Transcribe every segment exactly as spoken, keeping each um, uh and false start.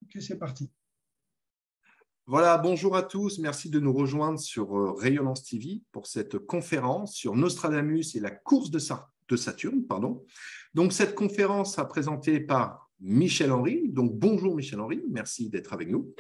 et c'est parti. Voilà, bonjour à tous. Merci de nous rejoindre sur euh, Rayonnance T V pour cette conférence sur Nostradamus et la course de, Sa de Saturne. Pardon. Donc, cette conférence sera présentée par Michel Henry. Donc, bonjour Michel Henry, merci d'être avec nous.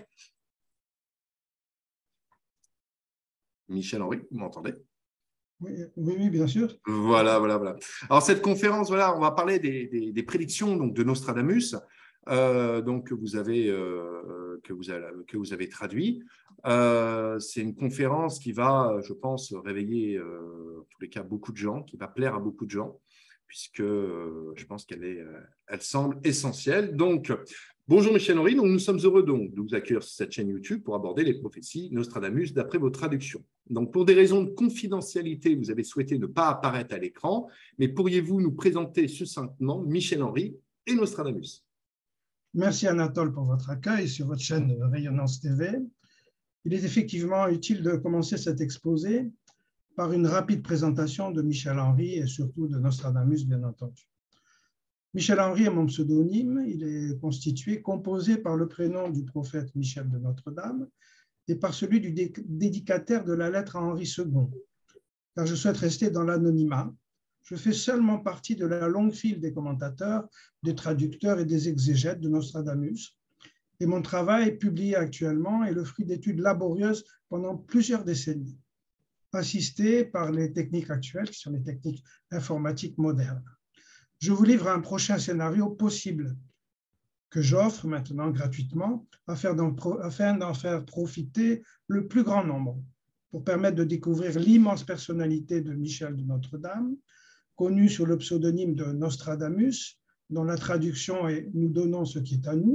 Michel Henry, vous m'entendez? Oui, oui, oui, bien sûr. Voilà, voilà, voilà. Alors, cette conférence, voilà, on va parler des, des, des prédictions donc, de Nostradamus. Euh, donc que vous avez euh, que vous avez, que vous avez traduit. Euh, c'est une conférence qui va, je pense, réveiller euh, en tous les cas beaucoup de gens, qui va plaire à beaucoup de gens, puisque euh, je pense qu'elle est, euh, elle semble essentielle. Donc, bonjour Michel Henry. Donc nous sommes heureux donc de vous accueillir sur cette chaîne YouTube pour aborder les prophéties Nostradamus d'après vos traductions. Donc pour des raisons de confidentialité, vous avez souhaité ne pas apparaître à l'écran, mais pourriez-vous nous présenter succinctement Michel Henry et Nostradamus? Merci Anatole pour votre accueil sur votre chaîne Rayonnance T V. Il est effectivement utile de commencer cet exposé par une rapide présentation de Michel Henry et surtout de Nostradamus, bien entendu. Michel Henry est mon pseudonyme. Il est constitué, composé par le prénom du prophète Michel de Notre-Dame et par celui du dédicataire de la lettre à Henri second, car je souhaite rester dans l'anonymat. Je fais seulement partie de la longue file des commentateurs, des traducteurs et des exégètes de Nostradamus. Et mon travail, publié actuellement, est le fruit d'études laborieuses pendant plusieurs décennies, assisté par les techniques actuelles, qui sont les techniques informatiques modernes. Je vous livre un prochain scénario possible que j'offre maintenant gratuitement afin d'en faire profiter le plus grand nombre, pour permettre de découvrir l'immense personnalité de Michel de Notre-Dame, connu sous le pseudonyme de Nostradamus, dont la traduction est « Nous donnons ce qui est à nous ».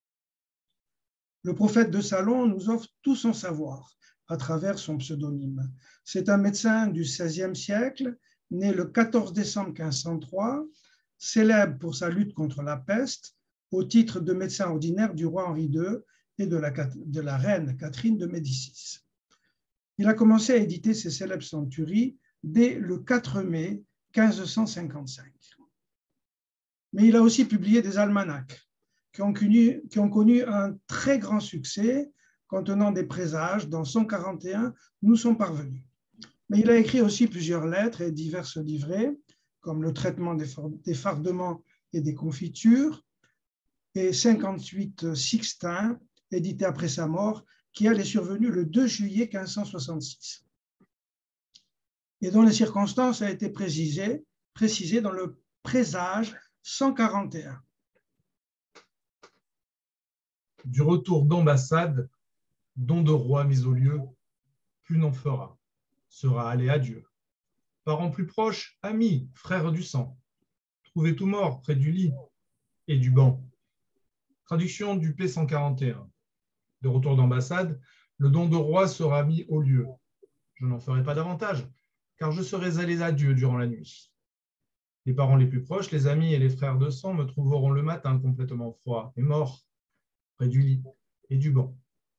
Le prophète de Salon nous offre tout son savoir à travers son pseudonyme. C'est un médecin du seizième siècle, né le quatorze décembre mille cinq cent trois, célèbre pour sa lutte contre la peste, au titre de médecin ordinaire du roi Henri deux et de la, de la reine Catherine de Médicis. Il a commencé à éditer ses célèbres centuries dès le quatre mai mille cinq cent cinquante-cinq. Mais il a aussi publié des almanachs qui ont connu, qui ont connu un très grand succès contenant des présages dont cent quarante et un nous sont parvenus. Mais il a écrit aussi plusieurs lettres et diverses livrets, comme le traitement des fardements et des confitures, et cinquante-huit sixtins, édités après sa mort, qui elle est survenue le deux juillet mille cinq cent soixante-six. Et dont les circonstances ont été précisées, précisées dans le présage cent quarante et un. Du retour d'ambassade, don de roi mis au lieu, plus n'en fera, sera allé à Dieu. Parents plus proches, amis, frères du sang, trouvés tout morts près du lit et du banc. Traduction du P cent quarante et un. De retour d'ambassade, le don de roi sera mis au lieu. Je n'en ferai pas davantage, car je serai allé à Dieu durant la nuit. Les parents les plus proches, les amis et les frères de sang me trouveront le matin complètement froid et mort, près du lit et du banc.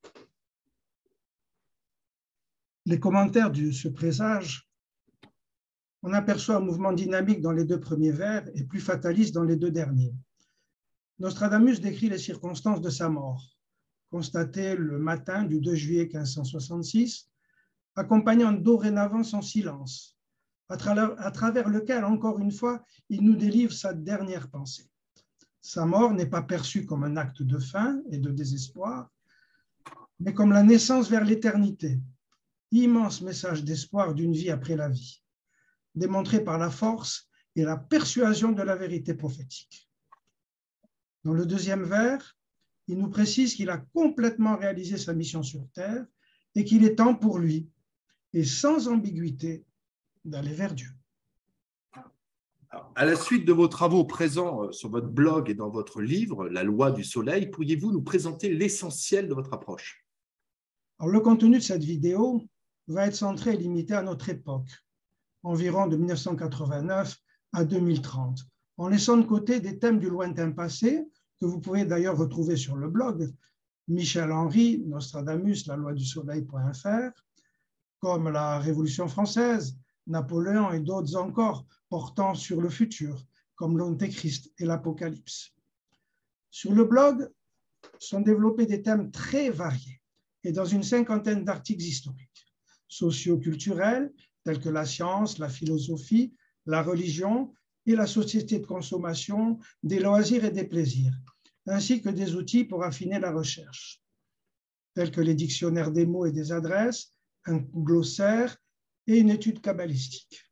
Les commentaires de ce présage, on aperçoit un mouvement dynamique dans les deux premiers vers et plus fataliste dans les deux derniers. Nostradamus décrit les circonstances de sa mort, constatée le matin du deux juillet mille cinq cent soixante-six, accompagnant dorénavant son silence, à travers, à travers lequel, encore une fois, il nous délivre sa dernière pensée. Sa mort n'est pas perçue comme un acte de faim et de désespoir, mais comme la naissance vers l'éternité, immense message d'espoir d'une vie après la vie, démontré par la force et la persuasion de la vérité prophétique. Dans le deuxième vers, il nous précise qu'il a complètement réalisé sa mission sur Terre et qu'il est temps pour lui, et sans ambiguïté, d'aller vers Dieu. Alors, à la suite de vos travaux présents sur votre blog et dans votre livre, La loi du soleil, pourriez-vous nous présenter l'essentiel de votre approche? Alors, le contenu de cette vidéo va être centré et limité à notre époque, environ de mille neuf cent quatre-vingt-neuf à deux mille trente, en laissant de côté des thèmes du lointain passé, que vous pouvez d'ailleurs retrouver sur le blog Michel Henry, Nostradamus, la loi du soleil point F R, comme la Révolution française, Napoléon et d'autres encore portant sur le futur, comme l'Antéchrist et l'Apocalypse. Sur le blog, sont développés des thèmes très variés et dans une cinquantaine d'articles historiques, socio-culturels tels que la science, la philosophie, la religion et la société de consommation, des loisirs et des plaisirs, ainsi que des outils pour affiner la recherche, tels que les dictionnaires des mots et des adresses, un glossaire et une étude kabbalistique.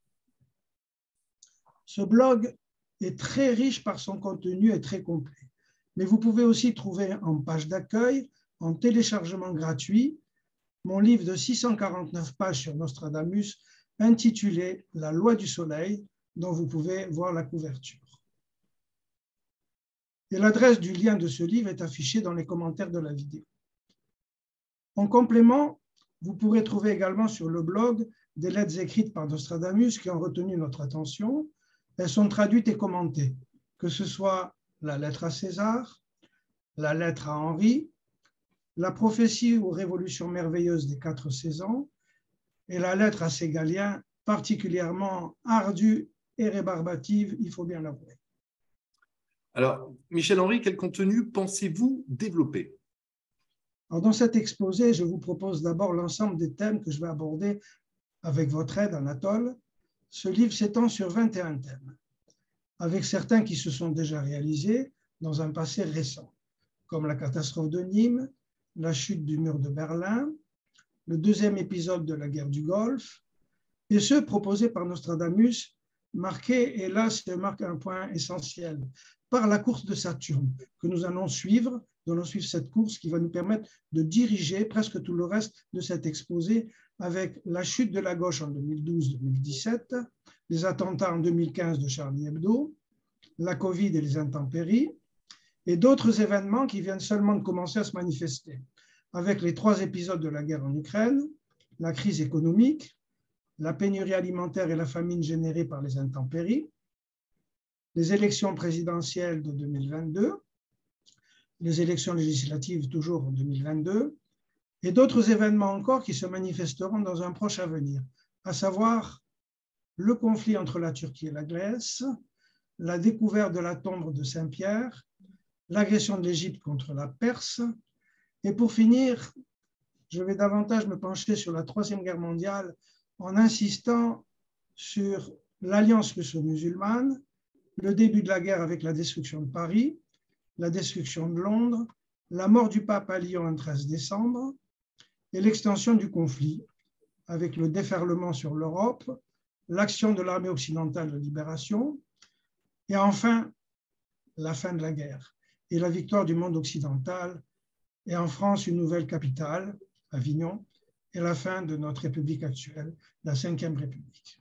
Ce blog est très riche par son contenu et très complet, mais vous pouvez aussi trouver en page d'accueil, en téléchargement gratuit, mon livre de six cent quarante-neuf pages sur Nostradamus intitulé « La loi du soleil », dont vous pouvez voir la couverture. Et l'adresse du lien de ce livre est affichée dans les commentaires de la vidéo. En complément, vous pourrez trouver également sur le blog des lettres écrites par Nostradamus qui ont retenu notre attention. Elles sont traduites et commentées, que ce soit la lettre à César, la lettre à Henri, la prophétie ou révolution merveilleuse des quatre saisons et la lettre à Ségalien, particulièrement ardue et rébarbative, il faut bien l'avouer. Alors, Michel Henry, quel contenu pensez-vous développer? Alors, dans cet exposé, je vous propose d'abord l'ensemble des thèmes que je vais aborder avec votre aide, Anatole. Ce livre s'étend sur vingt et un thèmes, avec certains qui se sont déjà réalisés dans un passé récent, comme la catastrophe de Nîmes, la chute du mur de Berlin, le deuxième épisode de la guerre du Golfe, et ceux proposés par Nostradamus, marqués, et là c'est marqué un point essentiel, par la course de Saturne, que nous allons suivre, nous allons suivre cette course qui va nous permettre de diriger presque tout le reste de cet exposé avec la chute de la gauche en deux mille douze deux mille dix-sept, les attentats en deux mille quinze de Charlie Hebdo, la Covid et les intempéries, et d'autres événements qui viennent seulement de commencer à se manifester, avec les trois épisodes de la guerre en Ukraine, la crise économique, la pénurie alimentaire et la famine générée par les intempéries, les élections présidentielles de deux mille vingt-deux, les élections législatives toujours en deux mille vingt-deux, et d'autres événements encore qui se manifesteront dans un proche avenir, à savoir le conflit entre la Turquie et la Grèce, la découverte de la tombe de Saint-Pierre, l'agression de l'Égypte contre la Perse, et pour finir, je vais davantage me pencher sur la Troisième Guerre mondiale en insistant sur l'alliance russo-musulmane, le début de la guerre avec la destruction de Paris, la destruction de Londres, la mort du pape à Lyon le treize décembre et l'extension du conflit avec le déferlement sur l'Europe, l'action de l'armée occidentale de libération et enfin la fin de la guerre et la victoire du monde occidental et en France une nouvelle capitale, Avignon, et la fin de notre République actuelle, la Cinquième République.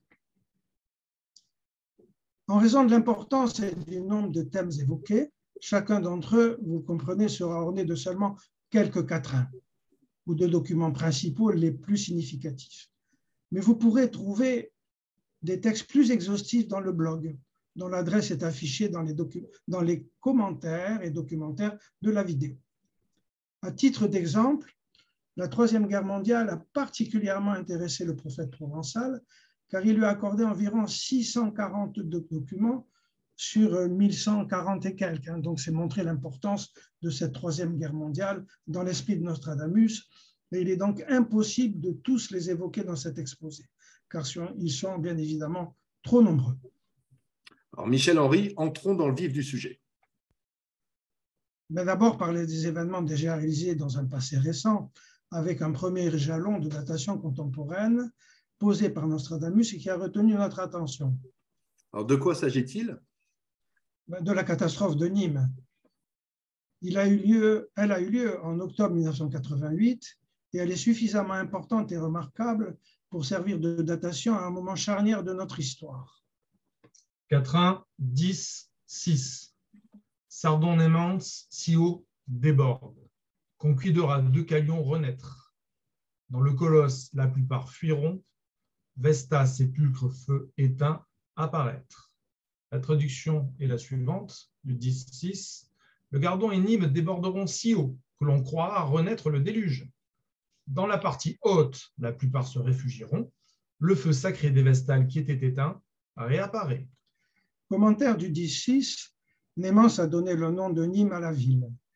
En raison de l'importance et du nombre de thèmes évoqués, chacun d'entre eux, vous le comprenez, sera orné de seulement quelques quatrains ou de documents principaux les plus significatifs. Mais vous pourrez trouver des textes plus exhaustifs dans le blog, dont l'adresse est affichée dans les, dans les commentaires et documentaires de la vidéo. À titre d'exemple, la Troisième Guerre mondiale a particulièrement intéressé le prophète provençal, car il lui a accordé environ six cent quarante documents sur mille cent quarante et quelques. Hein. Donc, c'est montrer l'importance de cette Troisième Guerre mondiale dans l'esprit de Nostradamus. Et il est donc impossible de tous les évoquer dans cet exposé, car ils sont bien évidemment trop nombreux. Alors, Michel Henry, entrons dans le vif du sujet. Mais d'abord, parler des événements déjà réalisés dans un passé récent, avec un premier jalon de datation contemporaine posé par Nostradamus et qui a retenu notre attention. Alors, de quoi s'agit-il? De la catastrophe de Nîmes. Il a eu lieu, elle a eu lieu en octobre mille neuf cent quatre-vingt-huit et elle est suffisamment importante et remarquable pour servir de datation à un moment charnière de notre histoire. Quatrain, dix, six. Sardon-Némance, si haut, déborde. Qu'on cuidera deux calions renaître. Dans le colosse, la plupart fuiront. Vesta, sépulcre, feu éteint, apparaître. La traduction est la suivante, du dix six. Le Gardon et Nîmes déborderont si haut que l'on croira renaître le déluge. Dans la partie haute, la plupart se réfugieront. Le feu sacré des Vestales qui était éteint réapparaît. Commentaire du dix six, Némance a donné le nom de Nîmes à la ville.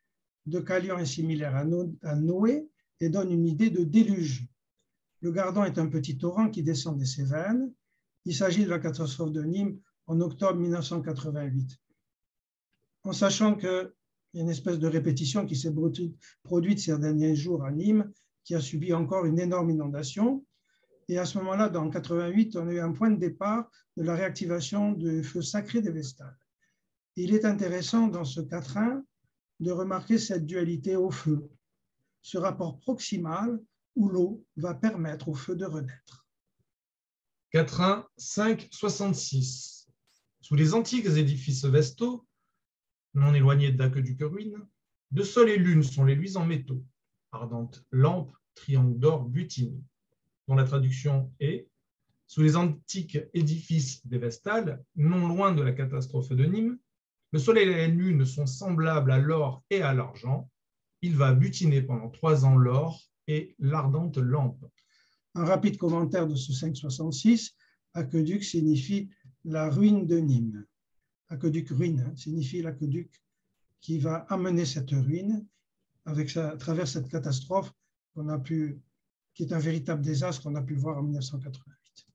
Deucalion est similaire à, no à Noé et donne une idée de déluge. Le Gardon est un petit torrent qui descend des Cévennes. Il s'agit de la catastrophe de Nîmes en octobre mille neuf cent quatre-vingt-huit. En sachant qu'il y a une espèce de répétition qui s'est produite ces derniers jours à Nîmes, qui a subi encore une énorme inondation. Et à ce moment-là, dans quatre-vingt-huit, on a eu un point de départ de la réactivation du feu sacré des Vestales. Il est intéressant dans ce quatrain de remarquer cette dualité au feu, ce rapport proximal où l'eau va permettre au feu de renaître. Quatrain cinq soixante-six. Sous les antiques édifices vestaux, non éloignés d'aqueduc ruine, de sol et lune sont les luisants métaux, ardente lampe, triangle d'or butine, dont la traduction est « Sous les antiques édifices des Vestales, non loin de la catastrophe de Nîmes, le soleil et la lune sont semblables à l'or et à l'argent. Il va butiner pendant trois ans l'or et l'ardente lampe. » Un rapide commentaire de ce cinq soixante-six, aqueduc signifie la ruine de Nîmes. Aqueduc ruine hein, signifie l'aqueduc qui va amener cette ruine avec sa, à travers cette catastrophe qu'on a pu, qui est un véritable désastre qu'on a pu voir en mille neuf cent quatre-vingt-huit.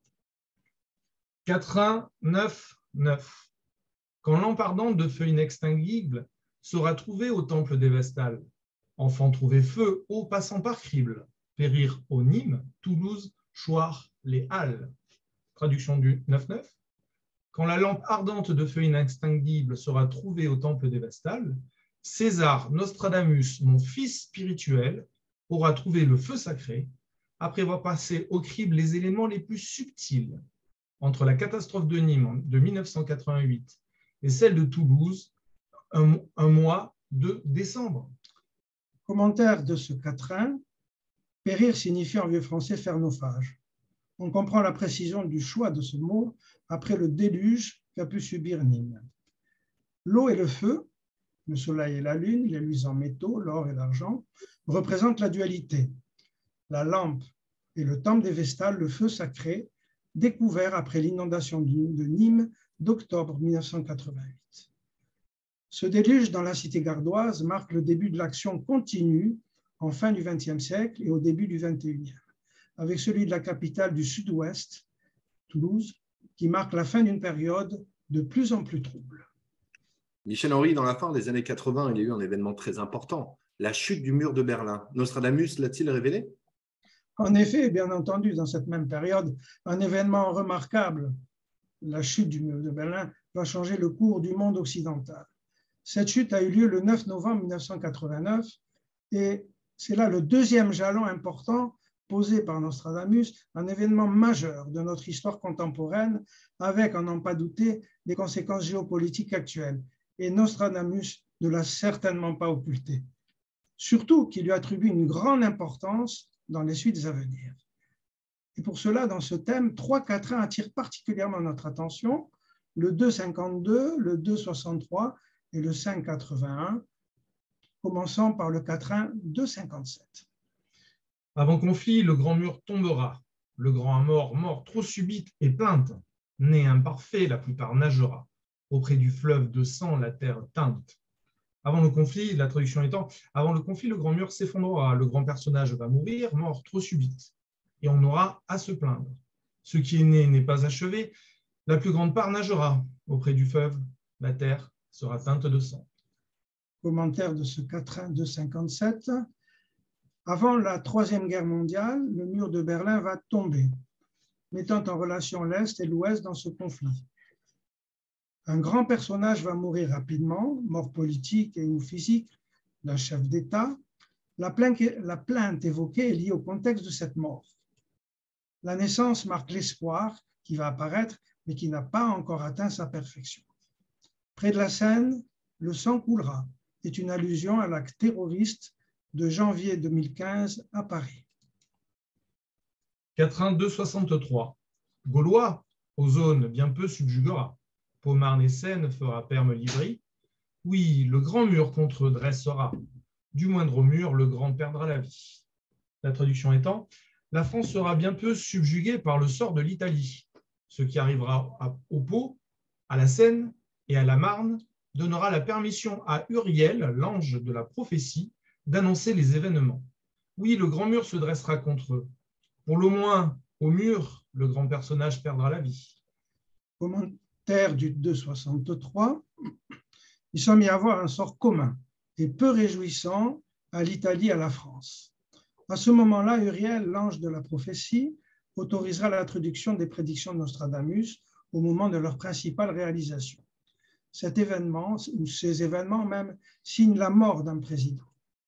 Quatrain neuf neuf. Quand lampe ardente de feu inextinguible sera trouvée au temple des Vestales, enfant trouver feu, eau passant par crible, périr au Nîmes, Toulouse, Choir, les Halles. Traduction du neuf neuf. Quand la lampe ardente de feu inextinguible sera trouvée au temple des Vestales, César Nostradamus, mon fils spirituel, aura trouvé le feu sacré, après avoir passé au crible les éléments les plus subtils. Entre la catastrophe de Nîmes de mille neuf cent quatre-vingt-huit et celle de Toulouse, un, un mois de décembre. Commentaire de ce quatrain, périr signifie en vieux français faire naufrage. On comprend la précision du choix de ce mot après le déluge qu'a pu subir Nîmes. L'eau et le feu, le soleil et la lune, les luisants métaux, l'or et l'argent, représentent la dualité. La lampe et le temple des Vestales, le feu sacré, découvert après l'inondation de Nîmes d'octobre mille neuf cent quatre-vingt-huit. Ce déluge dans la cité gardoise marque le début de l'action continue en fin du vingtième siècle et au début du vingt et unième, avec celui de la capitale du Sud-Ouest, Toulouse, qui marque la fin d'une période de plus en plus trouble. Michel Henry, dans la fin des années quatre-vingt, il y a eu un événement très important, la chute du mur de Berlin. Nostradamus l'a-t-il révélé? En effet, bien entendu, dans cette même période, un événement remarquable, la chute du mur de Berlin, va changer le cours du monde occidental. Cette chute a eu lieu le neuf novembre mille neuf cent quatre-vingt-neuf et c'est là le deuxième jalon important posé par Nostradamus, un événement majeur de notre histoire contemporaine avec, à n'en pas douter, les conséquences géopolitiques actuelles. Et Nostradamus ne l'a certainement pas occulté. Surtout qu'il lui attribue une grande importance dans les suites à venir. Et pour cela, dans ce thème, trois quatrains attirent particulièrement notre attention, le deux cinquante-deux, le deux soixante-trois et le cinq quatre-vingt-un, commençant par le quatrain deux cinquante-sept. Avant conflit, le grand mur tombera, le grand mort, mort trop subite et plainte, né imparfait, la plupart nagera, auprès du fleuve de sang, la terre teinte. Avant le conflit, la traduction étant, avant le conflit, le grand mur s'effondrera, le grand personnage va mourir, mort trop subite, et on aura à se plaindre. Ce qui est né n'est pas achevé, la plus grande part nagera, auprès du fleuve, la terre sera teinte de sang. Commentaire de ce quatrain deux cinquante-sept. Avant la Troisième Guerre mondiale, le mur de Berlin va tomber, mettant en relation l'Est et l'Ouest dans ce conflit. Un grand personnage va mourir rapidement, mort politique et ou physique d'un chef d'État. La plainte, la plainte évoquée est liée au contexte de cette mort. La naissance marque l'espoir qui va apparaître, mais qui n'a pas encore atteint sa perfection. Près de la Seine, le sang coulera est une allusion à l'acte terroriste de janvier deux mille quinze à Paris. Quatrain deux soixante-trois. Gaulois, aux zones bien peu subjuguera. Pomarne et Seine fera perme livry. Oui, le grand mur contre dressera. Du moindre mur, le grand perdra la vie. La traduction étant, la France sera bien peu subjuguée par le sort de l'Italie, ce qui arrivera au Pô, à la Seine et à la Marne donnera la permission à Uriel, l'ange de la prophétie, d'annoncer les événements. Oui, le grand mur se dressera contre eux. Pour le moins, au mur, le grand personnage perdra la vie. Commentaire du deux soixante-trois, il semble y avoir un sort commun et peu réjouissant à l'Italie et à la France. À ce moment-là, Uriel, l'ange de la prophétie, autorisera l'introduction des prédictions de Nostradamus au moment de leur principale réalisation. Cet événement, ou ces événements même, signent la mort d'un président.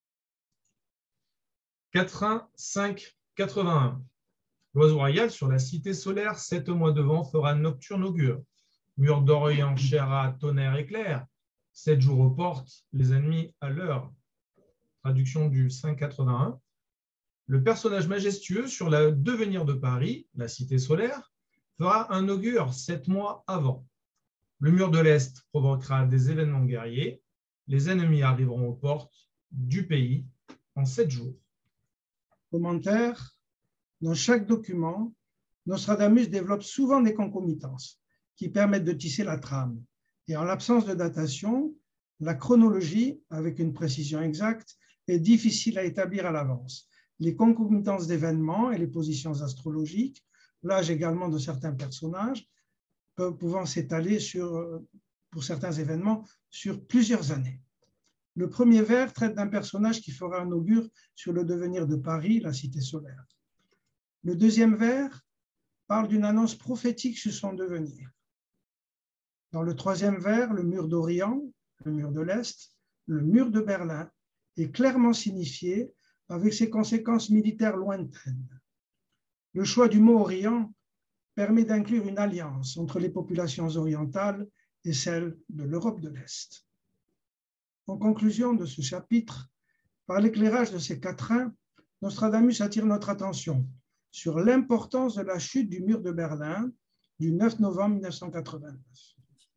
Quatrain cinq quatre-vingt-un. L'oiseau royal sur la cité solaire, sept mois de vent fera nocturne augure. Mur d'Orient, chera tonnerre éclair. Sept jours aux portes, les ennemis à l'heure. Traduction du cinq quatre-vingt-un. Le personnage majestueux sur le devenir de Paris, la cité solaire, fera un augure sept mois avant. Le mur de l'Est provoquera des événements guerriers. Les ennemis arriveront aux portes du pays en sept jours. Commentaire. Dans chaque document, Nostradamus développe souvent des concomitances qui permettent de tisser la trame. Et en l'absence de datation, la chronologie, avec une précision exacte, est difficile à établir à l'avance. Les concomitances d'événements et les positions astrologiques, l'âge également de certains personnages, pouvant s'étaler sur, pour certains événements sur plusieurs années. Le premier vers traite d'un personnage qui fera un augure sur le devenir de Paris, la cité solaire. Le deuxième vers parle d'une annonce prophétique sur son devenir. Dans le troisième vers, le mur d'Orient, le mur de l'Est, le mur de Berlin est clairement signifié avec ses conséquences militaires lointaines. Le choix du mot Orient permet d'inclure une alliance entre les populations orientales et celles de l'Europe de l'Est. En conclusion de ce chapitre, par l'éclairage de ces quatrains, Nostradamus attire notre attention sur l'importance de la chute du mur de Berlin du neuf novembre mille neuf cent quatre-vingt-neuf.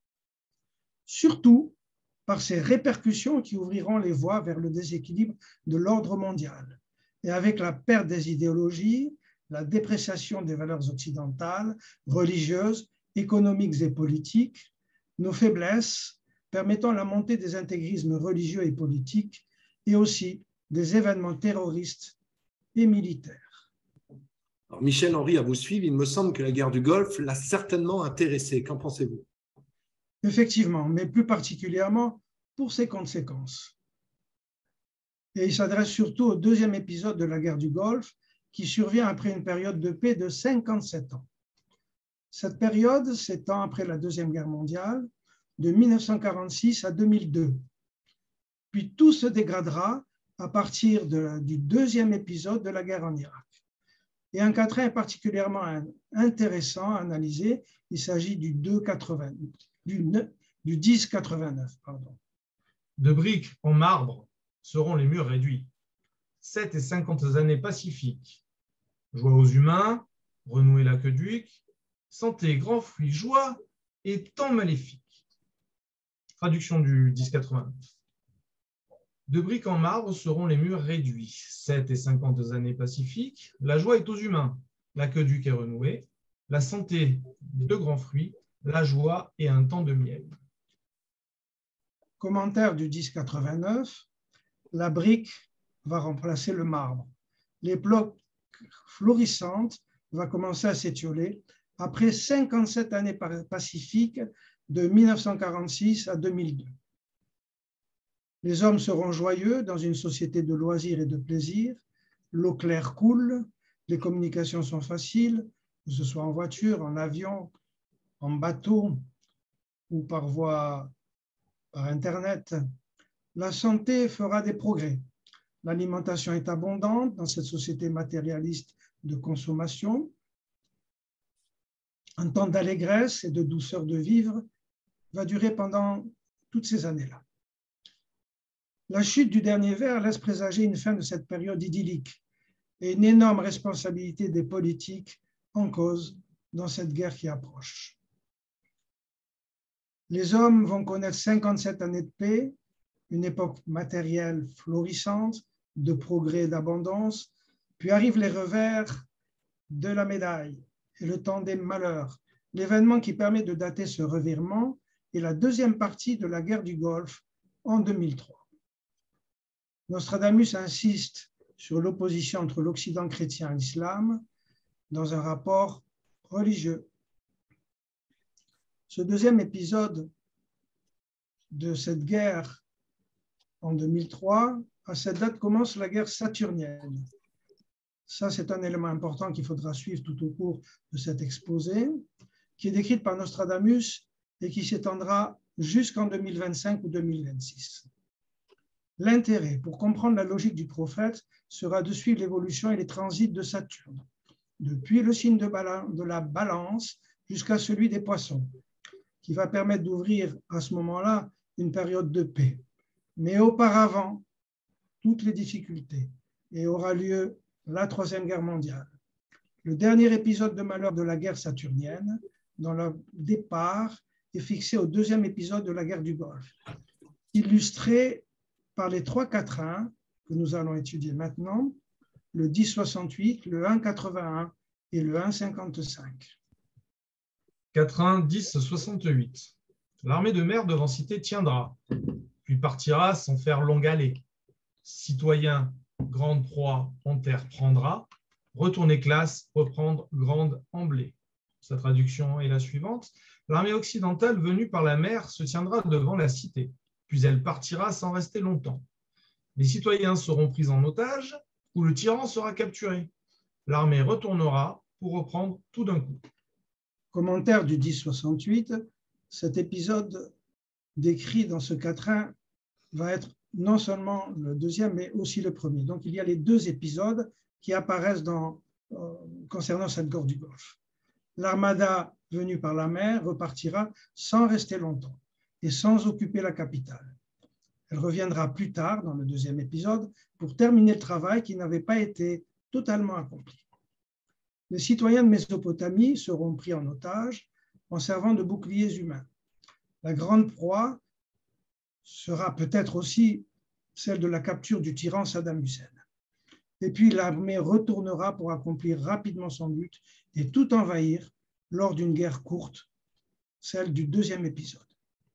Surtout par ses répercussions qui ouvriront les voies vers le déséquilibre de l'ordre mondial, et avec la perte des idéologies, la dépréciation des valeurs occidentales, religieuses, économiques et politiques, nos faiblesses permettant la montée des intégrismes religieux et politiques, et aussi des événements terroristes et militaires. Alors Michel Henry, à vous suivre, il me semble que la guerre du Golfe l'a certainement intéressé. Qu'en pensez-vous? Effectivement, mais plus particulièrement pour ses conséquences. Et il s'adresse surtout au deuxième épisode de la guerre du Golfe, qui survient après une période de paix de cinquante-sept ans. Cette période s'étend après la Deuxième Guerre mondiale, de mille neuf cent quarante-six à deux mille deux. Puis tout se dégradera à partir de, du deuxième épisode de la guerre en Irak. Et un quatrain est particulièrement intéressant à analyser. Il s'agit du, du, du dix quatre-vingt-neuf. Pardon. De briques en marbre seront les murs réduits. Sept et cinquante années pacifiques. Joie aux humains, renouer l'aqueduc, santé, grand fruit, joie et temps maléfique. Traduction du dix quatre-vingt-neuf. De briques en marbre seront les murs réduits. Sept et cinquante années pacifiques. La joie est aux humains. L'aqueduc est renoué. La santé, de grands fruits. La joie et un temps de miel. Commentaire du dix quatre-vingt-neuf. La brique va remplacer le marbre. Les blocs florissantes va commencer à s'étioler après cinquante-sept années pacifiques de mille neuf cent quarante-six à deux mille deux. Les hommes seront joyeux dans une société de loisirs et de plaisirs. L'eau claire coule, les communications sont faciles, que ce soit en voiture, en avion, en bateau ou par voie par Internet. La santé fera des progrès. L'alimentation est abondante dans cette société matérialiste de consommation. Un temps d'allégresse et de douceur de vivre va durer pendant toutes ces années-là. La chute du dernier vers laisse présager une fin de cette période idyllique et une énorme responsabilité des politiques en cause dans cette guerre qui approche. Les hommes vont connaître cinquante-sept années de paix, une époque matérielle florissante, de progrès et d'abondance, puis arrivent les revers de la médaille et le temps des malheurs. L'événement qui permet de dater ce revirement et la deuxième partie de la guerre du Golfe en deux mille trois. Nostradamus insiste sur l'opposition entre l'Occident chrétien et l'islam dans un rapport religieux. Ce deuxième épisode de cette guerre en deux mille trois, à cette date commence la guerre saturnienne. Ça, c'est un élément important qu'il faudra suivre tout au cours de cet exposé, qui est décrite par Nostradamus et qui s'étendra jusqu'en deux mille vingt-cinq ou deux mille vingt-six. L'intérêt pour comprendre la logique du prophète sera de suivre l'évolution et les transits de Saturne, depuis le signe de la balance jusqu'à celui des poissons, qui va permettre d'ouvrir à ce moment-là une période de paix. Mais auparavant, toutes les difficultés, et aura lieu la Troisième Guerre mondiale. Le dernier épisode de malheur de la guerre saturnienne, dont le départ est fixé au deuxième épisode de la guerre du Golfe, illustré par les trois quatrains que nous allons étudier maintenant, le dix soixante-huit, le un quatre-vingt-un et le un cinquante-cinq. quatrain dix soixante-huit. L'armée de mer devant cité tiendra, puis partira sans faire longue allée. Citoyen, grande proie en terre prendra, retourner classe, reprendre grande emblée. Sa traduction est la suivante. L'armée occidentale venue par la mer se tiendra devant la cité, puis elle partira sans rester longtemps. Les citoyens seront pris en otage ou le tyran sera capturé. L'armée retournera pour reprendre tout d'un coup. Commentaire du dix soixante-huit, cet épisode décrit dans ce quatrain va être non seulement le deuxième, mais aussi le premier. Donc, il y a les deux épisodes qui apparaissent dans, euh, concernant cette guerre du Golfe. L'armada venue par la mer repartira sans rester longtemps et sans occuper la capitale. Elle reviendra plus tard dans le deuxième épisode pour terminer le travail qui n'avait pas été totalement accompli. Les citoyens de Mésopotamie seront pris en otage en servant de boucliers humains. La grande proie sera peut-être aussi celle de la capture du tyran Saddam Hussein. Et puis l'armée retournera pour accomplir rapidement son but et tout envahir lors d'une guerre courte, celle du deuxième épisode.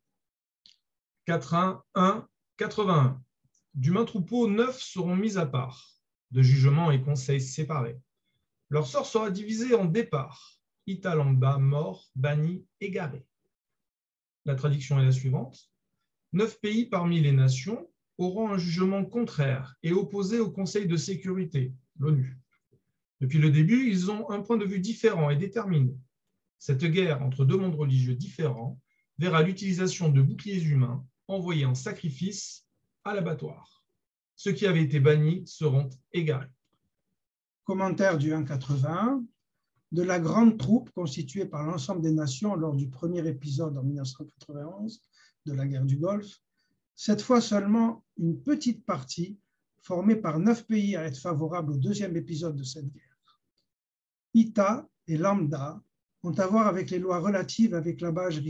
quatrain un quatre-vingt-un. D'humains troupeaux neuf seront mis à part, de jugements et conseils séparés. Leur sort sera divisé en départs, Italamba, mort, banni, égaré. La traduction est la suivante. Neuf pays parmi les nations auront un jugement contraire et opposé au Conseil de sécurité, l'ONU. Depuis le début, ils ont un point de vue différent et déterminé. Cette guerre entre deux mondes religieux différents verra l'utilisation de boucliers humains envoyés en sacrifice à l'abattoir. Ceux qui avaient été bannis seront égarés. Commentaire du un quatre-vingt-un. De la grande troupe constituée par l'ensemble des nations lors du premier épisode en mille neuf cent quatre-vingt-onze de la guerre du Golfe, cette fois seulement une petite partie formée par neuf pays à être favorables au deuxième épisode de cette guerre. Ita et Lambda ont à voir avec les lois relatives avec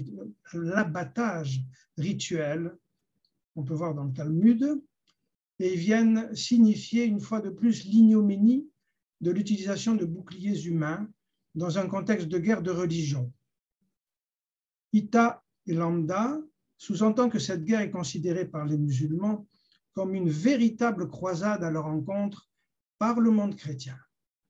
l'abattage rituel, on peut voir dans le Talmud, et ils viennent signifier une fois de plus l'ignominie de l'utilisation de boucliers humains dans un contexte de guerre de religion. Ita et Lambda sous-entend que cette guerre est considérée par les musulmans comme une véritable croisade à leur encontre par le monde chrétien.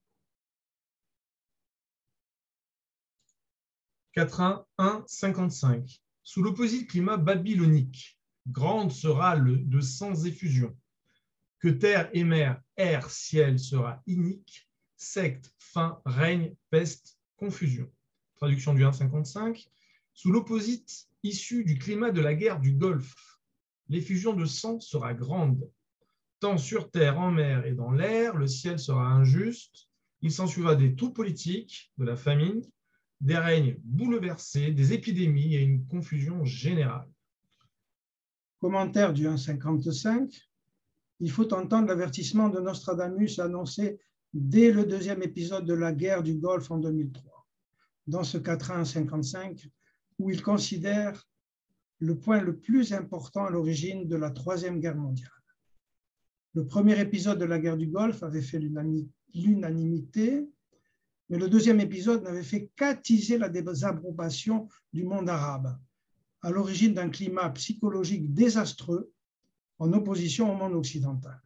quatrain un cinquante-cinq. Sous l'opposite climat babylonique, grande sera le de sans effusion. Que terre et mer, air, ciel sera inique, secte, faim, règne, peste, confusion. Traduction du un cinquante-cinq. Sous l'opposite issu du climat de la guerre du Golfe, l'effusion de sang sera grande. Tant sur terre, en mer et dans l'air, le ciel sera injuste. Il s'ensuivra des toux politiques, de la famine, des règnes bouleversés, des épidémies et une confusion générale. Commentaire du un cinquante-cinq. Il faut entendre l'avertissement de Nostradamus annoncé dès le deuxième épisode de la guerre du Golfe en deux mille trois, dans ce quatrain cinquante-cinq, où il considère le point le plus important à l'origine de la Troisième Guerre mondiale. Le premier épisode de la guerre du Golfe avait fait l'unanimité, mais le deuxième épisode n'avait fait qu'attiser la désapprobation du monde arabe, à l'origine d'un climat psychologique désastreux en opposition au monde occidental.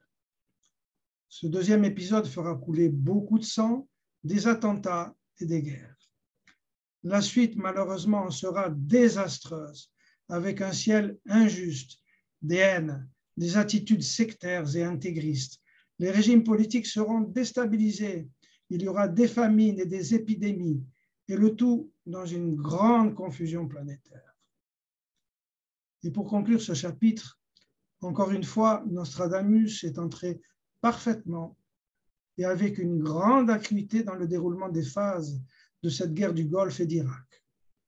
Ce deuxième épisode fera couler beaucoup de sang, des attentats et des guerres. La suite, malheureusement, sera désastreuse, avec un ciel injuste, des haines, des attitudes sectaires et intégristes. Les régimes politiques seront déstabilisés, il y aura des famines et des épidémies, et le tout dans une grande confusion planétaire. Et pour conclure ce chapitre, encore une fois, Nostradamus est entré parfaitement et avec une grande acuité dans le déroulement des phases de cette guerre du Golfe et d'Irak.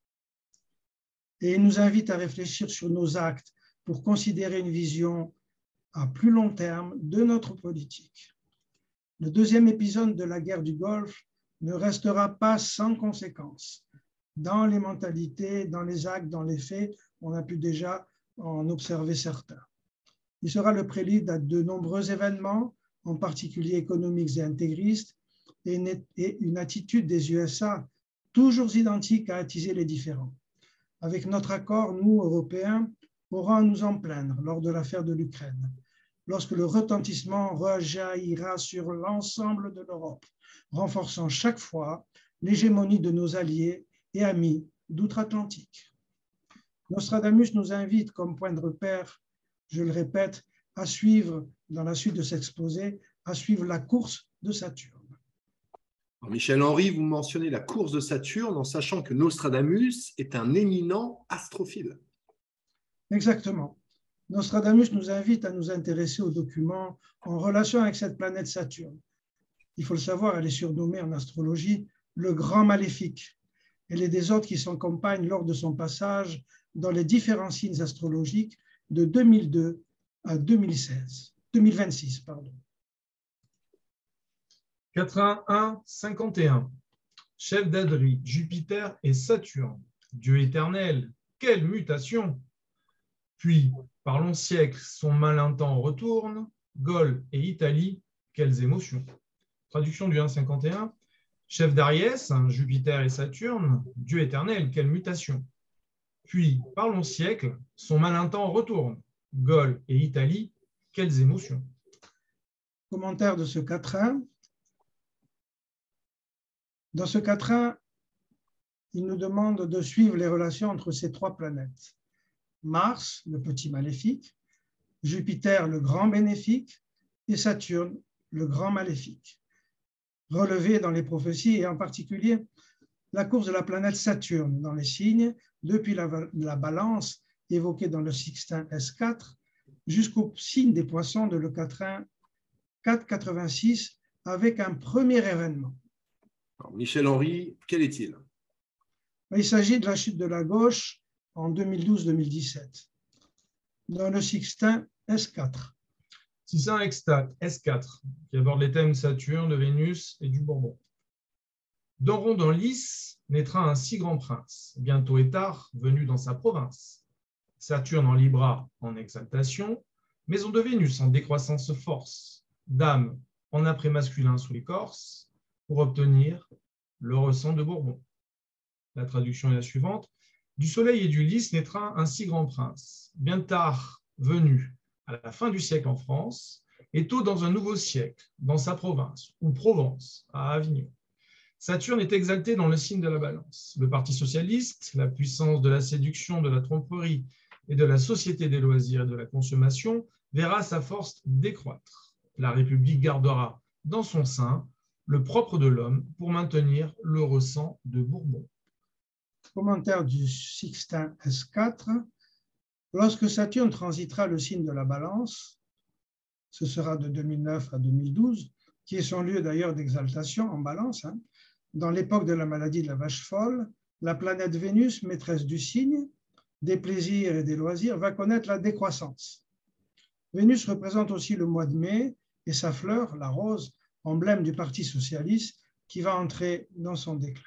Et il nous invite à réfléchir sur nos actes pour considérer une vision à plus long terme de notre politique. Le deuxième épisode de la guerre du Golfe ne restera pas sans conséquences. Dans les mentalités, dans les actes, dans les faits, on a pu déjà en observer certains. Il sera le prélude à de nombreux événements, en particulier économiques et intégristes, et une, et une attitude des U S A toujours identique à attiser les différends. Avec notre accord, nous, Européens, aurons à nous en plaindre lors de l'affaire de l'Ukraine, lorsque le retentissement rejaillira sur l'ensemble de l'Europe, renforçant chaque fois l'hégémonie de nos alliés et amis d'outre-Atlantique. Nostradamus nous invite comme point de repère, je le répète, à suivre, dans la suite de cet exposé, à suivre la course de Saturne. Michel Henry, vous mentionnez la course de Saturne en sachant que Nostradamus est un éminent astrophile. Exactement. Nostradamus nous invite à nous intéresser aux documents en relation avec cette planète Saturne. Il faut le savoir, elle est surnommée en astrologie le grand maléfique. Elle est des autres qui s'accompagnent lors de son passage dans les différents signes astrologiques de deux mille deux à deux mille seize, deux mille vingt-six. Pardon. quatre-vingt-un cinquante et un. Chef d'Adri, Jupiter et Saturne. Dieu éternel, quelle mutation! Puis, par longs siècles, son malin temps retourne. Gaule et Italie, quelles émotions! Traduction du un cinquante et un. Chef d'Ariès, Jupiter et Saturne. Dieu éternel, quelle mutation! Puis, par longs siècles, son malin temps retourne. Gaule et Italie, quelles émotions! Commentaire de ce quatrain. Dans ce quatrain, il nous demande de suivre les relations entre ces trois planètes. Mars, le petit maléfique, Jupiter, le grand bénéfique, et Saturne, le grand maléfique. Relevé dans les prophéties et en particulier la course de la planète Saturne dans les signes, depuis la, la balance évoquée dans le sextin S quatre jusqu'au signe des poissons de le quatrain quatre quatre-vingt-six avec un premier événement. Alors, Michel Henry, quel est-il? Il s'agit de la chute de la gauche en deux mille douze deux mille dix-sept dans le sextin S quatre. Sextin S quatre, qui aborde les thèmes Saturne, de Vénus et du Bourbon. Dans Rondin lys naîtra un si grand prince, bientôt et tard, venu dans sa province. Saturne en Libra en exaltation, maison de Vénus en décroissance force, dame en après masculin sous l'écorce, pour obtenir le ressent de Bourbon. La traduction est la suivante. Du soleil et du lys naîtra un si grand prince, bien tard venu à la fin du siècle en France, et tôt dans un nouveau siècle, dans sa province, ou Provence, à Avignon. Saturne est exalté dans le signe de la balance. Le Parti socialiste, la puissance de la séduction, de la tromperie et de la société des loisirs et de la consommation, verra sa force décroître. La République gardera dans son sein le propre de l'homme pour maintenir le ressent de Bourbon. Commentaire du sextin S quatre. Lorsque Saturne transitera le signe de la balance, ce sera de deux mille neuf à deux mille douze, qui est son lieu d'ailleurs d'exaltation en balance, hein, dans l'époque de la maladie de la vache folle, la planète Vénus, maîtresse du signe, des plaisirs et des loisirs, va connaître la décroissance. Vénus représente aussi le mois de mai et sa fleur, la rose, emblème du Parti socialiste, qui va entrer dans son déclin.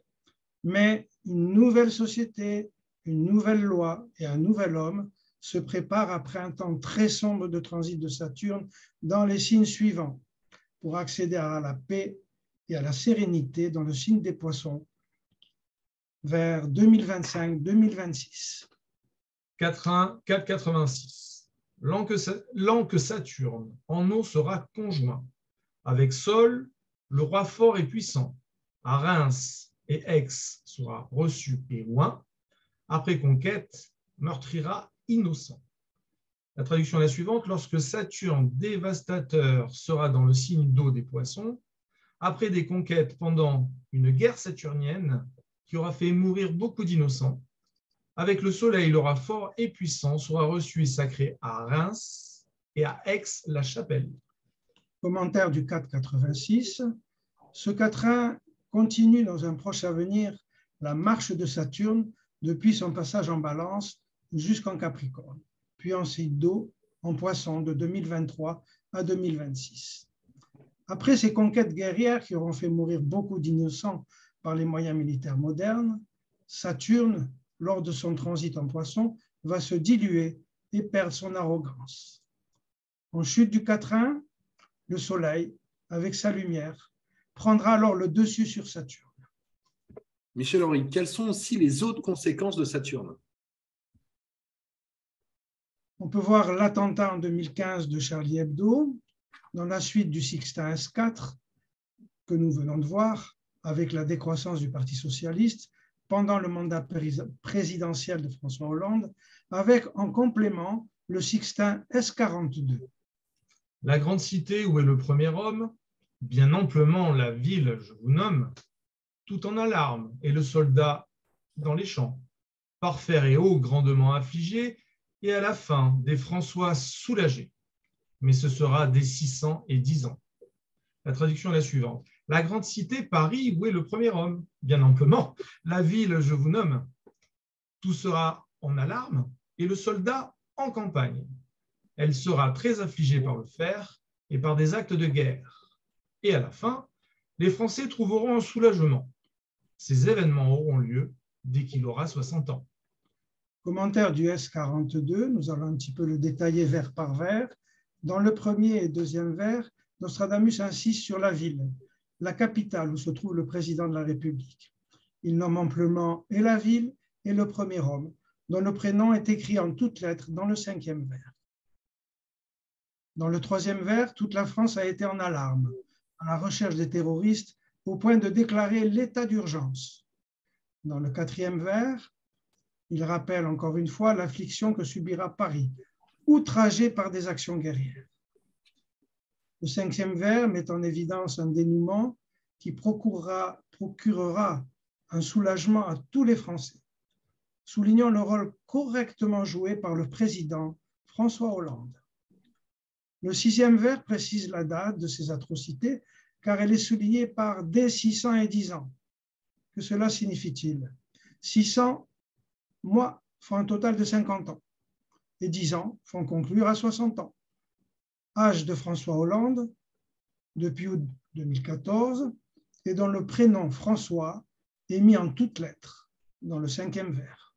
Mais une nouvelle société, une nouvelle loi et un nouvel homme se préparent après un temps très sombre de transit de Saturne dans les signes suivants pour accéder à la paix et à la sérénité dans le signe des poissons vers deux mille vingt-cinq deux mille vingt-six. quatre virgule quatre-vingt-six. L'an que Saturne en eau sera conjoint avec Sol, le roi fort et puissant, à Reims et Aix sera reçu et loin, après conquête, meurtrira innocent. La traduction est la suivante: lorsque Saturne dévastateur sera dans le signe d'eau des poissons, après des conquêtes pendant une guerre saturnienne qui aura fait mourir beaucoup d'innocents, avec le soleil, le roi fort et puissant sera reçu et sacré à Reims et à Aix-la-Chapelle. Commentaire du quatre quatre-vingt-six. Ce quatrain continue dans un proche avenir la marche de Saturne depuis son passage en Balance jusqu'en Capricorne, puis en signe d'eau en Poisson de deux mille vingt-trois à deux mille vingt-six. Après ces conquêtes guerrières qui auront fait mourir beaucoup d'innocents par les moyens militaires modernes, Saturne, lors de son transit en Poisson, va se diluer et perdre son arrogance. En chute du quatrain, le Soleil, avec sa lumière, prendra alors le dessus sur Saturne. Michel-Henri, quelles sont aussi les autres conséquences de Saturne? On peut voir l'attentat en deux mille quinze de Charlie Hebdo, dans la suite du Sixtin S quatre que nous venons de voir, avec la décroissance du Parti socialiste pendant le mandat présidentiel de François Hollande, avec en complément le Sixtin S quarante-deux. La grande cité où est le premier homme, bien amplement la ville, je vous nomme, tout en alarme, et le soldat dans les champs, par fer et eau grandement affligé, et à la fin des François soulagés. Mais ce sera dès six cent dix ans. La traduction est la suivante: la grande cité, Paris, où est le premier homme, bien amplement la ville, je vous nomme, tout sera en alarme, et le soldat en campagne. Elle sera très affligée par le fer et par des actes de guerre. Et à la fin, les Français trouveront un soulagement. Ces événements auront lieu dès qu'il aura soixante ans. Commentaire du S quarante-deux, nous allons un petit peu le détailler vers par vers. Dans le premier et deuxième vers, Nostradamus insiste sur la ville, la capitale où se trouve le président de la République. Il nomme amplement et la ville et le premier homme, dont le prénom est écrit en toutes lettres dans le cinquième vers. Dans le troisième vers, toute la France a été en alarme, à la recherche des terroristes, au point de déclarer l'état d'urgence. Dans le quatrième vers, il rappelle encore une fois l'affliction que subira Paris, outragé par des actions guerrières. Le cinquième vers met en évidence un dénouement qui procurera, procurera un soulagement à tous les Français, soulignant le rôle correctement joué par le président François Hollande. Le sixième vers précise la date de ces atrocités, car elle est soulignée par dès six cent dix ans. Que cela signifie-t-il? six cents mois font un total de cinquante ans, et dix ans font conclure à soixante ans. Âge de François Hollande, depuis août deux mille quatorze, et dont le prénom François est mis en toutes lettres dans le cinquième vers.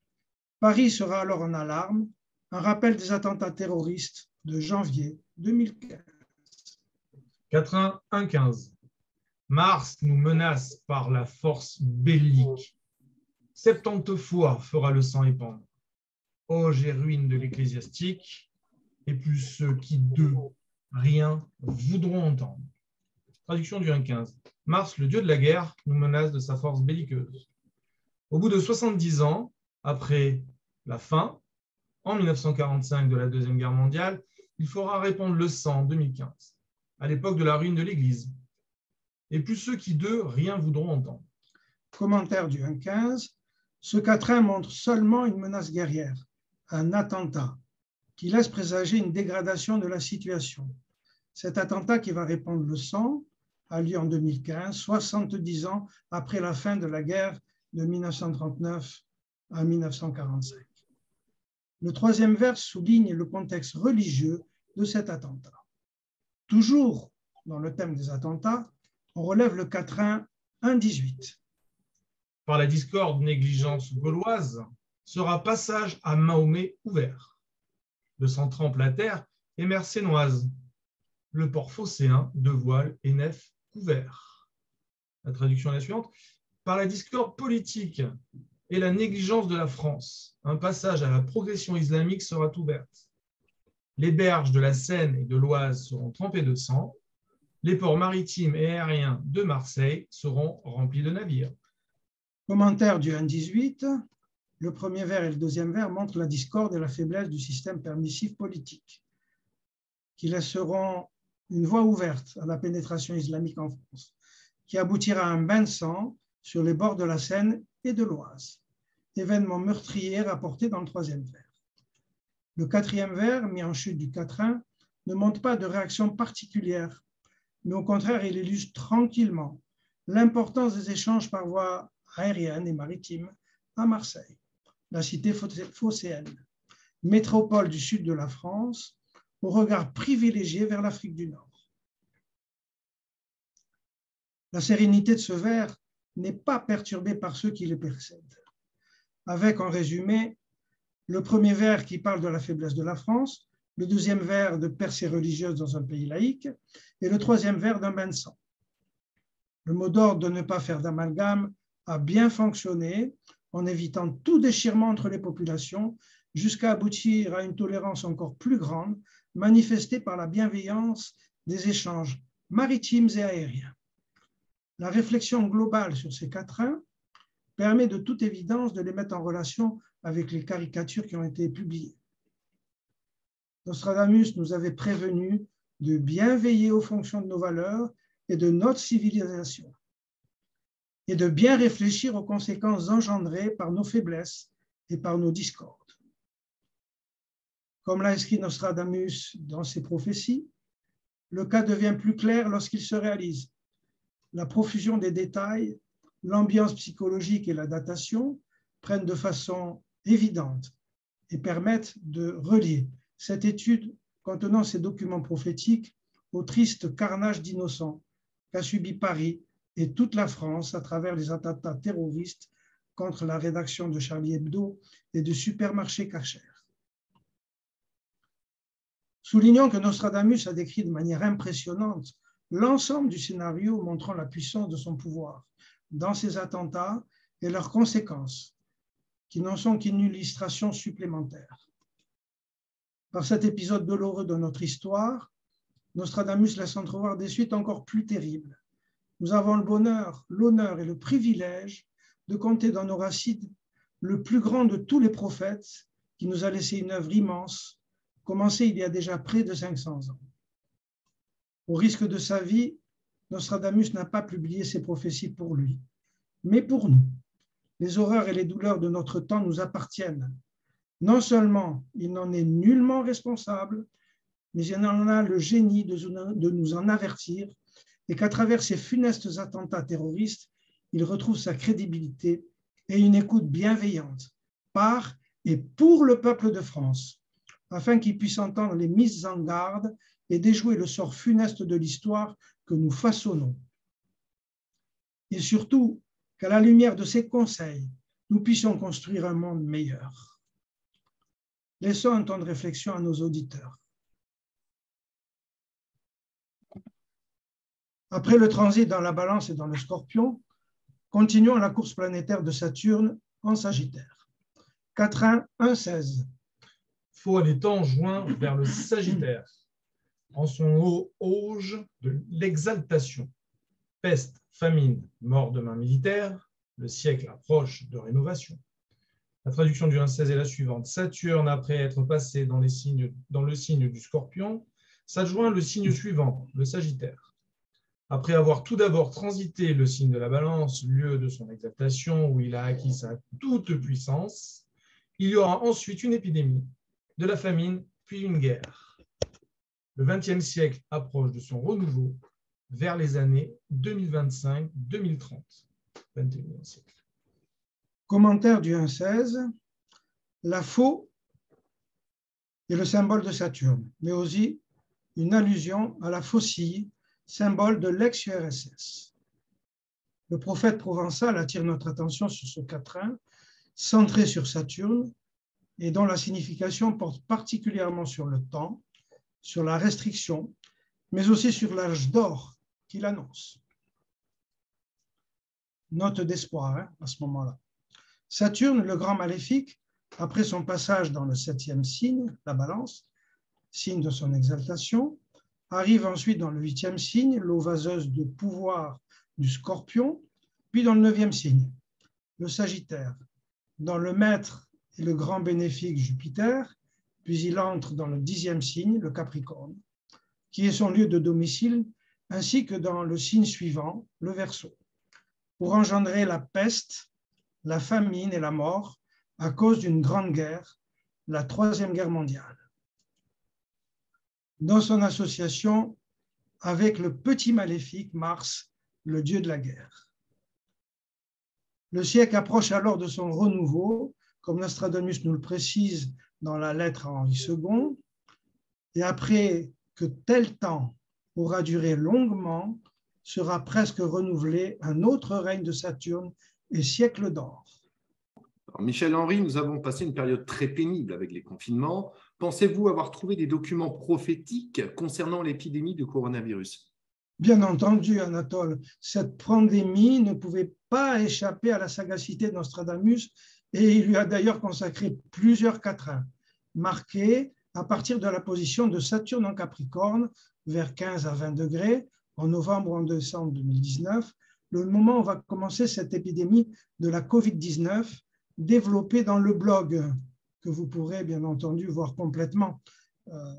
Paris sera alors en alarme, un rappel des attentats terroristes de janvier deux mille quinze. quatre-vingt-un quinze. Mars nous menace par la force bellique. Septante fois fera le sang épandre. Oge et ruine de l'ecclésiastique, et plus ceux qui d'eux rien voudront entendre. Traduction du un quinze. Mars, le dieu de la guerre, nous menace de sa force belliqueuse. Au bout de soixante-dix ans, après la fin, en mille neuf cent quarante-cinq de la Deuxième Guerre mondiale, il faudra répandre le sang en deux mille quinze, à l'époque de la ruine de l'Église. Et plus ceux qui d'eux rien voudront entendre. Commentaire du un quinze. Ce quatrain montre seulement une menace guerrière, un attentat, qui laisse présager une dégradation de la situation. Cet attentat qui va répandre le sang a lieu en deux mille quinze, soixante-dix ans après la fin de la guerre de mille neuf cent trente-neuf à mille neuf cent quarante-cinq. Le troisième vers souligne le contexte religieux de cet attentat. Toujours dans le thème des attentats, on relève le quatrain un dix-huit. Par la discorde négligence gauloise, sera passage à Mahomet ouvert. De sang trempe la terre et mer sénoise. Le port phocéen de voile et nef couvert. La traduction est la suivante. Par la discorde politique, et la négligence de la France, un passage à la progression islamique sera ouverte. Les berges de la Seine et de l'Oise seront trempées de sang. Les ports maritimes et aériens de Marseille seront remplis de navires. Commentaire du un dix-huit. Le premier vers et le deuxième vers montrent la discorde et la faiblesse du système permissif politique, qui laisseront une voie ouverte à la pénétration islamique en France, qui aboutira à un bain de sang sur les bords de la Seine et de l'Oise. Événement meurtrier rapporté dans le troisième vers. Le quatrième vers, mis en chute du quatrain, ne montre pas de réaction particulière, mais au contraire, il illustre tranquillement l'importance des échanges par voie aérienne et maritime à Marseille, la cité phocéenne, métropole du sud de la France, au regard privilégié vers l'Afrique du Nord. La sérénité de ce vers n'est pas perturbée par ceux qui les précèdent, avec en résumé le premier vers qui parle de la faiblesse de la France, le deuxième vers de percée religieuse dans un pays laïque et le troisième vers d'un bain de sang. Le mot d'ordre de ne pas faire d'amalgame a bien fonctionné en évitant tout déchirement entre les populations jusqu'à aboutir à une tolérance encore plus grande manifestée par la bienveillance des échanges maritimes et aériens. La réflexion globale sur ces quatrains permet de toute évidence de les mettre en relation avec les caricatures qui ont été publiées. Nostradamus nous avait prévenu de bien veiller aux fonctions de nos valeurs et de notre civilisation, et de bien réfléchir aux conséquences engendrées par nos faiblesses et par nos discordes. Comme l'a écrit Nostradamus dans ses prophéties, le cas devient plus clair lorsqu'il se réalise. La profusion des détails, l'ambiance psychologique et la datation prennent de façon évidente et permettent de relier cette étude contenant ces documents prophétiques au triste carnage d'innocents qu'a subi Paris et toute la France à travers les attentats terroristes contre la rédaction de Charlie Hebdo et du supermarché Karcher. Soulignons que Nostradamus a décrit de manière impressionnante l'ensemble du scénario montrant la puissance de son pouvoir dans ces attentats et leurs conséquences, qui n'en sont qu'une illustration supplémentaire. Par cet épisode douloureux de notre histoire, Nostradamus laisse entrevoir des suites encore plus terribles. Nous avons le bonheur, l'honneur et le privilège de compter dans nos racines le plus grand de tous les prophètes qui nous a laissé une œuvre immense, commencée il y a déjà près de cinq cents ans. Au risque de sa vie, Nostradamus n'a pas publié ses prophéties pour lui, mais pour nous. Les horreurs et les douleurs de notre temps nous appartiennent. Non seulement il n'en est nullement responsable, mais il en a le génie de nous en avertir et qu'à travers ces funestes attentats terroristes, il retrouve sa crédibilité et une écoute bienveillante par et pour le peuple de France, afin qu'il puisse entendre les mises en garde et déjouer le sort funeste de l'histoire que nous façonnons. Et surtout, qu'à la lumière de ces conseils, nous puissions construire un monde meilleur. Laissons un temps de réflexion à nos auditeurs. Après le transit dans la Balance et dans le Scorpion, continuons la course planétaire de Saturne en Sagittaire. Quatrain un seize. Faut aller en juin vers le Sagittaire, en son haut auge de l'exaltation. Peste, famine, mort de main militaire, le siècle approche de rénovation. La traduction du un seize est la suivante. Saturne, après être passé dans, les signes, dans le signe du Scorpion, s'adjoint le signe suivant, le Sagittaire. Après avoir tout d'abord transité le signe de la Balance, lieu de son exaltation où il a acquis sa toute puissance, il y aura ensuite une épidémie, de la famine, puis une guerre. Le vingtième siècle approche de son renouveau vers les années deux mille vingt-cinq deux mille trente. vingt et unième siècle. Commentaire du un seize. La faux est le symbole de Saturne, mais aussi une allusion à la faucille, symbole de l'ex-U R S S. Le prophète provençal attire notre attention sur ce quatrain, centré sur Saturne, et dont la signification porte particulièrement sur le temps, sur la restriction, mais aussi sur l'âge d'or qu'il annonce. Note d'espoir hein, à ce moment-là. Saturne, le grand maléfique, après son passage dans le septième signe, la balance, signe de son exaltation, arrive ensuite dans le huitième signe, l'eau vaseuse de pouvoir du Scorpion, puis dans le neuvième signe, le Sagittaire, dans le maître et le grand bénéfique Jupiter, puis il entre dans le dixième signe, le Capricorne, qui est son lieu de domicile, ainsi que dans le signe suivant, le Verseau, pour engendrer la peste, la famine et la mort à cause d'une grande guerre, la Troisième Guerre mondiale. Dans son association avec le petit maléfique Mars, le dieu de la guerre. Le siècle approche alors de son renouveau, comme Nostradamus nous le précise dans la lettre à Henri second, et après que tel temps aura duré longuement, sera presque renouvelé un autre règne de Saturne et siècle d'or. Michel Henry, nous avons passé une période très pénible avec les confinements. Pensez-vous avoir trouvé des documents prophétiques concernant l'épidémie de coronavirus? Bien entendu, Anatole, cette pandémie ne pouvait pas échapper à la sagacité de Nostradamus et il lui a d'ailleurs consacré plusieurs quatrains, marqués à partir de la position de Saturne en Capricorne, vers quinze à vingt degrés, en novembre ou en décembre deux mille dix-neuf, le moment où va commencer cette épidémie de la covid dix-neuf, développée dans le blog, que vous pourrez bien entendu voir complètement. Euh,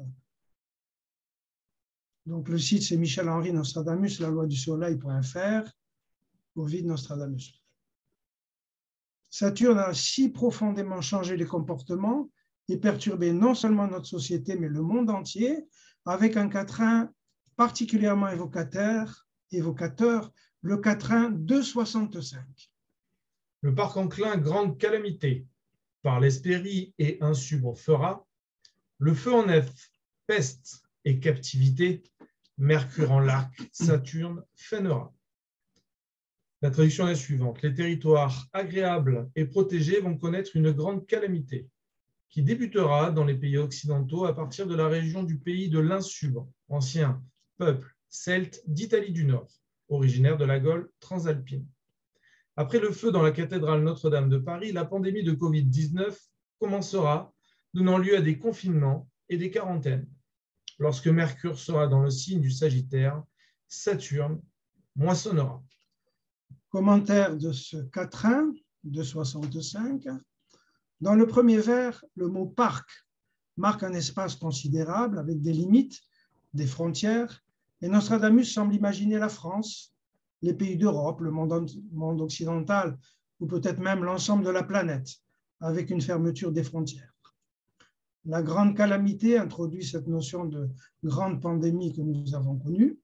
donc le site c'est Michel Henry Nostradamus, la loi du soleil point F R, Covid Nostradamus. Saturne a si profondément changé les comportements et perturbé non seulement notre société, mais le monde entier, avec un quatrain particulièrement évocateur, évocateur le quatrain deux soixante-cinq. Le parc enclin, grande calamité, par l'Hespérie et insubre fera, le feu en nef, peste et captivité, Mercure en l'arc, Saturne feinera. La traduction est la suivante. Les territoires agréables et protégés vont connaître une grande calamité qui débutera dans les pays occidentaux à partir de la région du pays de l'Insubre, ancien peuple celte d'Italie du Nord, originaire de la Gaule transalpine. Après le feu dans la cathédrale Notre-Dame de Paris, la pandémie de covid dix-neuf commencera, donnant lieu à des confinements et des quarantaines. Lorsque Mercure sera dans le signe du Sagittaire, Saturne moissonnera. Commentaire de ce quatrain de soixante-cinq. Dans le premier vers, le mot parc marque un espace considérable avec des limites, des frontières, et Nostradamus semble imaginer la France, les pays d'Europe, le monde occidental, ou peut-être même l'ensemble de la planète, avec une fermeture des frontières. La grande calamité introduit cette notion de grande pandémie que nous avons connue.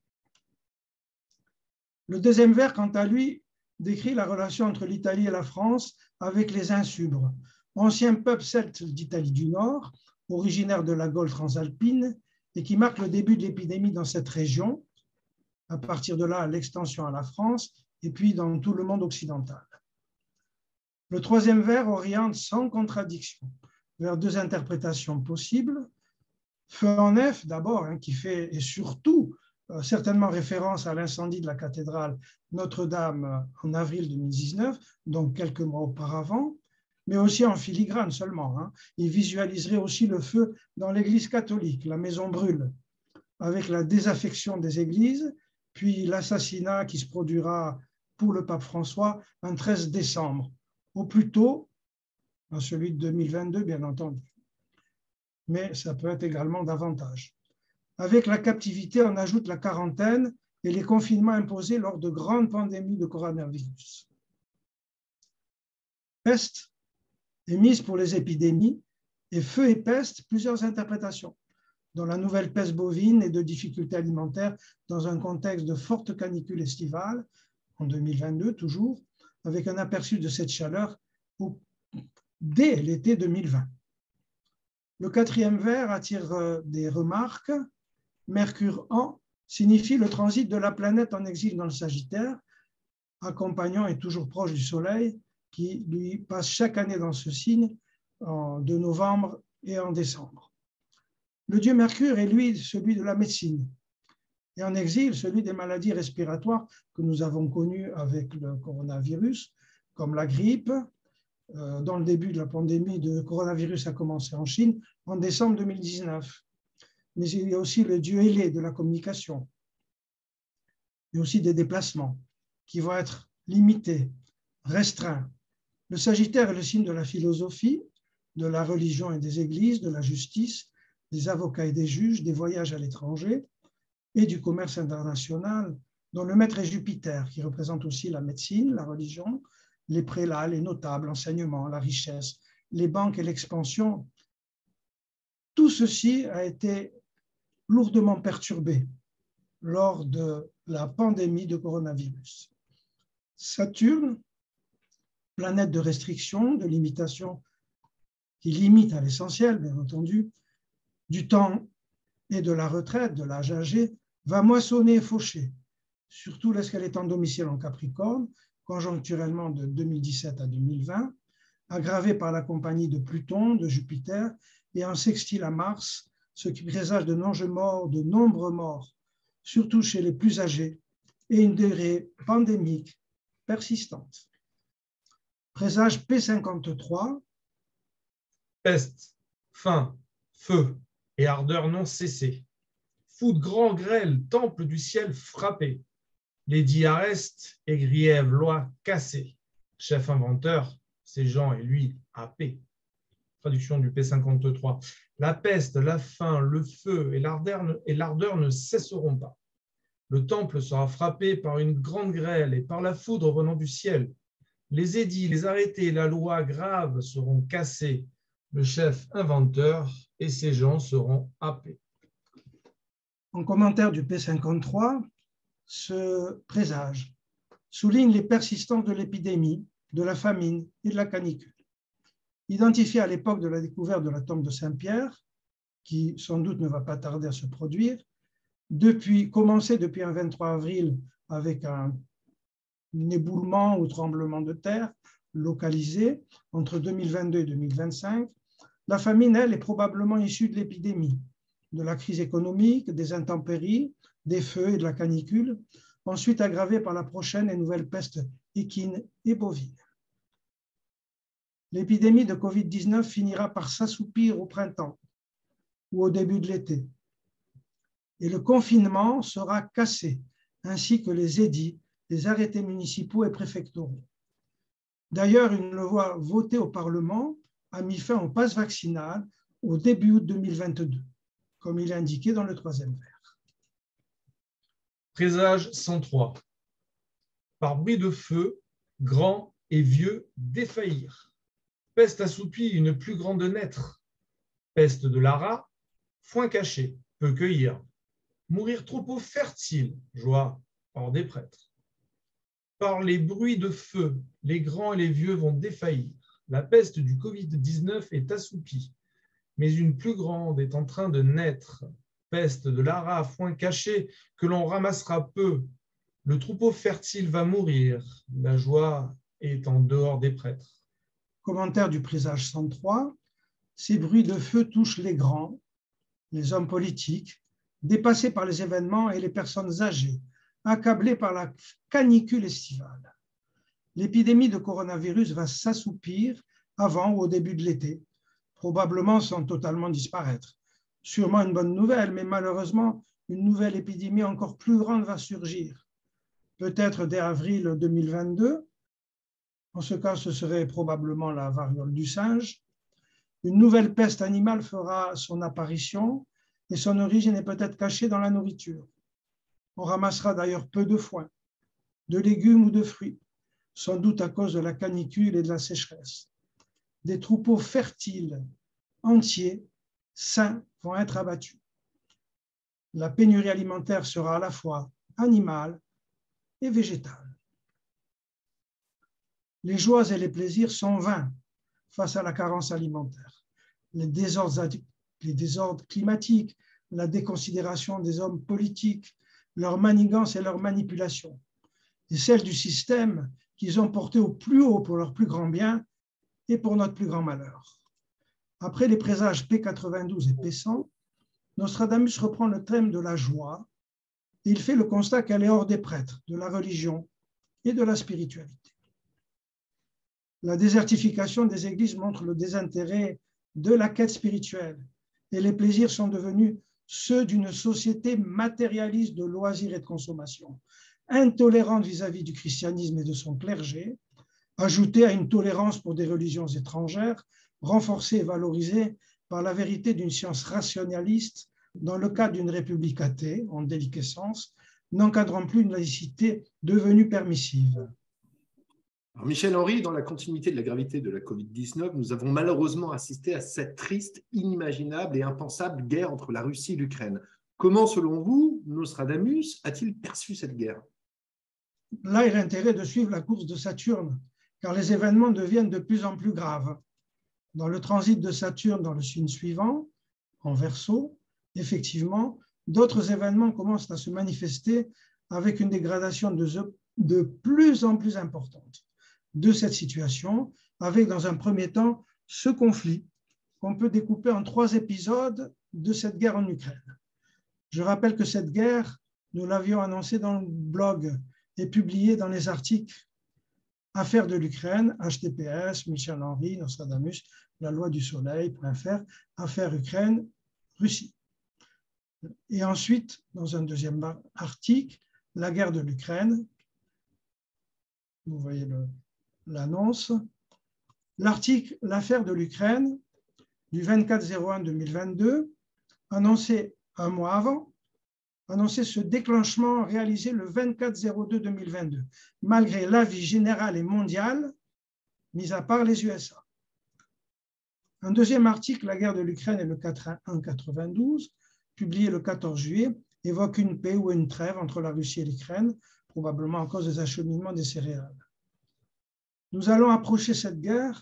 Le deuxième vers, quant à lui, décrit la relation entre l'Italie et la France avec les Insubres, ancien peuple celte d'Italie du Nord, originaire de la Gaule transalpine, et qui marque le début de l'épidémie dans cette région, à partir de là, l'extension à la France, et puis dans tout le monde occidental. Le troisième vers oriente sans contradiction vers deux interprétations possibles. Feu en nef, d'abord, hein, qui fait, et surtout, euh, certainement référence à l'incendie de la cathédrale Notre-Dame euh, en avril deux mille dix-neuf, donc quelques mois auparavant, mais aussi en filigrane seulement. Hein. Il visualiserait aussi le feu dans l'église catholique, la maison brûle, avec la désaffection des églises, puis l'assassinat qui se produira pour le pape François un treize décembre, au plus tôt, dans celui de deux mille vingt-deux, bien entendu. Mais ça peut être également davantage. Avec la captivité, on ajoute la quarantaine et les confinements imposés lors de grandes pandémies de coronavirus. Peste est mise pour les épidémies et feu et peste, plusieurs interprétations, dont la nouvelle peste bovine et de difficultés alimentaires dans un contexte de forte canicule estivale, en deux mille vingt-deux toujours, avec un aperçu de cette chaleur au, dès l'été deux mille vingt. Le quatrième vers attire des remarques. Mercure en signifie le transit de la planète en exil dans le Sagittaire, accompagnant et toujours proche du Soleil, qui lui passe chaque année dans ce signe, en, de novembre et en décembre. Le dieu Mercure est lui celui de la médecine, et en exil celui des maladies respiratoires que nous avons connues avec le coronavirus, comme la grippe, euh, dans le début de la pandémie de coronavirus a commencé en Chine en décembre deux mille dix-neuf. Mais il y a aussi le dieu ailé de la communication. Il y a aussi des déplacements qui vont être limités, restreints. Le Sagittaire est le signe de la philosophie, de la religion et des églises, de la justice, des avocats et des juges, des voyages à l'étranger et du commerce international, dont le maître est Jupiter, qui représente aussi la médecine, la religion, les prélats, les notables, l'enseignement, la richesse, les banques et l'expansion. Tout ceci a été lourdement perturbé lors de la pandémie de coronavirus. Saturne, planète de restriction, de limitation, qui limite à l'essentiel, bien entendu, du temps et de la retraite, de l'âge âgé, va moissonner et faucher, surtout lorsqu'elle est en domicile en Capricorne, conjoncturellement de deux mille dix-sept à deux mille vingt, aggravée par la compagnie de Pluton, de Jupiter, et en sextile à Mars, ce qui présage de nombreux morts, de nombreux morts, surtout chez les plus âgés, et une durée pandémique persistante. Présage P cinquante-trois. Peste, faim, feu et ardeur non cessée. Foudre grand grêle, temple du ciel frappé. Lady Arrest et griève loi cassée. Chef inventeur, c'est Jean et lui, A P. Traduction du P cinquante-trois. La peste, la faim, le feu et l'ardeur ne cesseront pas. Le temple sera frappé par une grande grêle et par la foudre venant du ciel. Les édits, les arrêtés, la loi grave seront cassés. Le chef inventeur et ses gens seront happés. En commentaire du P cinquante-trois, ce présage souligne les persistances de l'épidémie, de la famine et de la canicule. Identifié à l'époque de la découverte de la tombe de Saint-Pierre, qui sans doute ne va pas tarder à se produire, depuis, commencé depuis un vingt-trois avril avec un, un éboulement ou tremblement de terre localisé entre deux mille vingt-deux et deux mille vingt-cinq, la famine, elle, est probablement issue de l'épidémie, de la crise économique, des intempéries, des feux et de la canicule, ensuite aggravée par la prochaine et nouvelle peste équine et bovine. L'épidémie de covid dix-neuf finira par s'assoupir au printemps ou au début de l'été. Et le confinement sera cassé, ainsi que les édits, les arrêtés municipaux et préfectoraux. D'ailleurs, une loi votée au Parlement a mis fin au pass vaccinal au début août deux mille vingt-deux, comme il est indiqué dans le troisième vers. Présage cent trois. Par bruit de feu, grands et vieux défaillir. Peste assoupie, une plus grande naître. Peste de l'ara, foin caché, peut cueillir. Mourir troupeau fertile, joie hors des prêtres. Par les bruits de feu, les grands et les vieux vont défaillir. La peste du covid dix-neuf est assoupie, mais une plus grande est en train de naître. Peste de l'ara, foin caché, que l'on ramassera peu. Le troupeau fertile va mourir, la joie est en dehors des prêtres. Commentaire du présage cent trois, ces bruits de feu touchent les grands, les hommes politiques, dépassés par les événements et les personnes âgées, accablées par la canicule estivale. L'épidémie de coronavirus va s'assoupir avant ou au début de l'été, probablement sans totalement disparaître. Sûrement une bonne nouvelle, mais malheureusement, une nouvelle épidémie encore plus grande va surgir. Peut-être dès avril deux mille vingt-deux, en ce cas, ce serait probablement la variole du singe. Une nouvelle peste animale fera son apparition et son origine est peut-être cachée dans la nourriture. On ramassera d'ailleurs peu de foin, de légumes ou de fruits, sans doute à cause de la canicule et de la sécheresse. Des troupeaux fertiles, entiers, sains, vont être abattus. La pénurie alimentaire sera à la fois animale et végétale. Les joies et les plaisirs sont vains face à la carence alimentaire. Les désordres, les désordres climatiques, la déconsidération des hommes politiques, leur manigance et leur manipulation, et celle du système qu'ils ont porté au plus haut pour leur plus grand bien et pour notre plus grand malheur. Après les présages P quatre-vingt-douze et P cent, Nostradamus reprend le thème de la joie et il fait le constat qu'elle est hors des prêtres, de la religion et de la spiritualité. La désertification des églises montre le désintérêt de la quête spirituelle et les plaisirs sont devenus ceux d'une société matérialiste de loisirs et de consommation, intolérante vis-à-vis du christianisme et de son clergé, ajoutée à une tolérance pour des religions étrangères, renforcée et valorisée par la vérité d'une science rationaliste dans le cadre d'une république athée, en déliquescence, n'encadrant plus une laïcité devenue permissive. Alors Michel Henry, dans la continuité de la gravité de la covid dix-neuf, nous avons malheureusement assisté à cette triste, inimaginable et impensable guerre entre la Russie et l'Ukraine. Comment, selon vous, Nostradamus a-t-il perçu cette guerre? Là est l'intérêt de suivre la course de Saturne, car les événements deviennent de plus en plus graves. Dans le transit de Saturne dans le signe suivant, en Verseau, effectivement, d'autres événements commencent à se manifester avec une dégradation de, de plus en plus importante de cette situation, avec dans un premier temps ce conflit qu'on peut découper en trois épisodes de cette guerre en Ukraine. Je rappelle que cette guerre, nous l'avions annoncée dans le blog et publiée dans les articles Affaires de l'Ukraine, H T T P S, Michel Henry, Nostradamus, la loi du soleil point F R, Affaires Ukraine, Russie. Et ensuite, dans un deuxième article, la guerre de l'Ukraine, vous voyez l'annonce, l'article L'affaire de l'Ukraine du vingt-quatre zéro un deux mille vingt-deux, annoncé un mois avant, annonçait ce déclenchement réalisé le vingt-quatre zéro deux deux mille vingt-deux, malgré l'avis général et mondial, mis à part les U S A. Un deuxième article, La guerre de l'Ukraine et le quatre-vingt-un quatre-vingt-douze, publié le quatorze juillet, évoque une paix ou une trêve entre la Russie et l'Ukraine, probablement à cause des acheminements des céréales. Nous allons approcher cette guerre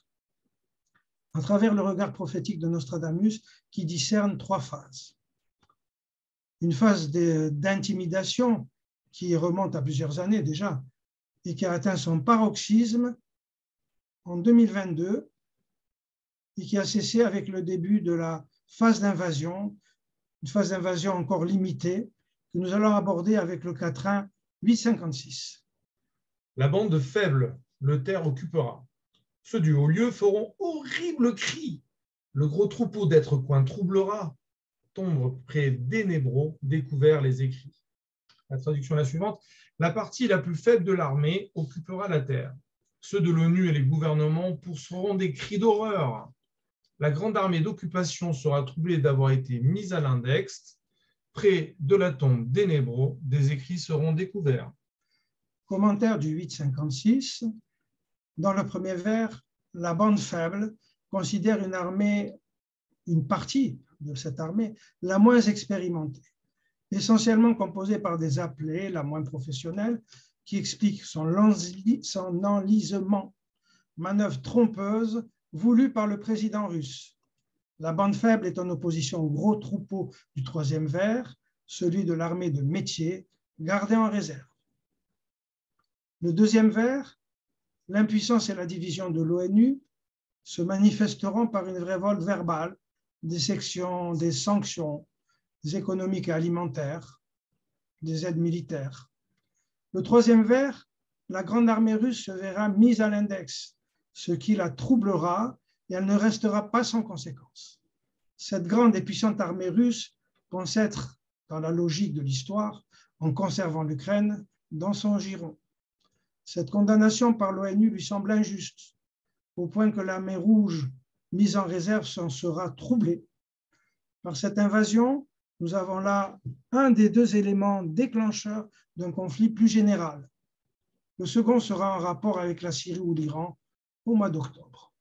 à travers le regard prophétique de Nostradamus qui discerne trois phases. Une phase d'intimidation qui remonte à plusieurs années déjà et qui a atteint son paroxysme en deux mille vingt-deux et qui a cessé avec le début de la phase d'invasion, une phase d'invasion encore limitée que nous allons aborder avec le quatrain huit cinquante-six. La bande faible, le terre occupera. Ceux du haut lieu feront horrible cri. Le gros troupeau d'êtres coin troublera. Tombe près d'Hénébro, découvert les écrits. La traduction est la suivante. La partie la plus faible de l'armée occupera la terre. Ceux de l'ONU et les gouvernements pousseront des cris d'horreur. La grande armée d'occupation sera troublée d'avoir été mise à l'index. Près de la tombe d'Hénébro, des écrits seront découverts. Commentaire du huit cinquante-six. Dans le premier vers, la bande faible considère une armée, une partie de cette armée, la moins expérimentée, essentiellement composée par des appelés, la moins professionnelle, qui explique son, son enlisement, manœuvre trompeuse voulue par le président russe. La bande faible est en opposition au gros troupeau du troisième vers, celui de l'armée de métier, gardée en réserve. Le deuxième vers, l'impuissance et la division de l'ONU se manifesteront par une révolte verbale, des sections, des sanctions des économiques et alimentaires, des aides militaires. Le troisième vers, la grande armée russe se verra mise à l'index, ce qui la troublera et elle ne restera pas sans conséquence. Cette grande et puissante armée russe pense être, dans la logique de l'histoire, en conservant l'Ukraine dans son giron. Cette condamnation par l'ONU lui semble injuste, au point que l'armée rouge mise en réserve s'en sera troublée. Par cette invasion, nous avons là un des deux éléments déclencheurs d'un conflit plus général. Le second sera en rapport avec la Syrie ou l'Iran au mois d'octobre.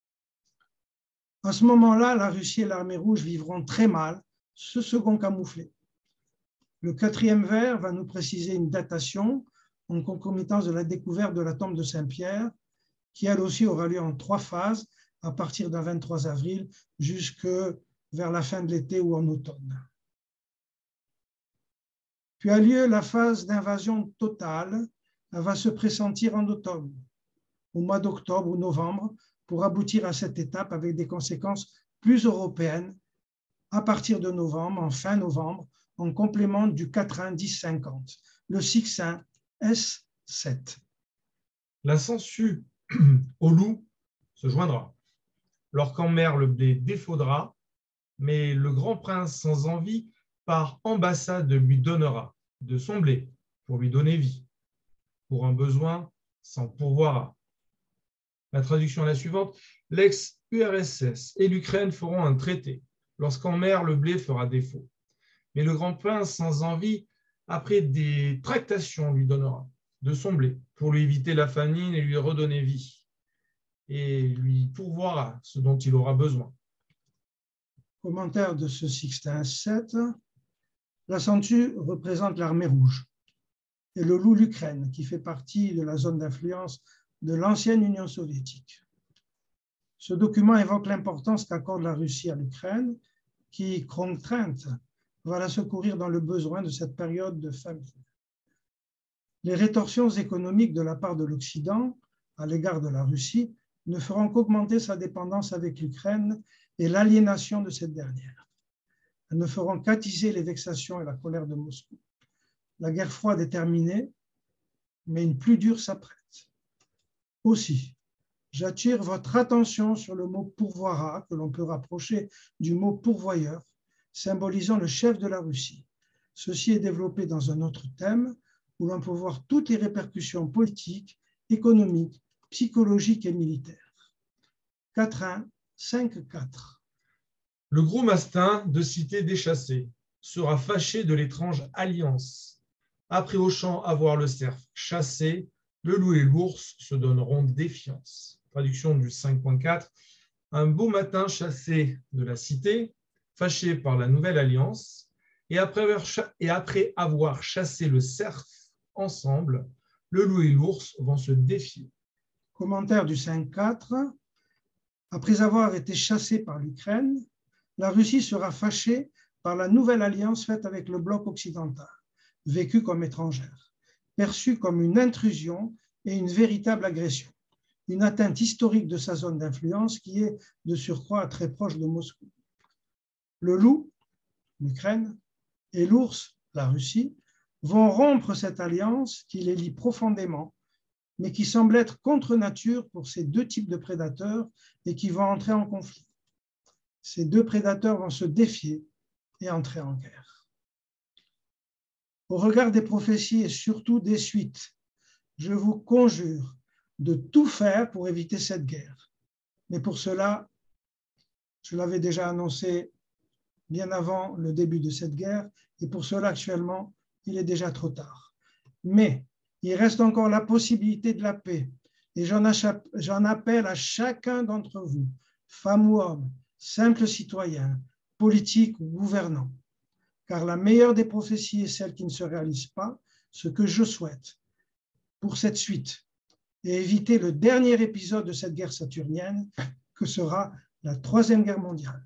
À ce moment-là, la Russie et l'armée rouge vivront très mal ce second camouflet. Le quatrième vers va nous préciser une datation en concomitance de la découverte de la tombe de Saint-Pierre, qui elle aussi aura lieu en trois phases à partir du vingt-trois avril jusque vers la fin de l'été ou en automne. Puis a lieu la phase d'invasion totale, elle va se pressentir en automne, au mois d'octobre ou novembre, pour aboutir à cette étape avec des conséquences plus européennes à partir de novembre, en fin novembre, en complément du quatrain dix cinquante, le Sixin S sept. La sangsue au loup se joindra. Lorsqu'en mer le blé défaudra, mais le grand prince sans envie, par ambassade lui donnera de son blé pour lui donner vie. Pour un besoin, s'en pourvoira. La traduction est la suivante. L'ex-U R S S et l'Ukraine feront un traité lorsqu'en mer le blé fera défaut. Mais le grand prince sans envie, après des tractations, lui donnera de son blé pour lui éviter la famine et lui redonner vie, et lui pourvoira ce dont il aura besoin. Commentaire de ce Sixtin sept. La ceinture représente l'armée rouge et le loup l'Ukraine, qui fait partie de la zone d'influence de l'ancienne Union soviétique. Ce document évoque l'importance qu'accorde la Russie à l'Ukraine, qui, contrainte, va la secourir dans le besoin de cette période de famine. Les rétorsions économiques de la part de l'Occident à l'égard de la Russie ne feront qu'augmenter sa dépendance avec l'Ukraine et l'aliénation de cette dernière. Elles ne feront qu'attiser les vexations et la colère de Moscou. La guerre froide est terminée, mais une plus dure s'apprête. Aussi, j'attire votre attention sur le mot pourvoira, que l'on peut rapprocher du mot pourvoyeur, symbolisant le chef de la Russie. Ceci est développé dans un autre thème, où l'on peut voir toutes les répercussions politiques, économiques, psychologiques et militaires. quatre un, cinq quatre. Le gros mastin de cité déchassée sera fâché de l'étrange alliance. Après au champ avoir le cerf chassé, le loup et l'ours se donneront défiance. Traduction du cinq point quatre. Un beau matin chassé de la cité, fâché par la nouvelle alliance, et après avoir, et après avoir chassé le cerf ensemble, le loup et l'ours vont se défier. Commentaire du cinq quatre. Après avoir été chassé par l'Ukraine, la Russie sera fâchée par la nouvelle alliance faite avec le bloc occidental, vécue comme étrangère, perçue comme une intrusion et une véritable agression, une atteinte historique de sa zone d'influence qui est de surcroît très proche de Moscou. Le loup, l'Ukraine, et l'ours, la Russie, vont rompre cette alliance qui les lie profondément, mais qui semble être contre nature pour ces deux types de prédateurs et qui vont entrer en conflit. Ces deux prédateurs vont se défier et entrer en guerre. Au regard des prophéties et surtout des suites, je vous conjure de tout faire pour éviter cette guerre. Mais pour cela, je l'avais déjà annoncé bien avant le début de cette guerre, et pour cela, actuellement, il est déjà trop tard. Mais il reste encore la possibilité de la paix, et j'en appelle à chacun d'entre vous, femmes ou hommes, simples citoyens, politiques ou gouvernants, car la meilleure des prophéties est celle qui ne se réalise pas, ce que je souhaite pour cette suite, et éviter le dernier épisode de cette guerre saturnienne, que sera la Troisième Guerre mondiale.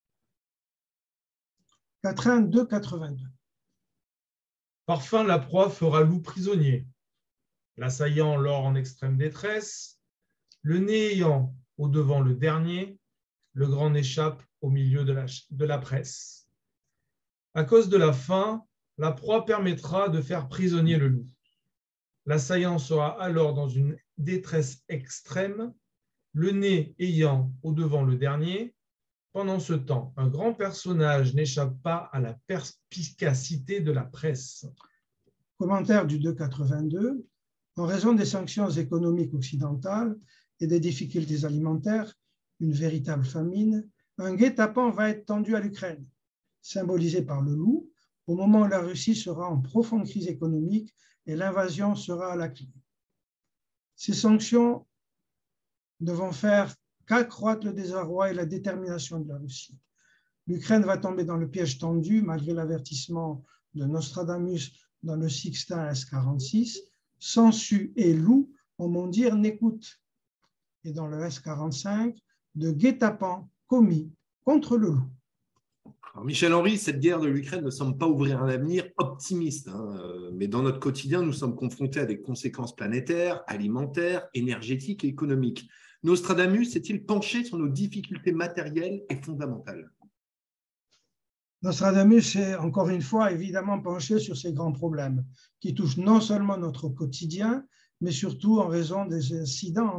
Quatrain deux quatre-vingt-deux. Par fin, la proie fera loup prisonnier, l'assaillant lors en extrême détresse, le nez ayant au devant le dernier, le grand n'échappe au milieu de la, de la presse. À cause de la faim, la proie permettra de faire prisonnier le loup. L'assaillant sera alors dans une détresse extrême, le nez ayant au devant le dernier. Pendant ce temps, un grand personnage n'échappe pas à la perspicacité de la presse. Commentaire du deux quatre-vingt-deux. En raison des sanctions économiques occidentales et des difficultés alimentaires, une véritable famine, un guet-apens va être tendu à l'Ukraine, symbolisé par le loup, au moment où la Russie sera en profonde crise économique et l'invasion sera à la clé. Ces sanctions ne vont faire qu'accroître le désarroi et la détermination de la Russie. L'Ukraine va tomber dans le piège tendu, malgré l'avertissement de Nostradamus dans le Sixtin S quarante-six, Sansu et loup ont mon dire n'écoute. Et dans le S quarante-cinq, de guet-apens commis contre le loup. Alors Michel Henry, cette guerre de l'Ukraine ne semble pas ouvrir un avenir optimiste, hein, mais dans notre quotidien, nous sommes confrontés à des conséquences planétaires, alimentaires, énergétiques et économiques. Nostradamus s'est-il penché sur nos difficultés matérielles et fondamentales? Nostradamus s'est encore une fois évidemment penché sur ces grands problèmes qui touchent non seulement notre quotidien, mais surtout en raison des incidences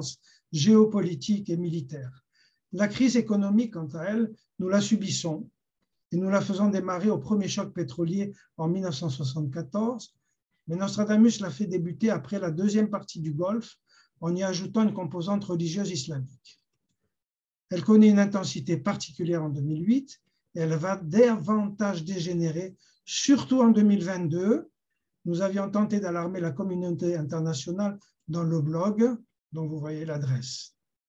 géopolitique et militaire. La crise économique, quant à elle, nous la subissons et nous la faisons démarrer au premier choc pétrolier en mille neuf cent soixante-quatorze, mais Nostradamus l'a fait débuter après la deuxième partie du Golfe en y ajoutant une composante religieuse islamique. Elle connaît une intensité particulière en deux mille huit et elle va davantage dégénérer, surtout en deux mille vingt-deux. Nous avions tenté d'alarmer la communauté internationale dans le blog dont vous voyez l'adresse.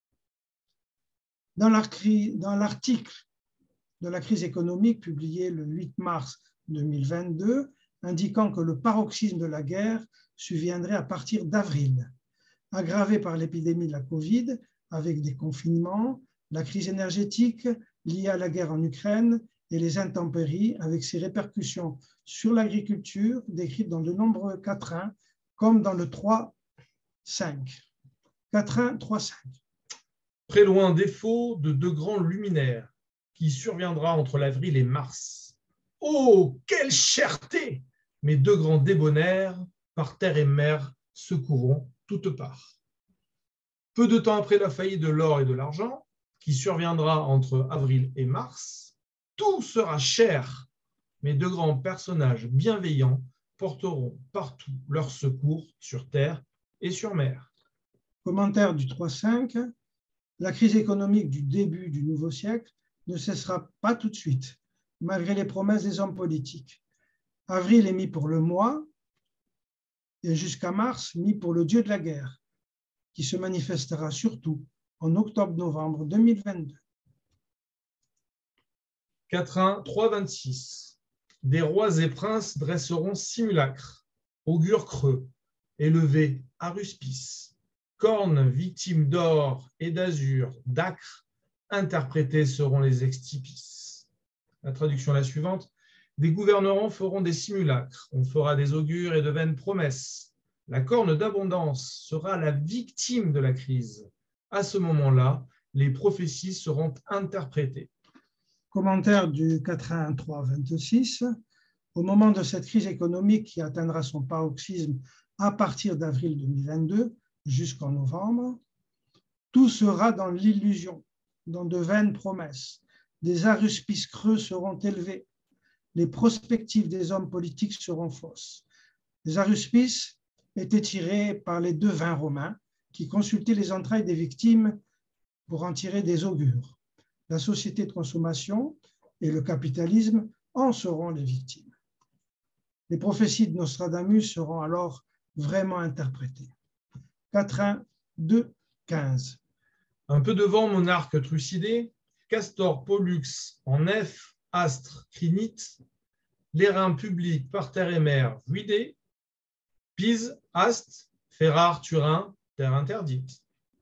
Dans l'article de la crise économique publié le huit mars deux mille vingt-deux, indiquant que le paroxysme de la guerre surviendrait à partir d'avril, aggravé par l'épidémie de la Covid avec des confinements, la crise énergétique liée à la guerre en Ukraine et les intempéries avec ses répercussions sur l'agriculture décrites dans de nombreux quatrains comme dans le trois cinq. Quatrain trois cinq. Très loin défaut de deux grands luminaires qui surviendra entre l'avril et mars. Oh, quelle cherté! Mes deux grands débonnaires, par terre et mer, secourront toutes parts. Peu de temps après la faillite de l'or et de l'argent, qui surviendra entre avril et mars, tout sera cher. Mes deux grands personnages bienveillants porteront partout leur secours sur terre et sur mer. Commentaire du trois cinq. La crise économique du début du nouveau siècle ne cessera pas tout de suite, malgré les promesses des hommes politiques. Avril est mis pour le mois et jusqu'à mars mis pour le dieu de la guerre, qui se manifestera surtout en octobre-novembre deux mille vingt-deux. Quatrain trois vingt-six. Des rois et princes dresseront simulacre, augure creux, élevé aruspice, cornes victimes d'or et d'azur, d'acre, interprétés seront les extipices. La traduction est la suivante. Des gouvernants feront des simulacres, on fera des augures et de vaines promesses. La corne d'abondance sera la victime de la crise. À ce moment-là, les prophéties seront interprétées. Commentaire du quatrain trois vingt-six. Au moment de cette crise économique qui atteindra son paroxysme à partir d'avril deux mille vingt-deux jusqu'en novembre, tout sera dans l'illusion, dans de vaines promesses. Des aruspices creux seront élevés. Les prospectives des hommes politiques seront fausses. Les aruspices étaient tirés par les devins romains qui consultaient les entrailles des victimes pour en tirer des augures. La société de consommation et le capitalisme en seront les victimes. Les prophéties de Nostradamus seront alors vraiment interprétées. Quatrain deux quinze. Un peu devant monarque trucidé, Castor Pollux en F, astre crinite, les reins publics par terre et mer vidés, Pise, Aste, Ferrare, Turin, terre interdite.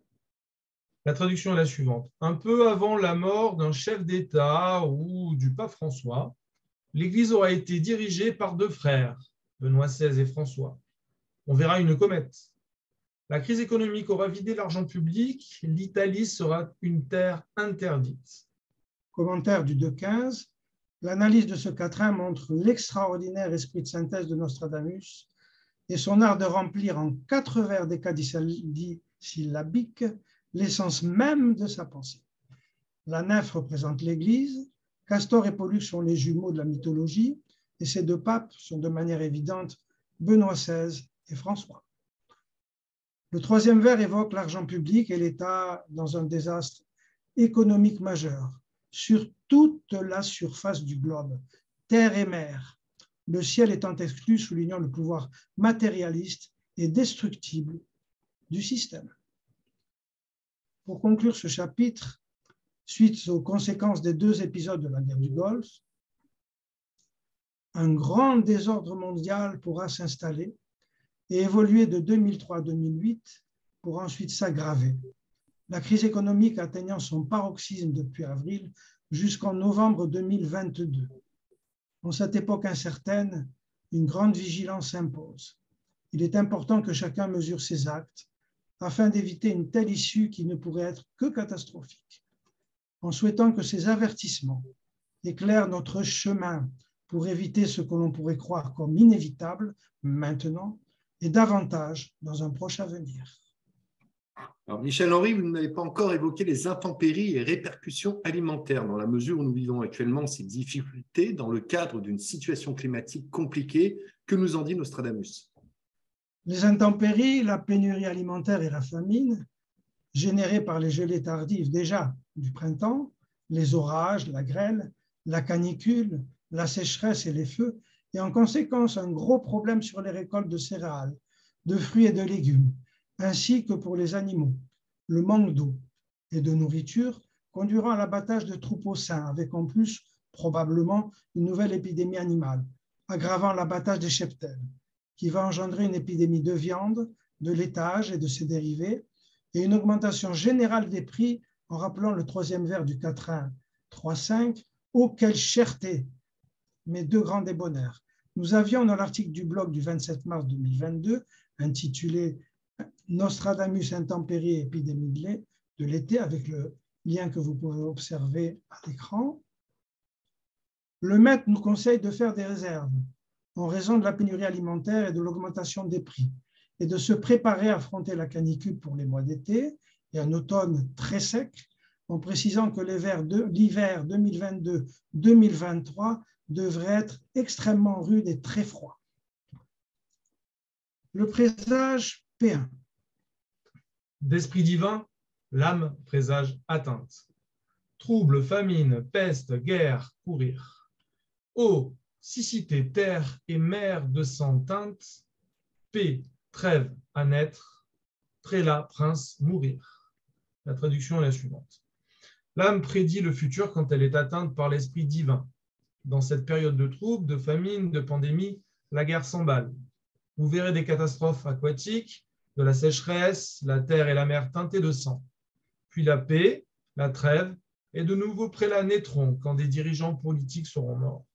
La traduction est la suivante. Un peu avant la mort d'un chef d'État ou du pape François, l'Église aura été dirigée par deux frères, Benoît seize et François. On verra une comète. La crise économique aura vidé l'argent public, l'Italie sera une terre interdite. Commentaire du deux quinze. L'analyse de ce quatrain montre l'extraordinaire esprit de synthèse de Nostradamus et son art de remplir en quatre vers décadésyllabiques l'essence même de sa pensée. La nef représente l'Église, Castor et Pollux sont les jumeaux de la mythologie, et ces deux papes sont de manière évidente Benoît seize et François. Le troisième vers évoque l'argent public et l'État dans un désastre économique majeur sur toute la surface du globe, terre et mer, le ciel étant exclu, soulignant le pouvoir matérialiste et destructible du système. Pour conclure ce chapitre, suite aux conséquences des deux épisodes de la guerre du Golfe, un grand désordre mondial pourra s'installer et évoluer de deux mille trois à deux mille huit pour ensuite s'aggraver. La crise économique atteignant son paroxysme depuis avril jusqu'en novembre deux mille vingt-deux. En cette époque incertaine, une grande vigilance s'impose. Il est important que chacun mesure ses actes afin d'éviter une telle issue qui ne pourrait être que catastrophique. En souhaitant que ces avertissements éclairent notre chemin pour éviter ce que l'on pourrait croire comme inévitable maintenant et davantage dans un proche avenir. Alors, Michel Henry, vous n'avez pas encore évoqué les intempéries et répercussions alimentaires, dans la mesure où nous vivons actuellement ces difficultés dans le cadre d'une situation climatique compliquée. Que nous en dit Nostradamus? Les intempéries, la pénurie alimentaire et la famine, générées par les gelées tardives déjà du printemps, les orages, la grêle, la canicule, la sécheresse et les feux, et en conséquence un gros problème sur les récoltes de céréales, de fruits et de légumes, ainsi que pour les animaux. Le manque d'eau et de nourriture conduira à l'abattage de troupeaux sains, avec en plus probablement une nouvelle épidémie animale, aggravant l'abattage des cheptels, qui va engendrer une épidémie de viande, de laitage et de ses dérivés, et une augmentation générale des prix, en rappelant le troisième vers du quatrain trois cinq, oh quelle cherté, mes deux grands débonnaires. Nous avions dans l'article du blog du vingt-sept mars deux mille vingt-deux, intitulé Nostradamus, intempéries et épidémie de l'été, avec le lien que vous pouvez observer à l'écran. Le maître nous conseille de faire des réserves en raison de la pénurie alimentaire et de l'augmentation des prix, et de se préparer à affronter la canicule pour les mois d'été et un automne très sec, en précisant que l'hiver deux mille vingt-deux deux mille vingt-trois devrait être extrêmement rude et très froid. Le présage P un. D'esprit divin, l'âme présage atteinte. Trouble, famine, peste, guerre, courir. Ô siccité, terre et mer de sang teinte, paix, trêve à naître, prélat, prince, mourir. La traduction est la suivante. L'âme prédit le futur quand elle est atteinte par l'esprit divin. Dans cette période de troubles, de famine, de pandémie, la guerre s'emballe. Vous verrez des catastrophes aquatiques, de la sécheresse, la terre et la mer teintées de sang. Puis la paix, la trêve, et de nouveaux prélats naîtront quand des dirigeants politiques seront morts.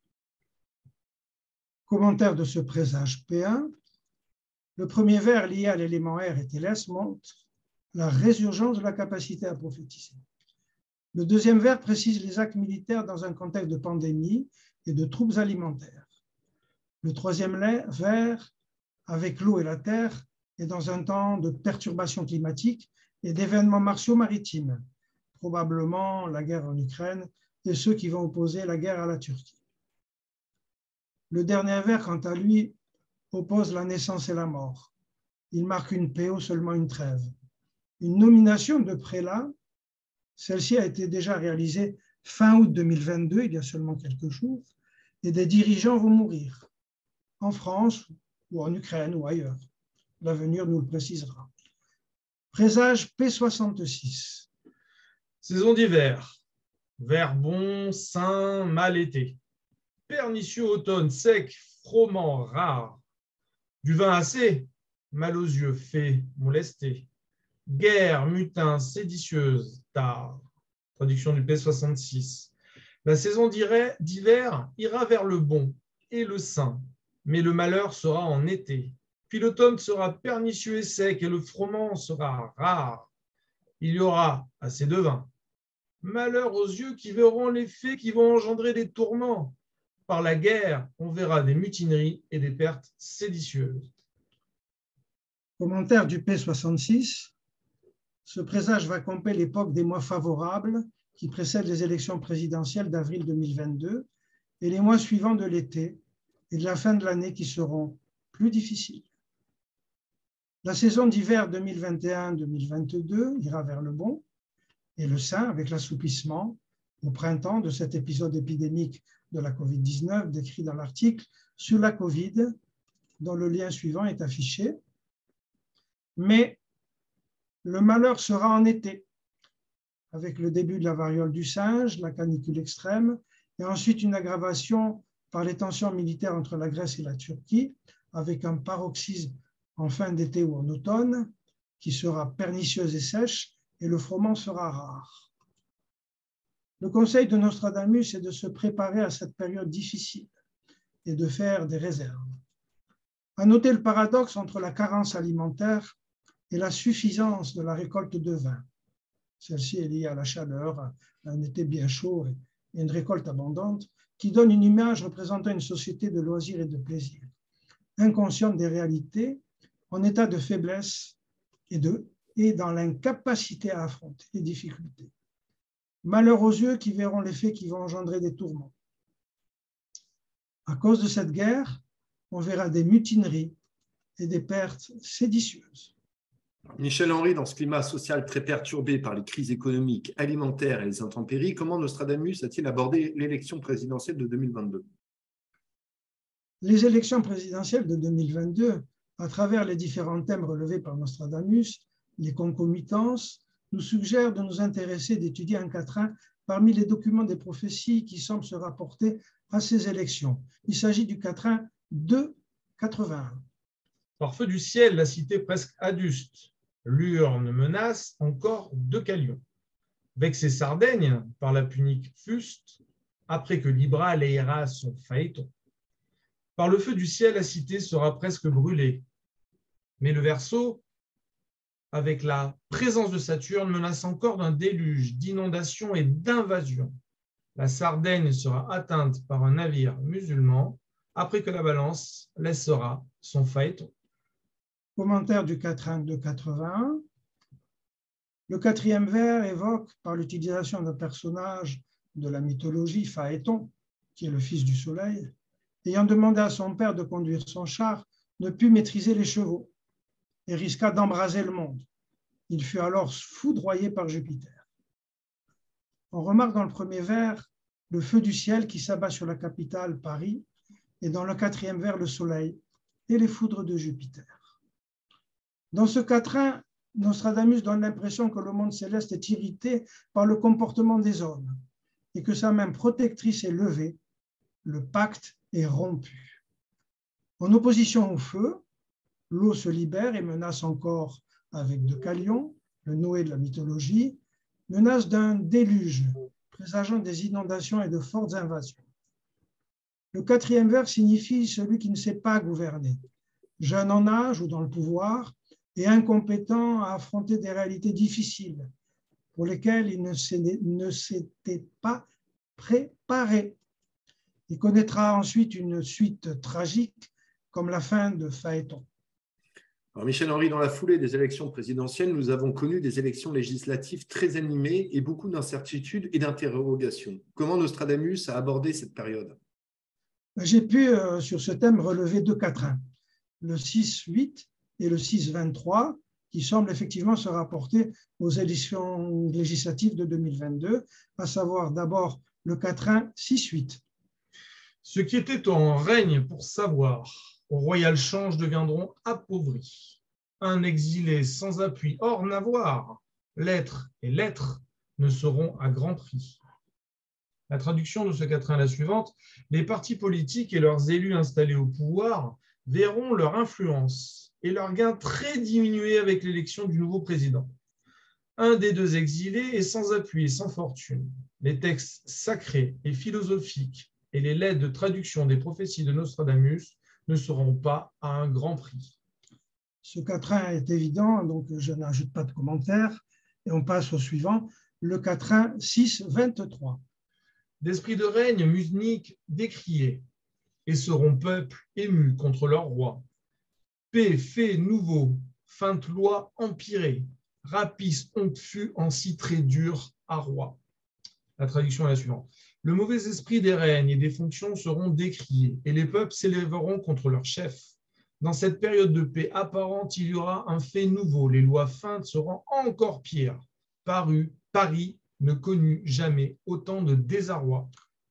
Commentaire de ce présage P un. Le premier vers lié à l'élément air et télès montre la résurgence de la capacité à prophétiser. Le deuxième vers précise les actes militaires dans un contexte de pandémie et de troubles alimentaires. Le troisième vers, avec l'eau et la terre, est dans un temps de perturbations climatiques et d'événements martiaux maritimes, probablement la guerre en Ukraine et ceux qui vont opposer la guerre à la Turquie. Le dernier vers, quant à lui, oppose la naissance et la mort. Il marque une paix ou seulement une trêve. Une nomination de prélat, celle-ci a été déjà réalisée fin août deux mille vingt-deux, il y a seulement quelques jours, et des dirigeants vont mourir, en France ou en Ukraine ou ailleurs. L'avenir nous le précisera. Présage P soixante-six. Saison d'hiver, vert bon, sain, mal été. Pernicieux automne, sec, froment, rare. Du vin assez, mal aux yeux, fait, molesté. Guerre, mutin, séditieuse, tard. Traduction du P soixante-six. La saison d'hiver ira vers le bon et le sain, mais le malheur sera en été. Puis l'automne sera pernicieux et sec et le froment sera rare. Il y aura assez de vin. Malheur aux yeux qui verront les faits qui vont engendrer des tourments. Par la guerre, on verra des mutineries et des pertes séditieuses. Commentaire du P soixante-six. Ce présage va camper l'époque des mois favorables qui précèdent les élections présidentielles d'avril deux mille vingt-deux et les mois suivants de l'été et de la fin de l'année qui seront plus difficiles. La saison d'hiver deux mille vingt et un deux mille vingt-deux ira vers le bon et le sain avec l'assouplissement au printemps de cet épisode épidémique de la covid dix-neuf décrit dans l'article sur la Covid, dont le lien suivant est affiché. Mais le malheur sera en été, avec le début de la variole du singe, la canicule extrême, et ensuite une aggravation par les tensions militaires entre la Grèce et la Turquie, avec un paroxysme en fin d'été ou en automne, qui sera pernicieuse et sèche, et le froment sera rare. Le conseil de Nostradamus est de se préparer à cette période difficile et de faire des réserves. À noter le paradoxe entre la carence alimentaire et la suffisance de la récolte de vin. Celle-ci est liée à la chaleur, à un été bien chaud et une récolte abondante, qui donne une image représentant une société de loisirs et de plaisir, inconsciente des réalités, en état de faiblesse et, de, et dans l'incapacité à affronter les difficultés. Malheur aux yeux qui verront les faits qui vont engendrer des tourments. À cause de cette guerre, on verra des mutineries et des pertes séditieuses. Michel Henry, dans ce climat social très perturbé par les crises économiques, alimentaires et les intempéries, comment Nostradamus a-t-il abordé l'élection présidentielle de deux mille vingt-deux? Les élections présidentielles de deux mille vingt-deux, à travers les différents thèmes relevés par Nostradamus, les concomitances, nous suggèrent de nous intéresser, d'étudier un quatrain parmi les documents des prophéties qui semblent se rapporter à ces élections. Il s'agit du quatrain deux quatre-vingt-un. Par feu du ciel, la cité presque aduste, l'urne menace encore de Calion. Vexé Sardaigne par la punique Fuste, après que Libra layera son phaéton. Par le feu du ciel, la cité sera presque brûlée. Mais le Verseau, avec la présence de Saturne, menace encore d'un déluge, d'inondations et d'invasions. La Sardaigne sera atteinte par un navire musulman après que la Balance laissera son phaéton. Commentaire du quatrain de quatre-vingt-un. Le quatrième vers évoque, par l'utilisation d'un personnage de la mythologie, Phaéton, qui est le fils du soleil, ayant demandé à son père de conduire son char, ne put maîtriser les chevaux et risqua d'embraser le monde. Il fut alors foudroyé par Jupiter. On remarque dans le premier vers le feu du ciel qui s'abat sur la capitale, Paris, et dans le quatrième vers, le soleil et les foudres de Jupiter. Dans ce quatrain, Nostradamus donne l'impression que le monde céleste est irrité par le comportement des hommes et que sa main protectrice est levée, le pacte est rompu. En opposition au feu, l'eau se libère et menace encore avec Deucalion, le Noé de la mythologie, menace d'un déluge, présageant des inondations et de fortes invasions. Le quatrième vers signifie celui qui ne sait pas gouverner, jeune en âge ou dans le pouvoir, et incompétent à affronter des réalités difficiles pour lesquelles il ne s'était pas préparé. Il connaîtra ensuite une suite tragique comme la fin de Phaéton. Alors Michel Henry, dans la foulée des élections présidentielles, nous avons connu des élections législatives très animées et beaucoup d'incertitudes et d'interrogations. Comment Nostradamus a abordé cette période? J'ai pu, euh, sur ce thème, relever deux quatrains, le six huit et le six vingt-trois, qui semblent effectivement se rapporter aux élections législatives de deux mille vingt-deux, à savoir d'abord le quatrain six huit. Ceux qui étaient en règne pour savoir, au royal change deviendront appauvris. Un exilé sans appui hors n'avoir, l'être et l'être ne seront à grand prix. La traduction de ce quatrain est la suivante. Les partis politiques et leurs élus installés au pouvoir verront leur influence et leurs gains très diminués avec l'élection du nouveau président. Un des deux exilés est sans appui et sans fortune. Les textes sacrés et philosophiques et les lettres de traduction des prophéties de Nostradamus ne seront pas à un grand prix. Ce quatrain est évident, donc je n'ajoute pas de commentaires, et on passe au suivant, le quatrain six vingt-trois. D'esprit de règne musnique décriés, et seront peuple ému contre leur roi. Paix, fait nouveau, feinte loi empirée, rapice honte fut en si très dur à roi. La traduction est la suivante. Le mauvais esprit des règnes et des fonctions seront décriés, et les peuples s'élèveront contre leurs chefs. Dans cette période de paix apparente, il y aura un fait nouveau. Les lois feintes seront encore pires. Paru, Paris ne connut jamais autant de désarroi.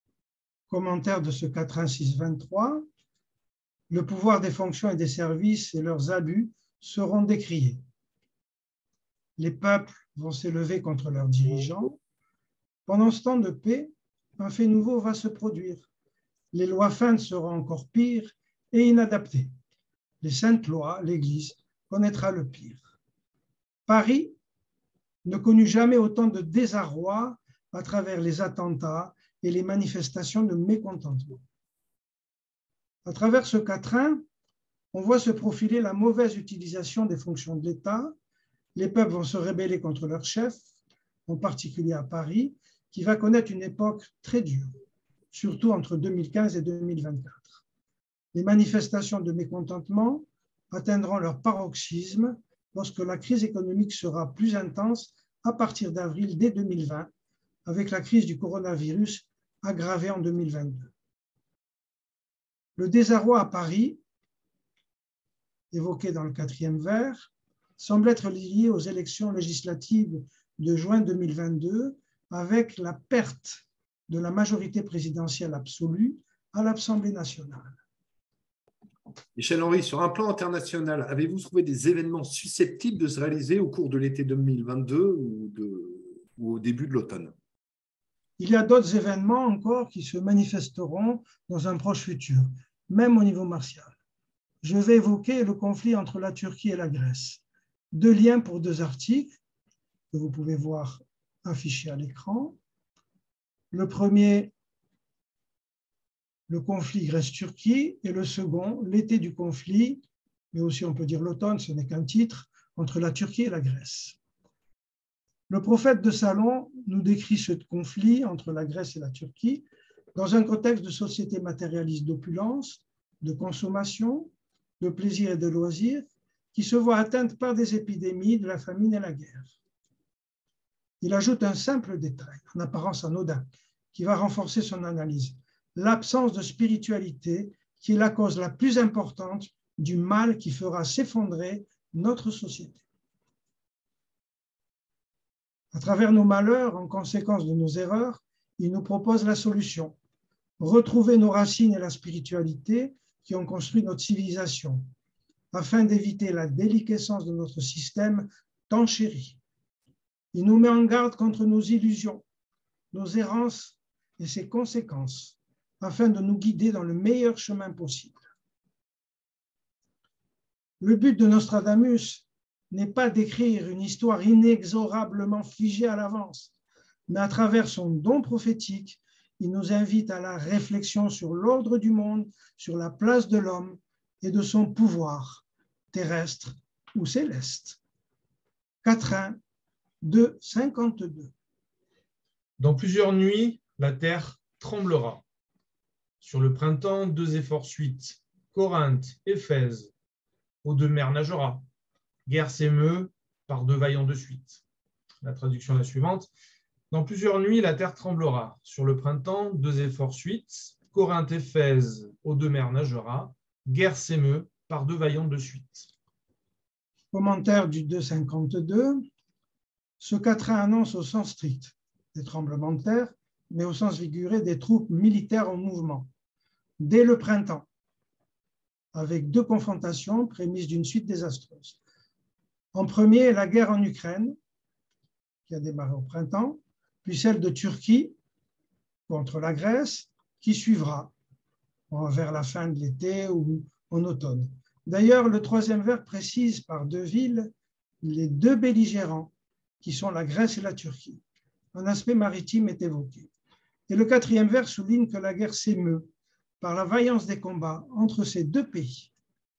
Commentaire de ce quatrain six vingt-trois. Le pouvoir des fonctions et des services et leurs abus seront décriés. Les peuples vont s'élever contre leurs dirigeants. Pendant ce temps de paix, un fait nouveau va se produire. Les lois feintes seront encore pires et inadaptées. Les saintes lois, l'Église, connaîtra le pire. Paris ne connut jamais autant de désarroi à travers les attentats et les manifestations de mécontentement. À travers ce quatrain, on voit se profiler la mauvaise utilisation des fonctions de l'État. Les peuples vont se rebeller contre leurs chefs, en particulier à Paris, qui va connaître une époque très dure, surtout entre deux mille quinze et deux mille vingt-quatre. Les manifestations de mécontentement atteindront leur paroxysme lorsque la crise économique sera plus intense à partir d'avril dès deux mille vingt, avec la crise du coronavirus aggravée en deux mille vingt-deux. Le désarroi à Paris, évoqué dans le quatrième vers, semble être lié aux élections législatives de juin deux mille vingt-deux, avec la perte de la majorité présidentielle absolue à l'Assemblée nationale. Michel Henry, sur un plan international, avez-vous trouvé des événements susceptibles de se réaliser au cours de l'été deux mille vingt-deux ou, de, ou au début de l'automne? Il y a d'autres événements encore qui se manifesteront dans un proche futur, même au niveau martial. Je vais évoquer le conflit entre la Turquie et la Grèce. Deux liens pour deux articles que vous pouvez voir affichés à l'écran. Le premier, le conflit Grèce-Turquie, et le second, l'été du conflit, mais aussi on peut dire l'automne, ce n'est qu'un titre, entre la Turquie et la Grèce. Le prophète de Salomon nous décrit ce conflit entre la Grèce et la Turquie dans un contexte de société matérialiste d'opulence, de consommation, de plaisir et de loisirs, qui se voit atteinte par des épidémies, de la famine et la guerre. Il ajoute un simple détail, en apparence anodin, qui va renforcer son analyse: l'absence de spiritualité, qui est la cause la plus importante du mal qui fera s'effondrer notre société. À travers nos malheurs, en conséquence de nos erreurs, il nous propose la solution: retrouver nos racines et la spiritualité qui ont construit notre civilisation, afin d'éviter la déliquescence de notre système tant chéri. Il nous met en garde contre nos illusions, nos errances et ses conséquences, afin de nous guider dans le meilleur chemin possible. Le but de Nostradamus n'est pas d'écrire une histoire inexorablement figée à l'avance, mais à travers son don prophétique, il nous invite à la réflexion sur l'ordre du monde, sur la place de l'homme et de son pouvoir, terrestre ou céleste. Quatrain deux, cinquante-deux. Dans plusieurs nuits, la terre tremblera. Sur le printemps, deux efforts suite. Corinthe, Éphèse, aux deux mers nagera. Guerre s'émeut par deux vaillants de suite. La traduction est la suivante. Dans plusieurs nuits, la terre tremblera. Sur le printemps, deux efforts suite. Corinthe, Éphèse, aux deux mers nagera. Guerre s'émeut par deux vaillants de suite. Commentaire du deux cinquante-deux. Ce quatrain annonce au sens strict des tremblements de terre, mais au sens figuré des troupes militaires en mouvement, dès le printemps, avec deux confrontations prémices d'une suite désastreuse. En premier, la guerre en Ukraine, qui a démarré au printemps, puis celle de Turquie contre la Grèce, qui suivra vers la fin de l'été ou en automne. D'ailleurs, le troisième vers précise par deux villes les deux belligérants, qui sont la Grèce et la Turquie. Un aspect maritime est évoqué. Et le quatrième vers souligne que la guerre s'émeut par la vaillance des combats entre ces deux pays.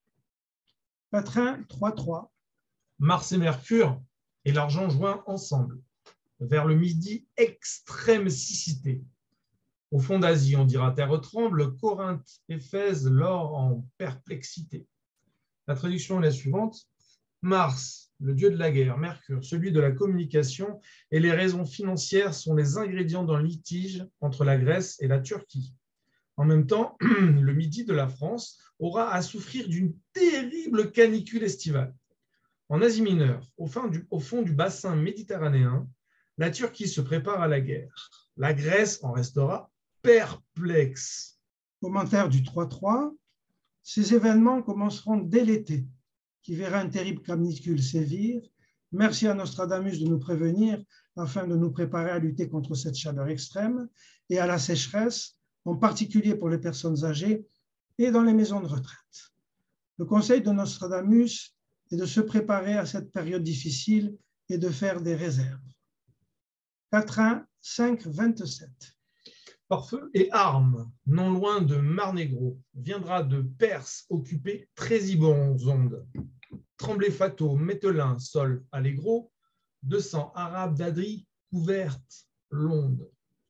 Quatrain trois trois. Mars et Mercure et l'argent joints ensemble. Vers le midi, extrême siccité. Au fond d'Asie, on dira terre tremble, Corinthe, Éphèse, l'or en perplexité. La traduction est la suivante. Mars, le dieu de la guerre, Mercure, celui de la communication, et les raisons financières sont les ingrédients d'un litige entre la Grèce et la Turquie. En même temps, le midi de la France aura à souffrir d'une terrible canicule estivale. En Asie mineure, au fond, du, au fond du bassin méditerranéen, la Turquie se prépare à la guerre. La Grèce en restera perplexe. Commentaire du trois trois. Ces événements commenceront dès l'été, qui verra une terrible canicule sévir. Merci à Nostradamus de nous prévenir afin de nous préparer à lutter contre cette chaleur extrême et à la sécheresse, en particulier pour les personnes âgées et dans les maisons de retraite. Le conseil de Nostradamus est de se préparer à cette période difficile et de faire des réserves. Quatrain cinq vingt-sept. Par feu et armes, non loin de Mar Négro, viendra de Perse occuper Trésibonde. Tremblay Fato, Mételin, Sol, Allégro, deux cents Arabes d'Adri, couverte l'onde.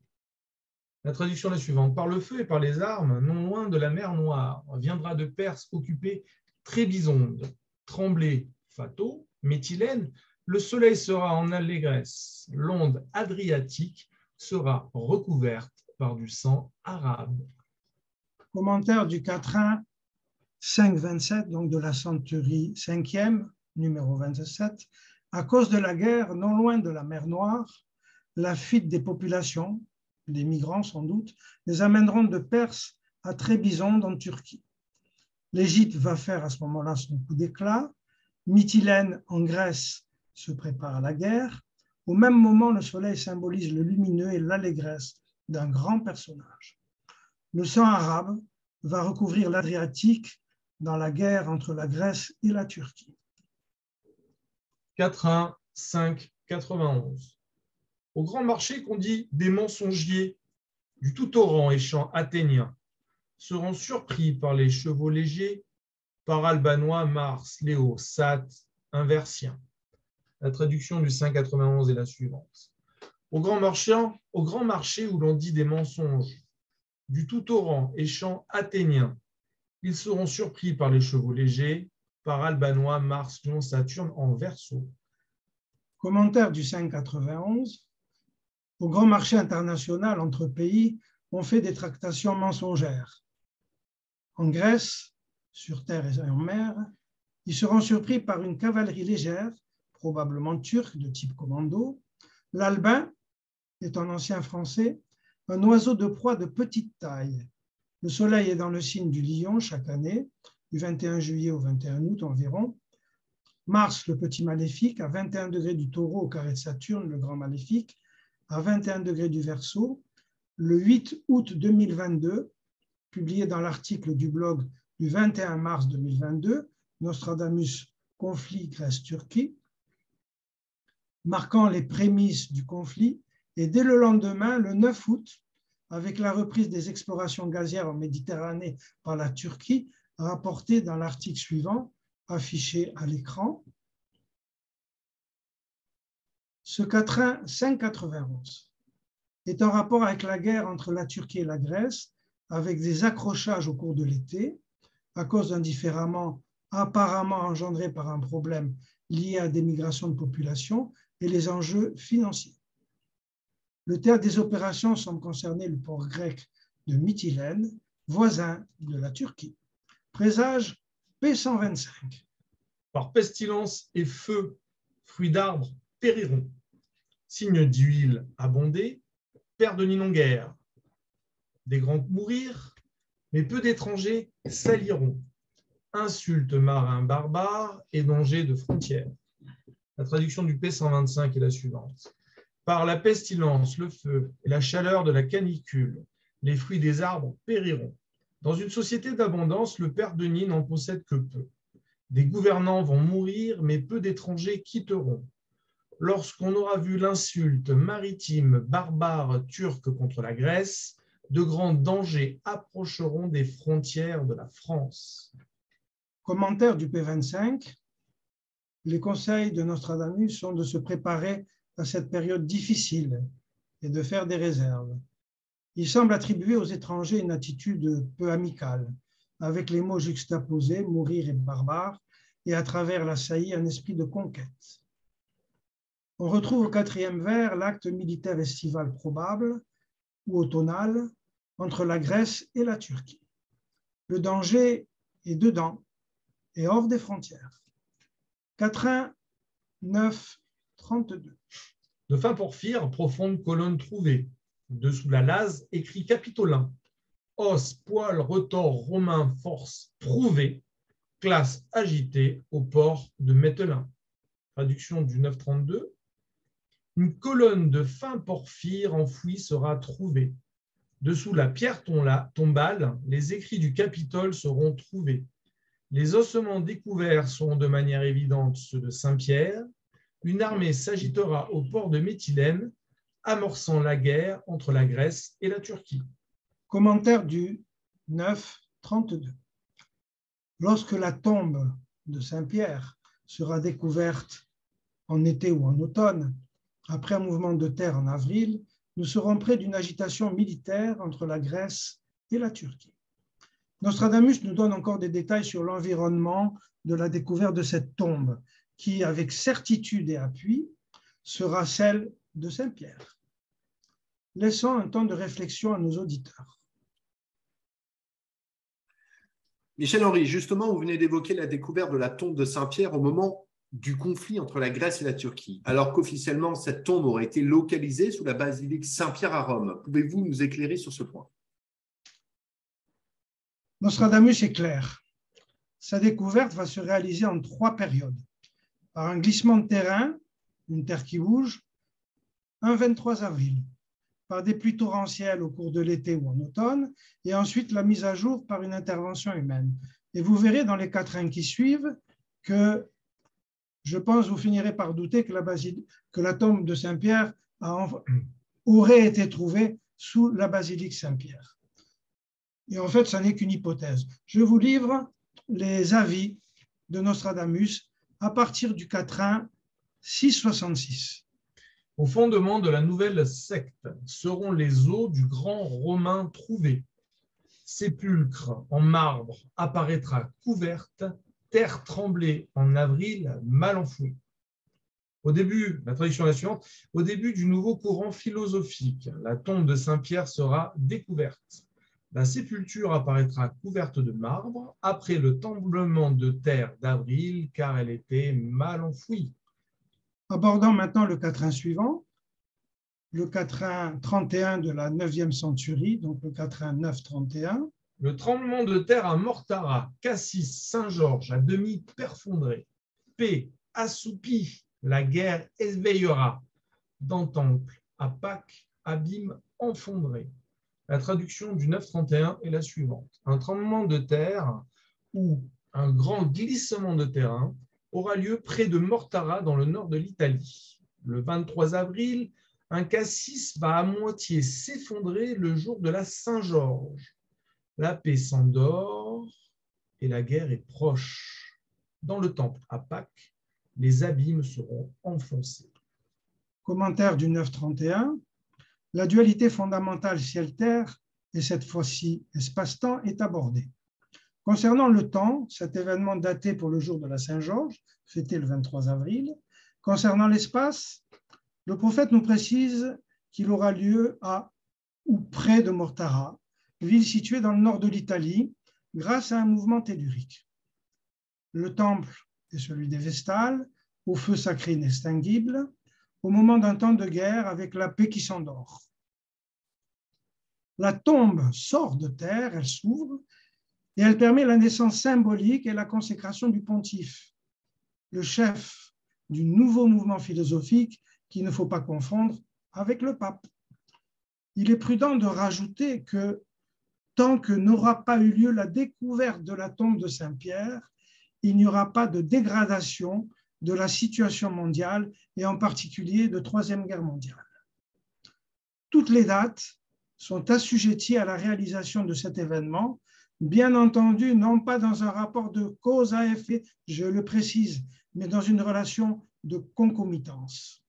La traduction est la suivante. Par le feu et par les armes, non loin de la mer Noire, viendra de Perse occuper Trébizonde. Tremblay Fato, Mytilène, le soleil sera en allégresse, l'onde adriatique sera recouverte par du sang arabe. Commentaire du quatrain cinq vingt-sept, donc de la centurie cinquième, numéro vingt-sept. À cause de la guerre, non loin de la mer Noire, la fuite des populations, des migrants sans doute, les amèneront de Perse à Trébizonde en Turquie. L'Égypte va faire à ce moment-là son coup d'éclat. Mytilène en Grèce se prépare à la guerre. Au même moment, le soleil symbolise le lumineux et l'allégresse d'un grand personnage. Le sang arabe va recouvrir l'Adriatique dans la guerre entre la Grèce et la Turquie. quatrain cinq quatre-vingt-onze. Au grand marché qu'on dit des mensonger du tout torrent et champs athéniens seront surpris par les chevaux légers, par Albanois, Mars, Léo, Sat, Inversien. La traduction du cinq quatre-vingt-onze est la suivante. Au grand marché, au grand marché où l'on dit des mensonges, du tout torrent et champs athéniens, ils seront surpris par les chevaux légers, par Albanois, Mars, Lion, Saturne en Verseau. Commentaire du cinq quatre-vingt-onze. Au grand marché international entre pays, on fait des tractations mensongères. En Grèce, sur terre et en mer, ils seront surpris par une cavalerie légère, probablement turque de type commando. L'albin est en ancien français un oiseau de proie de petite taille. Le soleil est dans le signe du lion chaque année, du vingt et un juillet au vingt et un août environ. Mars, le petit maléfique, à vingt et un degrés du taureau au carré de Saturne, le grand maléfique, à vingt et un degrés du Verseau. Le huit août deux mille vingt-deux, publié dans l'article du blog du vingt et un mars deux mille vingt-deux, Nostradamus, conflit Grèce-Turquie, marquant les prémices du conflit, et dès le lendemain, le neuf août, avec la reprise des explorations gazières en Méditerranée par la Turquie, rapportée dans l'article suivant, affiché à l'écran. Ce quatrain cinq quatre-vingt-onze est en rapport avec la guerre entre la Turquie et la Grèce, avec des accrochages au cours de l'été, à cause d'un différend apparemment engendré par un problème lié à des migrations de population et les enjeux financiers. Le théâtre des opérations semble concerner le port grec de Mytilène, voisin de la Turquie. Présage P cent vingt-cinq. Par pestilence et feu, fruits d'arbres périront. Signes d'huile abondés, père de nid en guerre. Des grands mourir, mais peu d'étrangers saliront. Insultes marins barbares et dangers de frontières. La traduction du P cent vingt-cinq est la suivante. Par la pestilence, le feu et la chaleur de la canicule, les fruits des arbres périront. Dans une société d'abondance, le père de nid n'en possède que peu. Des gouvernants vont mourir, mais peu d'étrangers quitteront. Lorsqu'on aura vu l'insulte maritime barbare turque contre la Grèce, de grands dangers approcheront des frontières de la France. Commentaire du P vingt-cinq. Les conseils de Nostradamus sont de se préparer à cette période difficile et de faire des réserves. Il semble attribuer aux étrangers une attitude peu amicale, avec les mots juxtaposés, mourir et barbare, et à travers la saillie, un esprit de conquête. On retrouve au quatrième vers l'acte militaire estival probable ou automnal entre la Grèce et la Turquie. Le danger est dedans et hors des frontières. quatrain neuf trente-deux. De fin porphyre, profonde colonne trouvée. Dessous la lase, écrit capitolin. Os, poil, retors, romain, force, prouvée. Classe agitée au port de Mettelin. Traduction du neuf trente-deux. Une colonne de fin porphyre enfouie sera trouvée. Dessous la pierre tombale, les écrits du Capitole seront trouvés. Les ossements découverts seront de manière évidente ceux de Saint-Pierre. Une armée s'agitera au port de Mytilène, amorçant la guerre entre la Grèce et la Turquie. Commentaire du neuf trente-deux. Lorsque la tombe de Saint-Pierre sera découverte en été ou en automne, après un mouvement de terre en avril, nous serons près d'une agitation militaire entre la Grèce et la Turquie. Nostradamus nous donne encore des détails sur l'environnement de la découverte de cette tombe, qui, avec certitude et appui, sera celle de Saint-Pierre. Laissons un temps de réflexion à nos auditeurs. Michel-Henri, justement, vous venez d'évoquer la découverte de la tombe de Saint-Pierre au moment du conflit entre la Grèce et la Turquie, alors qu'officiellement, cette tombe aurait été localisée sous la basilique Saint-Pierre à Rome. Pouvez-vous nous éclairer sur ce point? Nostradamus est clair. Sa découverte va se réaliser en trois périodes. Par un glissement de terrain, une terre qui bouge, un vingt-trois avril, par des pluies torrentielles au cours de l'été ou en automne, et ensuite la mise à jour par une intervention humaine. Et vous verrez dans les quatrains qui suivent que, je pense, vous finirez par douter que la, basilique, que la tombe de Saint-Pierre aurait été trouvée sous la basilique Saint-Pierre. Et en fait, ça n'est qu'une hypothèse. Je vous livre les avis de Nostradamus à partir du quatrain six cent soixante-six. Au fondement de la nouvelle secte seront les os du grand Romain trouvé. Sépulcre en marbre apparaîtra couverte, terre tremblée en avril mal enfouie. Au début, la traduction est la suivante, au début du nouveau courant philosophique, la tombe de Saint-Pierre sera découverte. La sépulture apparaîtra couverte de marbre après le tremblement de terre d'avril, car elle était mal enfouie. Abordons maintenant le quatrain suivant, le quatrain trente et un de la neuvième centurie, donc le quatrain neuf trente et un. Le tremblement de terre à Mortara, Cassis, Saint-Georges, à demi perfondré. Paix, assoupi, la guerre éveillera. Dans temple, à Pâques, abîme enfondré. La traduction du neuf trente et un est la suivante. Un tremblement de terre ou un grand glissement de terrain aura lieu près de Mortara dans le nord de l'Italie. Le vingt-trois avril, un cassis va à moitié s'effondrer le jour de la Saint-Georges. La paix s'endort et la guerre est proche. Dans le temple à Pâques, les abîmes seront enfoncés. Commentaire du neuf trente et un. La dualité fondamentale ciel-terre, et cette fois-ci espace-temps, est abordée. Concernant le temps, cet événement daté pour le jour de la Saint-Georges, fêté le vingt-trois avril. Concernant l'espace, le prophète nous précise qu'il aura lieu à ou près de Mortara, ville située dans le nord de l'Italie, grâce à un mouvement tellurique. Le temple est celui des Vestales, au feu sacré inextinguible, au moment d'un temps de guerre avec la paix qui s'endort. La tombe sort de terre, elle s'ouvre, et elle permet la naissance symbolique et la consécration du pontife, le chef du nouveau mouvement philosophique qu'il ne faut pas confondre avec le pape. Il est prudent de rajouter que tant que n'aura pas eu lieu la découverte de la tombe de Saint-Pierre, il n'y aura pas de dégradation de la situation mondiale et en particulier de Troisième Guerre mondiale. Toutes les dates sont assujetties à la réalisation de cet événement, bien entendu, non pas dans un rapport de cause à effet, je le précise, mais dans une relation de concomitance.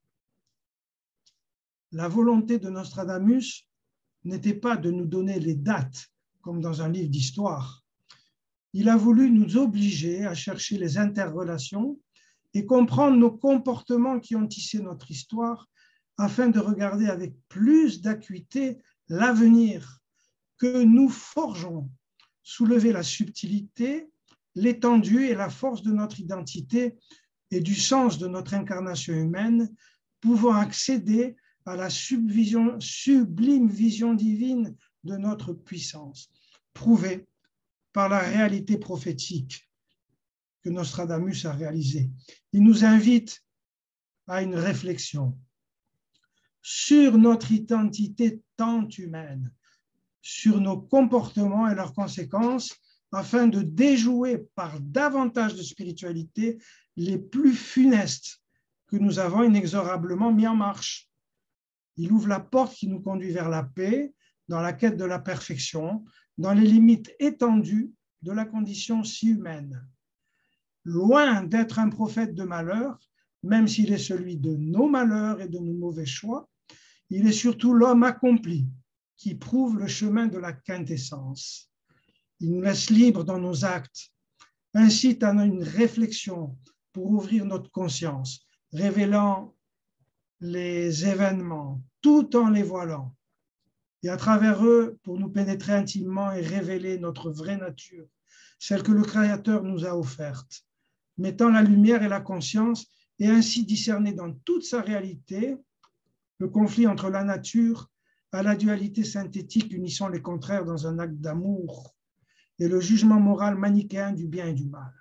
La volonté de Nostradamus n'était pas de nous donner les dates, comme dans un livre d'histoire. Il a voulu nous obliger à chercher les interrelations et comprendre nos comportements qui ont tissé notre histoire afin de regarder avec plus d'acuité l'avenir que nous forgeons, soulever la subtilité, l'étendue et la force de notre identité et du sens de notre incarnation humaine, pouvant accéder à la subvision, sublime vision divine de notre puissance, prouvée par la réalité prophétique que Nostradamus a réalisée. Il nous invite à une réflexion sur notre identité tant humaine, sur nos comportements et leurs conséquences, afin de déjouer par davantage de spiritualité les plus funestes que nous avons inexorablement mis en marche. Il ouvre la porte qui nous conduit vers la paix, dans la quête de la perfection, dans les limites étendues de la condition si humaine. Loin d'être un prophète de malheur, même s'il est celui de nos malheurs et de nos mauvais choix, il est surtout l'homme accompli qui prouve le chemin de la quintessence. Il nous laisse libres dans nos actes, incite à une réflexion pour ouvrir notre conscience, révélant les événements tout en les voilant, et à travers eux pour nous pénétrer intimement et révéler notre vraie nature, celle que le Créateur nous a offerte, mettant la lumière et la conscience et ainsi discerner dans toute sa réalité le conflit entre la nature à la dualité synthétique unissant les contraires dans un acte d'amour et le jugement moral manichéen du bien et du mal.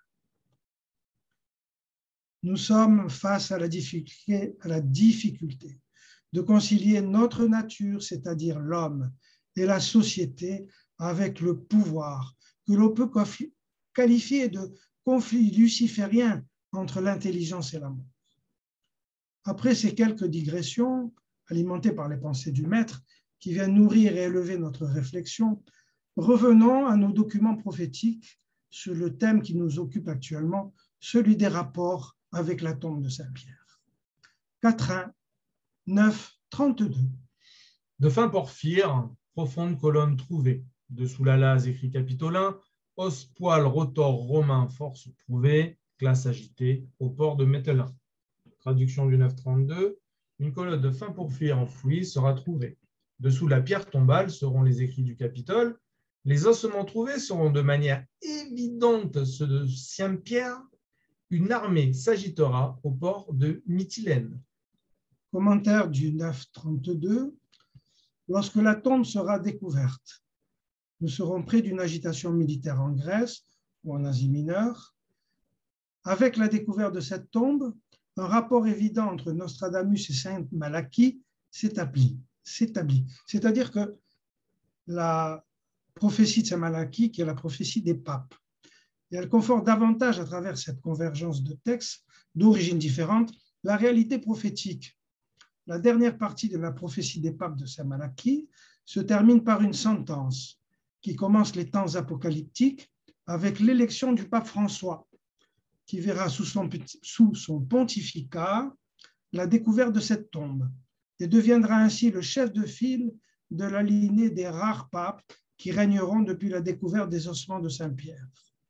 Nous sommes face à la difficulté, à la difficulté de concilier notre nature, c'est-à-dire l'homme, et la société avec le pouvoir, que l'on peut qualifier de conflit luciférien entre l'intelligence et l'amour. Après ces quelques digressions, alimentées par les pensées du maître, qui viennent nourrir et élever notre réflexion, revenons à nos documents prophétiques sur le thème qui nous occupe actuellement, celui des rapports avec la tombe de Saint-Pierre. Quatrain, neuf, trente-deux. De fin porphyre, profonde colonne trouvée, dessous la lase écrit capitolin, os poil rotor romain force prouvée, classe agitée, au port de Mettelin. Traduction du neuf trente-deux, une colonne de fin porphyre enfouie sera trouvée. Dessous la pierre tombale seront les écrits du Capitole. Les ossements trouvés seront de manière évidente ceux de Saint-Pierre. Une armée s'agitera au port de Mytilène. Commentaire du neuf trente-deux. Lorsque la tombe sera découverte, nous serons près d'une agitation militaire en Grèce ou en Asie mineure. Avec la découverte de cette tombe, un rapport évident entre Nostradamus et Saint Malachie s'établit. C'est-à-dire que la prophétie de Saint Malachie, qui est la prophétie des papes, et elle conforte davantage à travers cette convergence de textes d'origines différentes la réalité prophétique. La dernière partie de la prophétie des papes de Saint Malachie se termine par une sentence qui commence les temps apocalyptiques avec l'élection du pape François, qui verra sous son, sous son pontificat la découverte de cette tombe et deviendra ainsi le chef de file de la lignée des rares papes qui régneront depuis la découverte des ossements de Saint-Pierre.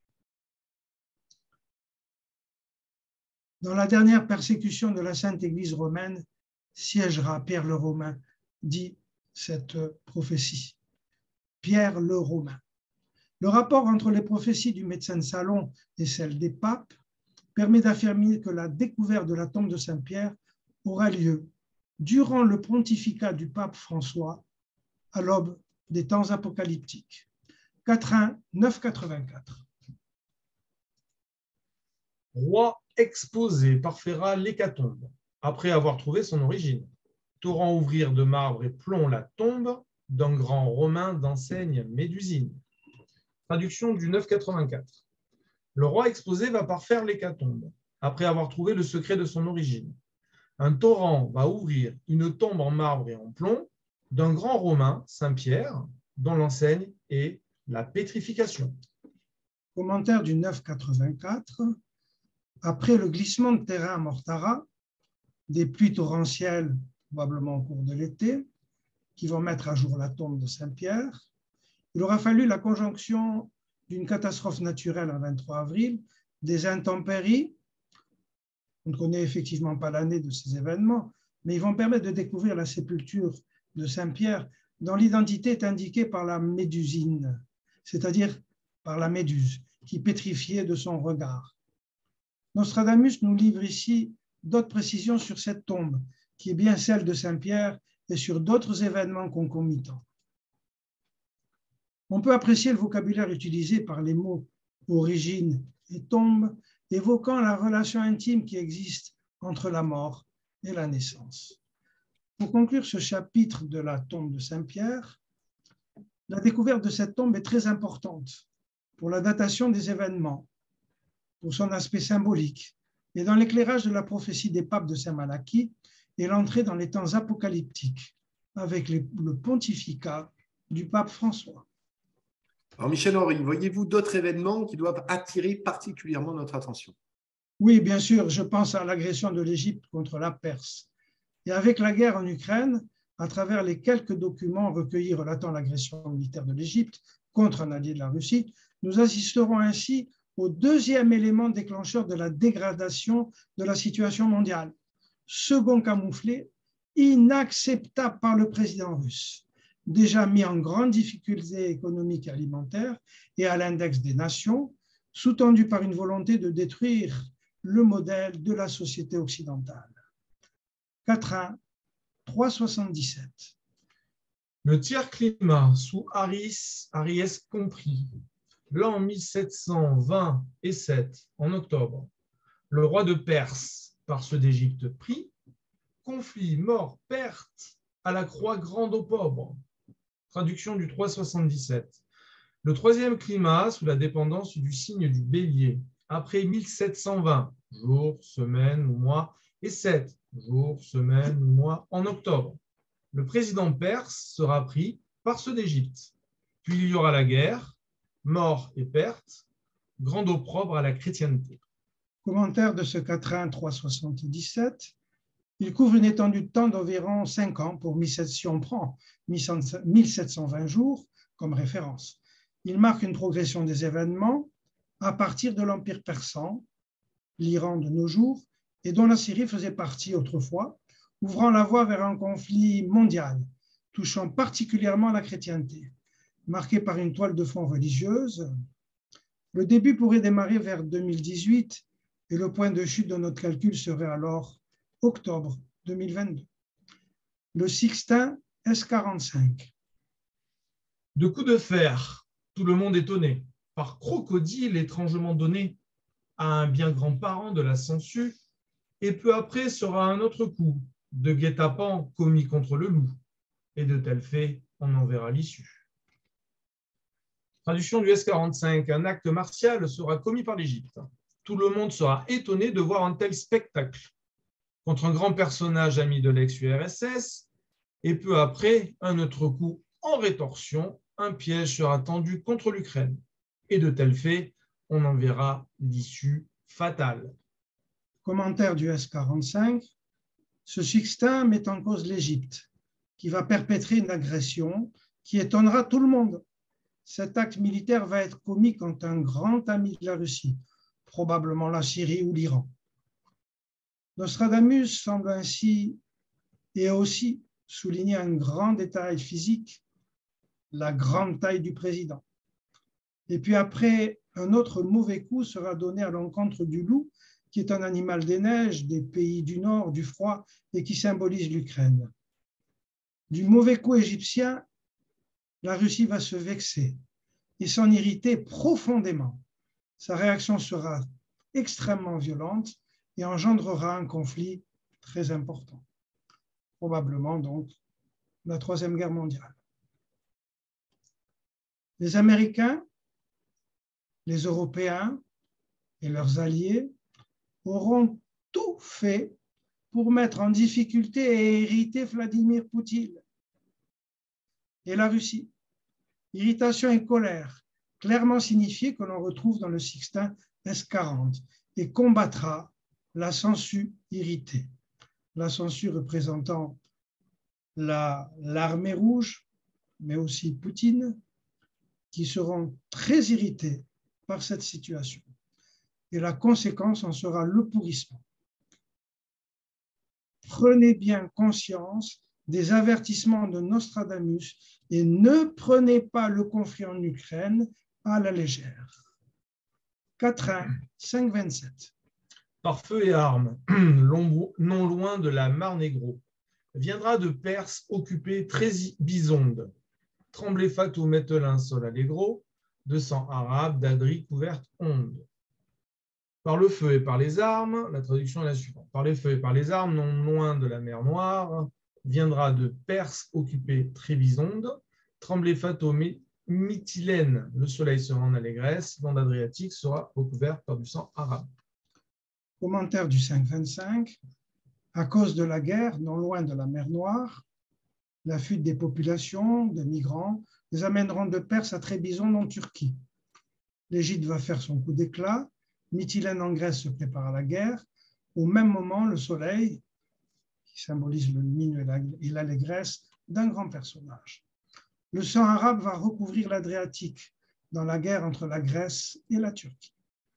Dans la dernière persécution de la Sainte Église romaine, siégera Pierre le Romain, dit cette prophétie. Pierre le Romain. Le rapport entre les prophéties du médecin de Salon et celles des papes permet d'affirmer que la découverte de la tombe de Saint-Pierre aura lieu durant le pontificat du pape François à l'aube des temps apocalyptiques. Quatrain, neuf quatre-vingt-quatre. Roi exposé parfaira l'hécatombe, après avoir trouvé son origine. Torrent ouvrir de marbre et plomb la tombe d'un grand romain d'enseigne médusine. Traduction du neuf quatre-vingt-quatre. Le roi exposé va parfaire l'hécatombe, après avoir trouvé le secret de son origine. Un torrent va ouvrir une tombe en marbre et en plomb d'un grand romain, Saint-Pierre, dont l'enseigne est la pétrification. Commentaire du neuf quatre-vingt-quatre. Après le glissement de terrain à Mortara, des pluies torrentielles, probablement au cours de l'été, qui vont mettre à jour la tombe de Saint-Pierre, il aura fallu la conjonction d'une catastrophe naturelle le vingt-trois avril, des intempéries. On ne connaît effectivement pas l'année de ces événements, mais ils vont permettre de découvrir la sépulture de Saint-Pierre, dont l'identité est indiquée par la médusine, c'est-à-dire par la méduse, qui pétrifiait de son regard. Nostradamus nous livre ici d'autres précisions sur cette tombe, qui est bien celle de Saint-Pierre, et sur d'autres événements concomitants. On peut apprécier le vocabulaire utilisé par les mots origine et tombe, évoquant la relation intime qui existe entre la mort et la naissance. Pour conclure ce chapitre de la tombe de Saint-Pierre, la découverte de cette tombe est très importante pour la datation des événements, pour son aspect symbolique, et dans l'éclairage de la prophétie des papes de Saint Malachie et l'entrée dans les temps apocalyptiques avec les, le pontificat du pape François. Alors Michel-Henri, voyez-vous d'autres événements qui doivent attirer particulièrement notre attention? Oui, bien sûr, je pense à l'agression de l'Égypte contre la Perse. Et avec la guerre en Ukraine, à travers les quelques documents recueillis relatant l'agression militaire de l'Égypte contre un allié de la Russie, nous assisterons ainsi au deuxième élément déclencheur de la dégradation de la situation mondiale. Second camouflet, inacceptable par le président russe, déjà mis en grande difficulté économique et alimentaire et à l'index des nations, sous-tendu par une volonté de détruire le modèle de la société occidentale. quatre un trois soixante-dix-sept. Le tiers climat sous Aris, Ariès compris, l'an mille sept cent vingt et sept, en octobre, le roi de Perse, par ceux d'Égypte pris, conflit, mort, perte, à la croix grande aux pauvres. Traduction du trois soixante-dix-sept. Le troisième climat sous la dépendance du signe du bélier, après mille sept cent vingt, jours, semaines ou mois, et sept, jours, semaines ou mois, en octobre. Le président perse sera pris par ceux d'Égypte. Puis il y aura la guerre, mort et perte, grande opprobre à la chrétienté. Commentaire de ce quatre un trois soixante-dix-sept. Il couvre une étendue de temps d'environ cinq ans pour mille sept cents, si on prend mille sept cent vingt jours comme référence. Il marque une progression des événements à partir de l'Empire persan, l'Iran de nos jours, et dont la Syrie faisait partie autrefois, ouvrant la voie vers un conflit mondial, touchant particulièrement la chrétienté. Marqué par une toile de fond religieuse, le début pourrait démarrer vers deux mille dix-huit et le point de chute de notre calcul serait alors octobre deux mille vingt-deux. Le Sixtin S quarante-cinq. De coups de fer, tout le monde étonné, par crocodile étrangement donné à un bien grand parent de la sangsue, et peu après sera un autre coup de guet-apens commis contre le loup, et de tels faits, on en verra l'issue. Traduction du S quarante-cinq. Un acte martial sera commis par l'Égypte. Tout le monde sera étonné de voir un tel spectacle contre un grand personnage ami de l'ex-U R S S, et peu après, un autre coup en rétorsion, un piège sera tendu contre l'Ukraine. Et de tels faits, on en verra l'issue fatale. Commentaire du S quarante-cinq. Ce Sixtin met en cause l'Égypte, qui va perpétrer une agression qui étonnera tout le monde. Cet acte militaire va être commis contre un grand ami de la Russie, probablement la Syrie ou l'Iran. Nostradamus semble ainsi et aussi souligner un grand détail physique, la grande taille du président. Et puis après, un autre mauvais coup sera donné à l'encontre du loup, qui est un animal des neiges, des pays du nord, du froid, et qui symbolise l'Ukraine. Du mauvais coup égyptien, la Russie va se vexer et s'en irriter profondément. Sa réaction sera extrêmement violente et engendrera un conflit très important. Probablement donc la Troisième Guerre mondiale. Les Américains, les Européens et leurs alliés auront tout fait pour mettre en difficulté et irriter Vladimir Poutine et la Russie. Irritation et colère, clairement signifiées que l'on retrouve dans le Sixtin S quarante, et combattra la sangsue irritée. La sangsue représentant la, l'armée rouge, mais aussi Poutine, qui seront très irrités par cette situation. Et la conséquence en sera le pourrissement. Prenez bien conscience des avertissements de Nostradamus et ne prenez pas le conflit en Ukraine à la légère. quatre un cinq vingt-sept. Par feu et armes, non loin de la Mar Négro, viendra de Perse occuper Trébizonde, tremblé fatou mette linceul allégro, de sang arabe, d'adri couverte onde. Par le feu et par les armes, la traduction est la suivante. Par les feux et par les armes, non loin de la mer Noire, viendra de Perse occuper Trébizonde, tremblé fatou Mytilène, le soleil sera en allégresse, l'onde adriatique sera recouverte par du sang arabe. Commentaire du cinq vingt-cinq. À cause de la guerre, non loin de la mer Noire, la fuite des populations, des migrants, les amèneront de Perse à Trébizonde en Turquie. L'Égypte va faire son coup d'éclat. Mytilène en Grèce se prépare à la guerre. Au même moment, le soleil, qui symbolise le lumineux et l'allégresse d'un grand personnage. Le sang arabe va recouvrir l'Adriatique dans la guerre entre la Grèce et la Turquie.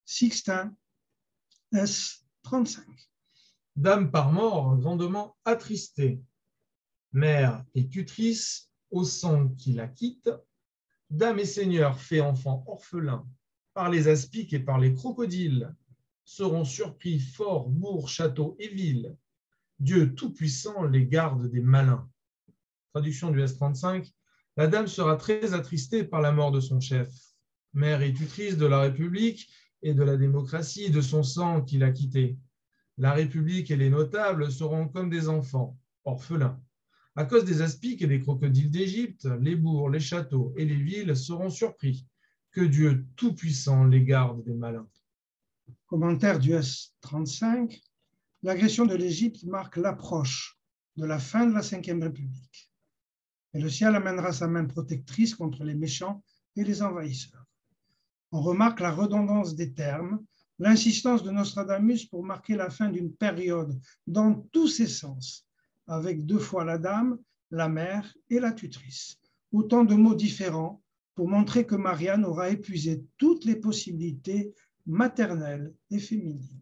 Sixtin S trente-cinq. Dame par mort grandement attristée, mère et tutrice au sang qui la quitte, dame et seigneur fait enfant orphelin, par les aspics et par les crocodiles, seront surpris forts, bourgs, châteaux et villes. Dieu Tout-Puissant les garde des malins. Traduction du S trente-cinq. La dame sera très attristée par la mort de son chef, mère et tutrice de la République et de la démocratie, de son sang qui l'a quitté. La République et les notables seront comme des enfants, orphelins. À cause des aspics et des crocodiles d'Égypte, les bourgs, les châteaux et les villes seront surpris. Que Dieu Tout-Puissant les garde des malins. Commentaire du S trente-cinq. L'agression de l'Égypte marque l'approche de la fin de la Cinquième République. Et le ciel amènera sa main protectrice contre les méchants et les envahisseurs. On remarque la redondance des termes, l'insistance de Nostradamus pour marquer la fin d'une période dans tous ses sens, avec deux fois la dame, la mère et la tutrice. Autant de mots différents pour montrer que Marianne aura épuisé toutes les possibilités maternelles et féminines.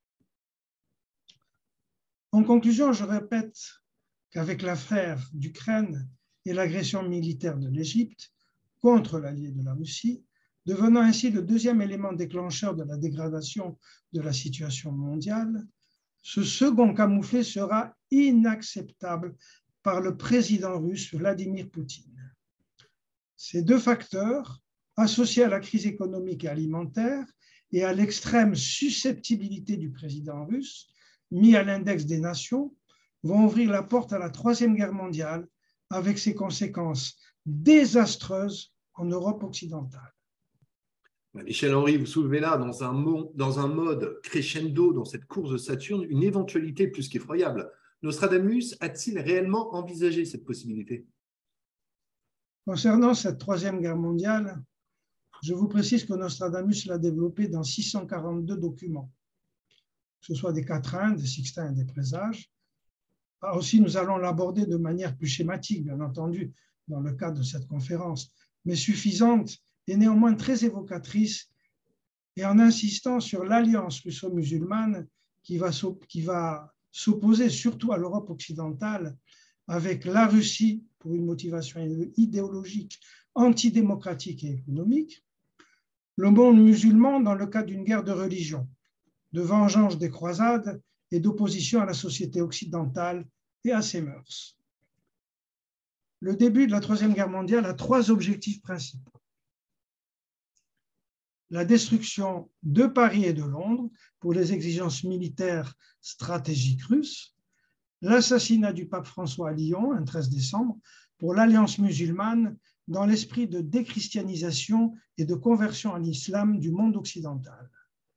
En conclusion, je répète qu'avec l'affaire d'Ukraine et l'agression militaire de l'Égypte contre l'allié de la Russie, devenant ainsi le deuxième élément déclencheur de la dégradation de la situation mondiale, ce second camouflet sera inacceptable par le président russe Vladimir Poutine. Ces deux facteurs, associés à la crise économique et alimentaire et à l'extrême susceptibilité du président russe, mis à l'index des nations, vont ouvrir la porte à la Troisième Guerre mondiale avec ses conséquences désastreuses en Europe occidentale. Michel-Henri, vous soulevez là, dans un, mo- dans un mode crescendo, dans cette course de Saturne, une éventualité plus qu'effroyable. Nostradamus a-t-il réellement envisagé cette possibilité? Concernant cette Troisième Guerre mondiale, je vous précise que Nostradamus l'a développée dans six cent quarante-deux documents, que ce soit des quatrains, des sixtins et des présages. Aussi, nous allons l'aborder de manière plus schématique, bien entendu, dans le cadre de cette conférence, mais suffisante et néanmoins très évocatrice, et en insistant sur l'alliance russo-musulmane qui va s'opposer surtout à l'Europe occidentale avec la Russie pour une motivation idéologique, antidémocratique et économique, le monde musulman dans le cadre d'une guerre de religion, de vengeance des croisades et d'opposition à la société occidentale et à ses mœurs. Le début de la Troisième Guerre mondiale a trois objectifs principaux. La destruction de Paris et de Londres pour les exigences militaires stratégiques russes, l'assassinat du pape François à Lyon, un treize décembre, pour l'alliance musulmane dans l'esprit de déchristianisation et de conversion à l'islam du monde occidental.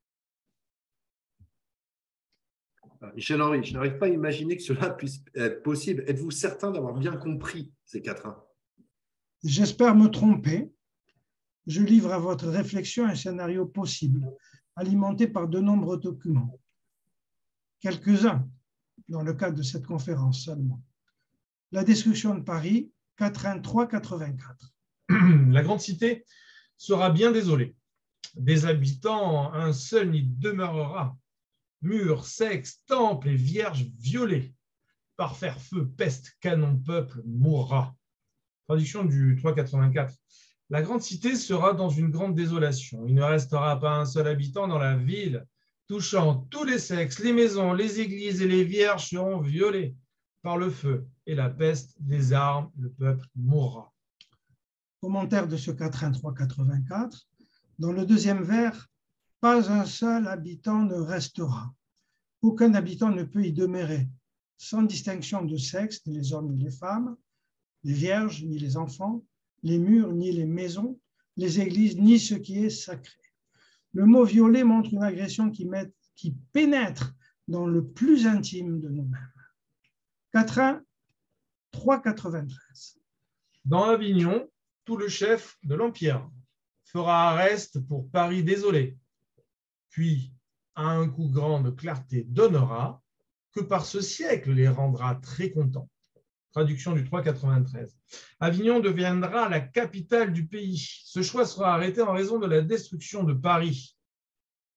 Michel-Henri, je n'arrive pas à imaginer que cela puisse être possible. Êtes-vous certain d'avoir bien compris ces quatrains? J'espère me tromper. Je livre à votre réflexion un scénario possible, alimenté par de nombreux documents. Quelques-uns, dans le cadre de cette conférence seulement. La destruction de Paris, quatrain trois quatre-vingt-quatre. La grande cité sera bien désolée. Des habitants, un seul n'y demeurera. Murs, sexes, temples et vierges violées. Par faire feu, peste, canon, peuple mourra. Traduction du trois quatre-vingt-quatre. La grande cité sera dans une grande désolation. Il ne restera pas un seul habitant dans la ville, touchant tous les sexes, les maisons, les églises et les vierges seront violées par le feu et la peste, des armes, le peuple mourra. Commentaire de ce quatrain trois quatre-vingt-quatre. Dans le deuxième vers, pas un seul habitant ne restera. Aucun habitant ne peut y demeurer, sans distinction de sexe, ni les hommes ni les femmes, les vierges ni les enfants, les murs ni les maisons, les églises ni ce qui est sacré. Le mot violer montre une agression qui, met, qui pénètre dans le plus intime de nous-mêmes. quatrain trois quatre-vingt-treize. Dans Avignon, tout le chef de l'Empire fera arrest pour Paris désolé, puis à un coup grande clarté donnera, que par ce siècle les rendra très contents. Traduction du trois quatre-vingt-treize. Avignon deviendra la capitale du pays. Ce choix sera arrêté en raison de la destruction de Paris.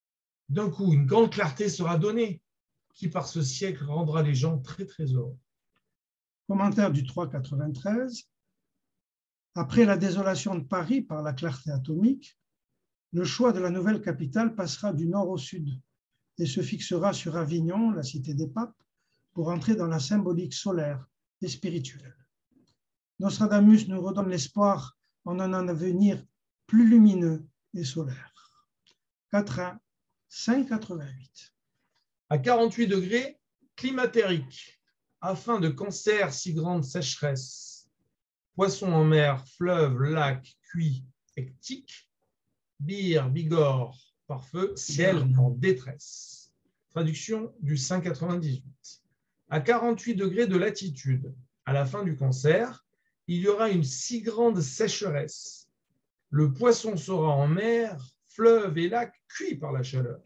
D'un coup, une grande clarté sera donnée, qui par ce siècle rendra les gens très très heureux. Commentaire du trois quatre-vingt-treize. Après la désolation de Paris par la clarté atomique, le choix de la nouvelle capitale passera du nord au sud et se fixera sur Avignon, la cité des papes, pour entrer dans la symbolique solaire et spirituelle. Nostradamus nous redonne l'espoir en un avenir plus lumineux et solaire. quatre un cinq quatre-vingt-huit. À quarante-huit degrés, climatérique, afin de cancer si grande sécheresse, poissons en mer, fleuves, lacs, cuits, hectiques, Bire, Bigorre, par feu, ciel en détresse. Traduction du cinq quatre-vingt-dix-huit. À quarante-huit degrés de latitude, à la fin du cancer, il y aura une si grande sécheresse. Le poisson sera en mer, fleuves et lacs cuits par la chaleur.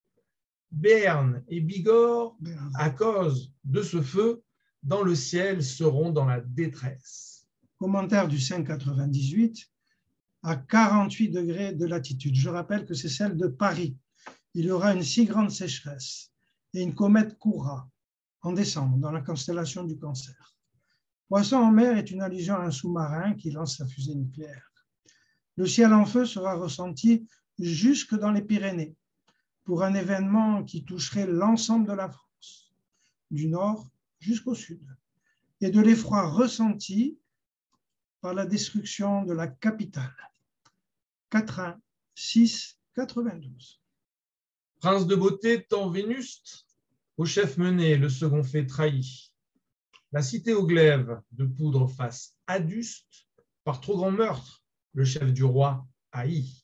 Berne et Bigorre, à cause de ce feu, dans le ciel seront dans la détresse. Commentaire du cinq quatre-vingt-dix-huit. À quarante-huit degrés de latitude. Je rappelle que c'est celle de Paris. Il y aura une si grande sécheresse et une comète courra en décembre dans la constellation du Cancer. Poisson en mer est une allusion à un sous-marin qui lance sa fusée nucléaire. Le ciel en feu sera ressenti jusque dans les Pyrénées pour un événement qui toucherait l'ensemble de la France, du nord jusqu'au sud, et de l'effroi ressenti par la destruction de la capitale. quatre un six quatre-vingt-douze. Prince de beauté, tant vénuste, au chef mené, le second fait trahi. La cité au glaive de poudre face aduste, par trop grand meurtre, le chef du roi haï.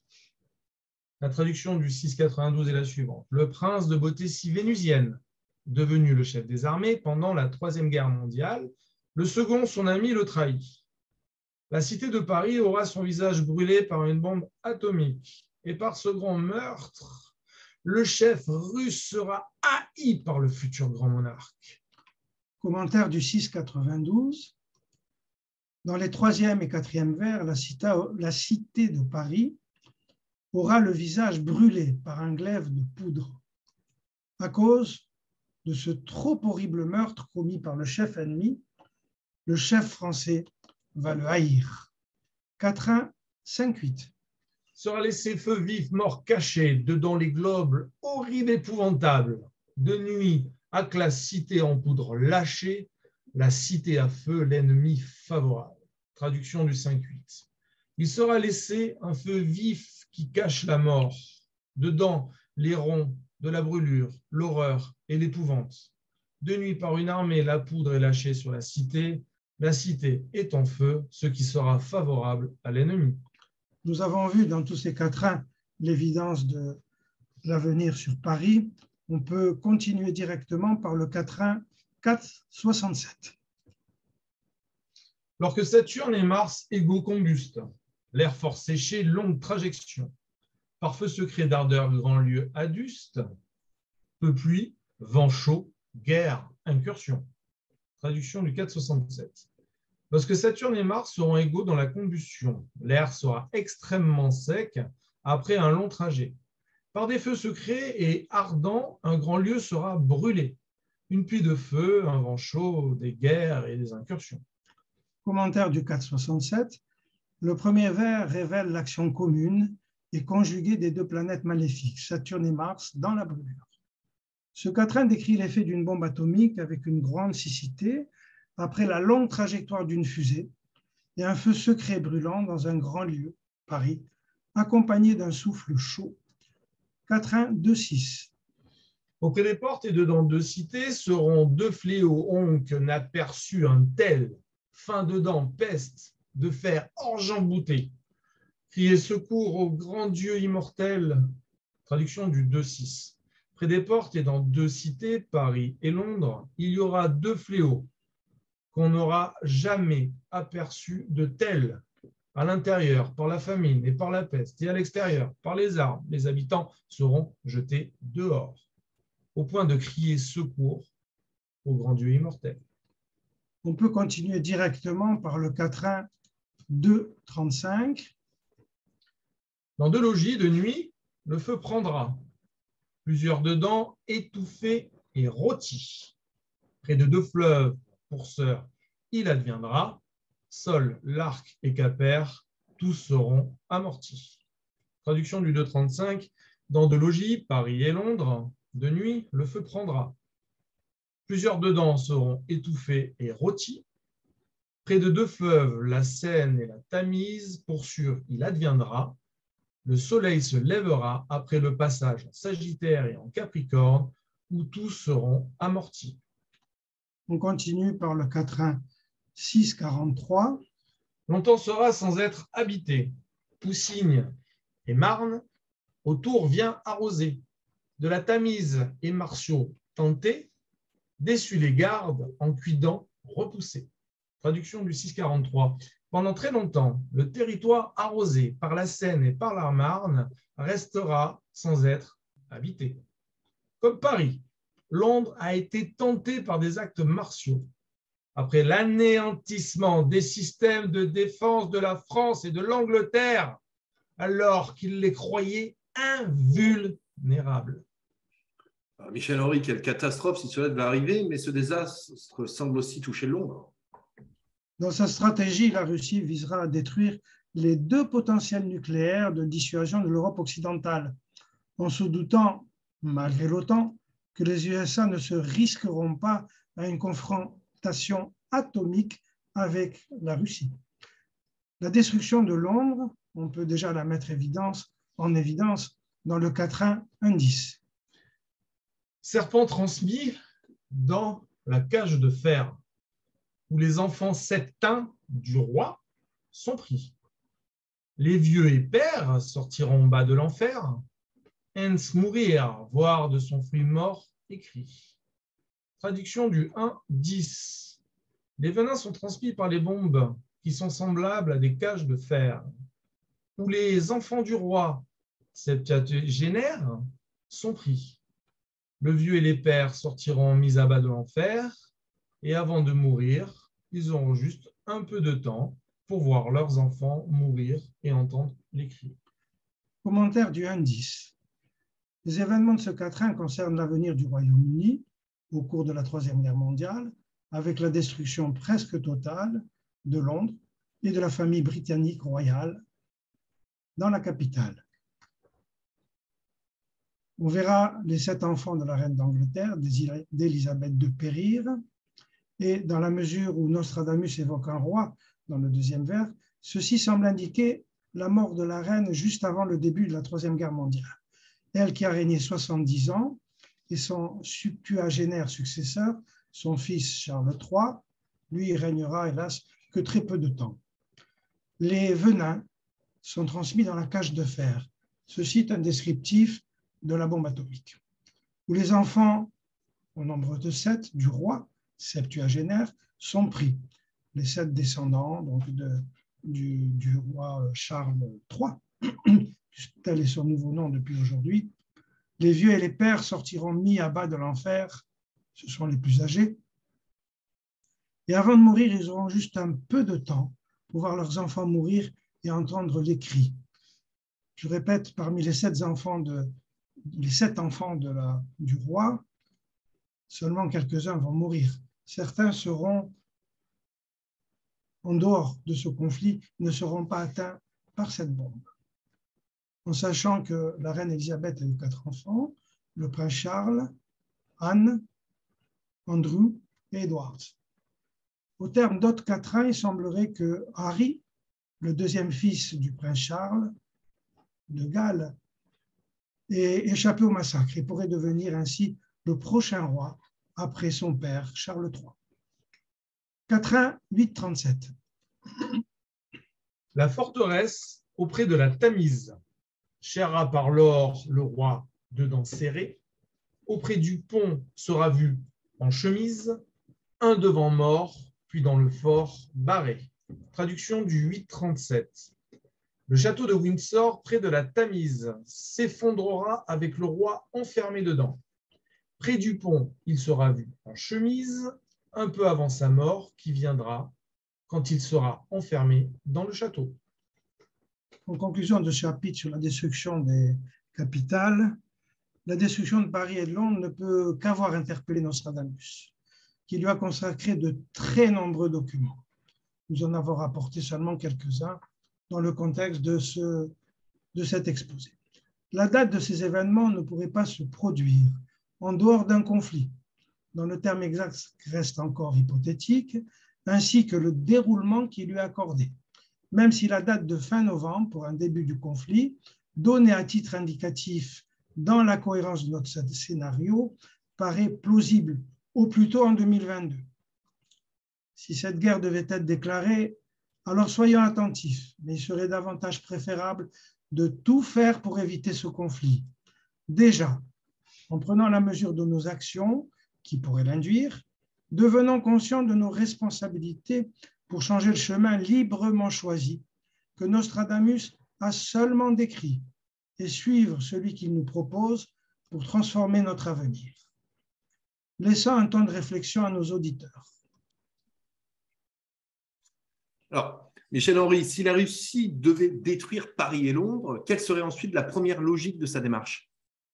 La traduction du six quatre-vingt-douze est la suivante. Le prince de beauté si vénusienne, devenu le chef des armées pendant la Troisième Guerre mondiale, le second, son ami, le trahit. La cité de Paris aura son visage brûlé par une bombe atomique. Et par ce grand meurtre, le chef russe sera haï par le futur grand monarque. Commentaire du six quatre-vingt-douze. Dans les troisième et quatrième vers, la cité, la cité de Paris aura le visage brûlé par un glaive de poudre à cause de ce trop horrible meurtre commis par le chef ennemi. Le chef français va le haïr. quatre un cinq huit. Sera laissé feu vif, mort caché, dedans les globes horribles, épouvantables. De nuit, à la cité en poudre lâchée, la cité à feu, l'ennemi favorable. Traduction du cinq huit. Il sera laissé un feu vif qui cache la mort. Dedans, les ronds de la brûlure, l'horreur et l'épouvante. De nuit, par une armée, la poudre est lâchée sur la cité. La cité est en feu, ce qui sera favorable à l'ennemi. Nous avons vu dans tous ces quatrains l'évidence de l'avenir sur Paris. On peut continuer directement par le quatrain quatre soixante-sept. Lorsque Saturne et Mars égaux combustent, l'air fort séché, longue trajection, par feu secret d'ardeur, grand lieu aduste, peu pluie, vent chaud, guerre, incursion. Traduction du quatre soixante-sept. Lorsque Saturne et Mars seront égaux dans la combustion, l'air sera extrêmement sec après un long trajet. Par des feux secrets et ardents, un grand lieu sera brûlé. Une pluie de feu, un vent chaud, des guerres et des incursions. Commentaire du quatre soixante-sept. Le premier vers révèle l'action commune et conjuguée des deux planètes maléfiques, Saturne et Mars, dans la brûlure. Ce quatrain décrit l'effet d'une bombe atomique avec une grande siccité après la longue trajectoire d'une fusée et un feu secret brûlant dans un grand lieu, Paris, accompagné d'un souffle chaud. quatrain deux six. Auprès des portes et dedans deux cités seront deux fléaux, on que n'aperçut un tel, fin dedans, peste, de fer enjambouté. Criez secours au grand Dieu immortel. Traduction du deux six. Près des portes et dans deux cités, Paris et Londres, il y aura deux fléaux qu'on n'aura jamais aperçu de tels. À l'intérieur, par la famine et par la peste, et à l'extérieur, par les armes, les habitants seront jetés dehors, au point de crier secours au grand Dieu immortel. On peut continuer directement par le quatrain deux trente-cinq. Dans deux logis de nuit, le feu prendra. plusieurs dedans étouffés et rôtis. Près de deux fleuves, pour sœurs, il adviendra, Sol, l'arc et Capère, tous seront amortis. Traduction du deux trente-cinq. Dans deux logis, Paris et Londres, de nuit, le feu prendra. Plusieurs dedans seront étouffés et rôtis. Près de deux fleuves, la Seine et la Tamise, pour sûr, il adviendra. Le soleil se lèvera après le passage en Sagittaire et en Capricorne, où tous seront amortis. On continue par le quatrain six quarante-trois. Longtemps sera sans être habité. Poussigne et Marne, autour vient arroser. De la Tamise et Martiaux tentés, déçus les gardes en cuidant repoussés. Traduction du six quarante-trois. Pendant très longtemps, le territoire arrosé par la Seine et par la Marne restera sans être habité. Comme Paris, Londres a été tentée par des actes martiaux. Après l'anéantissement des systèmes de défense de la France et de l'Angleterre, alors qu'ils les croyaient invulnérables. Michel Henry, quelle catastrophe si cela devait arriver, mais ce désastre semble aussi toucher Londres. Dans sa stratégie, la Russie visera à détruire les deux potentiels nucléaires de dissuasion de l'Europe occidentale, en se doutant, malgré l'OTAN, que les U S A ne se risqueront pas à une confrontation atomique avec la Russie. La destruction de Londres, on peut déjà la mettre évidence, en évidence dans le quatrain indice. Serpent transmis dans la cage de fer, où les enfants septins du roi sont pris. Les vieux et pères sortiront bas de l'enfer, hence mourir, voir de son fruit mort écrit. Traduction du un dix. Les venins sont transmis par les bombes qui sont semblables à des cages de fer, où les enfants du roi septuagénaires sont pris. Le vieux et les pères sortiront mis à bas de l'enfer, et avant de mourir, ils auront juste un peu de temps pour voir leurs enfants mourir et entendre les cris. Commentaire du indice. Les événements de ce quatrain concernent l'avenir du Royaume-Uni au cours de la Troisième Guerre mondiale, avec la destruction presque totale de Londres et de la famille britannique royale dans la capitale. On verra les sept enfants de la reine d'Angleterre, d'Élisabeth de périr, et dans la mesure où Nostradamus évoque un roi dans le deuxième vers, ceci semble indiquer la mort de la reine juste avant le début de la Troisième Guerre mondiale. Elle qui a régné soixante-dix ans et son septuagénaire successeur, son fils Charles trois, lui régnera hélas que très peu de temps. Les venins sont transmis dans la cage de fer. Ceci est un descriptif de la bombe atomique, où les enfants, au nombre de sept, du roi septuagénaire, sont pris. Les sept descendants donc de, du, du roi Charles trois, tel est son nouveau nom depuis aujourd'hui. Les vieux et les pères sortiront mis à bas de l'enfer, ce sont les plus âgés. Et avant de mourir, ils auront juste un peu de temps pour voir leurs enfants mourir et entendre les cris. Je répète, parmi les sept enfants, de, les sept enfants de la, du roi, seulement quelques-uns vont mourir. Certains seront en dehors de ce conflit, ne seront pas atteints par cette bombe. En sachant que la reine Élisabeth a eu quatre enfants, le prince Charles, Anne, Andrew et Edward. Au terme d'autres quatrains, il semblerait que Harry, le deuxième fils du prince Charles de Galles, ait échappé au massacre et pourrait devenir ainsi le prochain roi après son père Charles trois. Quatrain huit trente-sept. La forteresse auprès de la Tamise, chera par l'or le roi dedans serré, auprès du pont sera vu en chemise, un devant mort, puis dans le fort barré. Traduction du huit trente-sept. Le château de Windsor, près de la Tamise, s'effondrera avec le roi enfermé dedans. Près du pont, il sera vu en chemise, un peu avant sa mort, qui viendra quand il sera enfermé dans le château. En conclusion de ce chapitre sur la destruction des capitales, la destruction de Paris et de Londres ne peut qu'avoir interpellé Nostradamus, qui lui a consacré de très nombreux documents. Nous en avons rapporté seulement quelques-uns dans le contexte de, ce, de cet exposé. La date de ces événements ne pourrait pas se produire en dehors d'un conflit, dont le terme exact reste encore hypothétique, ainsi que le déroulement qui lui est accordé, même si la date de fin novembre pour un début du conflit, donnée à titre indicatif dans la cohérence de notre scénario, paraît plausible, au plus tôt en deux mille vingt-deux. Si cette guerre devait être déclarée, alors soyons attentifs, mais il serait davantage préférable de tout faire pour éviter ce conflit. Déjà, en prenant la mesure de nos actions, qui pourraient l'induire, devenons conscients de nos responsabilités pour changer le chemin librement choisi que Nostradamus a seulement décrit et suivre celui qu'il nous propose pour transformer notre avenir. Laissons un temps de réflexion à nos auditeurs. Alors, Michel-Henri, si la Russie devait détruire Paris et Londres, quelle serait ensuite la première logique de sa démarche?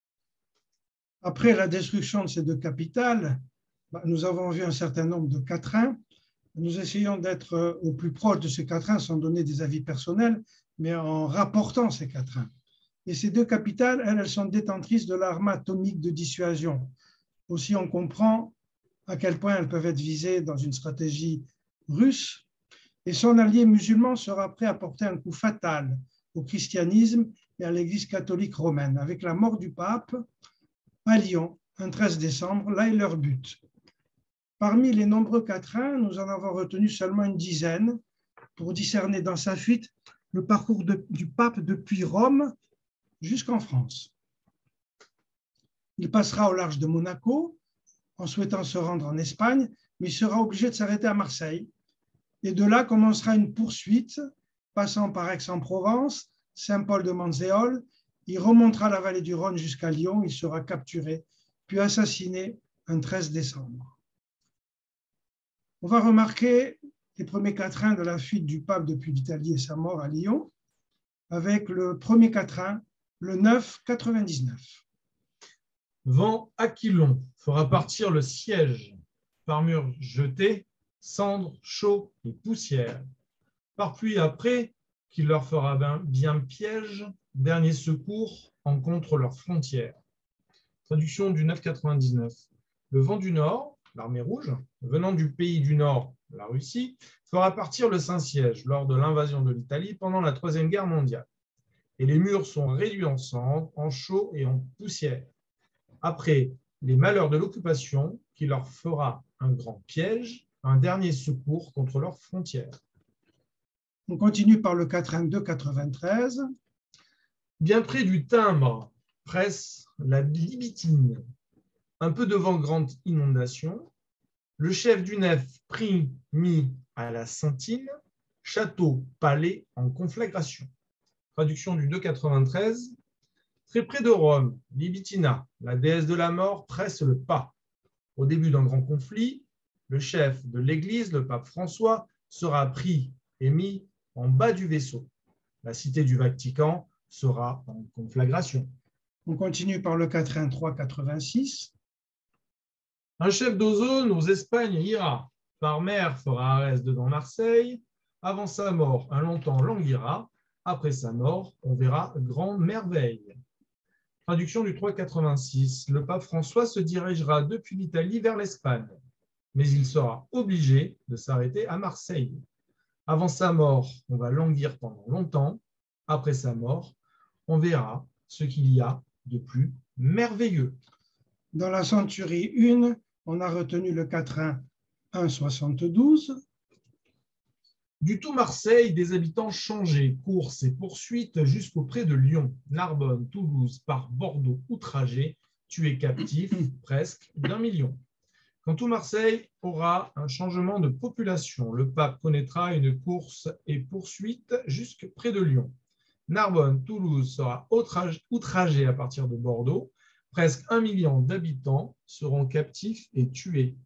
Après la destruction de ces deux capitales, nous avons vu un certain nombre de quatrains. Nous essayons d'être au plus proche de ces quatrains sans donner des avis personnels, mais en rapportant ces quatrains. Et ces deux capitales, elles, elles sont détentrices de l'arme atomique de dissuasion. Aussi, on comprend à quel point elles peuvent être visées dans une stratégie russe. Et son allié musulman sera prêt à porter un coup fatal au christianisme et à l'Église catholique romaine. Avec la mort du pape à Lyon, un treize décembre, là est leur but. Parmi les nombreux quatrains, nous en avons retenu seulement une dizaine pour discerner dans sa fuite le parcours de, du pape depuis Rome jusqu'en France. Il passera au large de Monaco en souhaitant se rendre en Espagne, mais il sera obligé de s'arrêter à Marseille. Et de là commencera une poursuite, passant par Aix-en-Provence, Saint-Paul-de-Manzéol. Il remontera la vallée du Rhône jusqu'à Lyon. Il sera capturé, puis assassiné un treize décembre. On va remarquer les premiers quatrains de la fuite du pape depuis l'Italie et sa mort à Lyon, avec le premier quatrain, le neuf quatre-vingt-dix-neuf. Vent Aquilon fera partir le siège, par murs jetés, cendres, chaux et poussière. Par pluie après, qui leur fera bien, bien piège, dernier secours en contre leurs frontières. Traduction du neuf quatre-vingt-dix-neuf. Le vent du Nord, l'armée rouge, venant du pays du Nord, la Russie, fera partir le Saint-Siège lors de l'invasion de l'Italie pendant la Troisième Guerre mondiale. Et les murs sont réduits en cendres, en chaux et en poussière. Après les malheurs de l'occupation, qui leur fera un grand piège, un dernier secours contre leurs frontières. On continue par le quatrain deux quatre-vingt-treize. Bien près du timbre, presse la Libitine. Un peu devant grande inondation, le chef du nef prit mis à la Saintine, château, palais en conflagration. Traduction du deux quatre-vingt-treize. Très près de Rome, Libitina, la déesse de la mort, presse le pas. Au début d'un grand conflit, le chef de l'Église, le pape François, sera pris et mis en bas du vaisseau. La cité du Vatican sera en conflagration. On continue par le quatrain trois quatre-vingt-six. Un chef d'ozone aux Espagnes ira. Par mer fera Arès dedans Marseille. Avant sa mort, un longtemps languira. Après sa mort, on verra grand merveille. Traduction du trois quatre-vingt-six. Le pape François se dirigera depuis l'Italie vers l'Espagne, mais il sera obligé de s'arrêter à Marseille. Avant sa mort, on va languir pendant longtemps. Après sa mort, on verra ce qu'il y a de plus merveilleux. Dans la centurie un, on a retenu le quatrain un soixante-douze. Du tout Marseille, des habitants changés, courses et poursuites jusqu'auprès de Lyon, Narbonne, Toulouse, par Bordeaux outragés, tués captifs presque d'un million. Quand tout Marseille aura un changement de population, le pape connaîtra une course et poursuite jusque près de Lyon. Narbonne, Toulouse sera outragé à partir de Bordeaux. Presque un million d'habitants seront captifs et tués.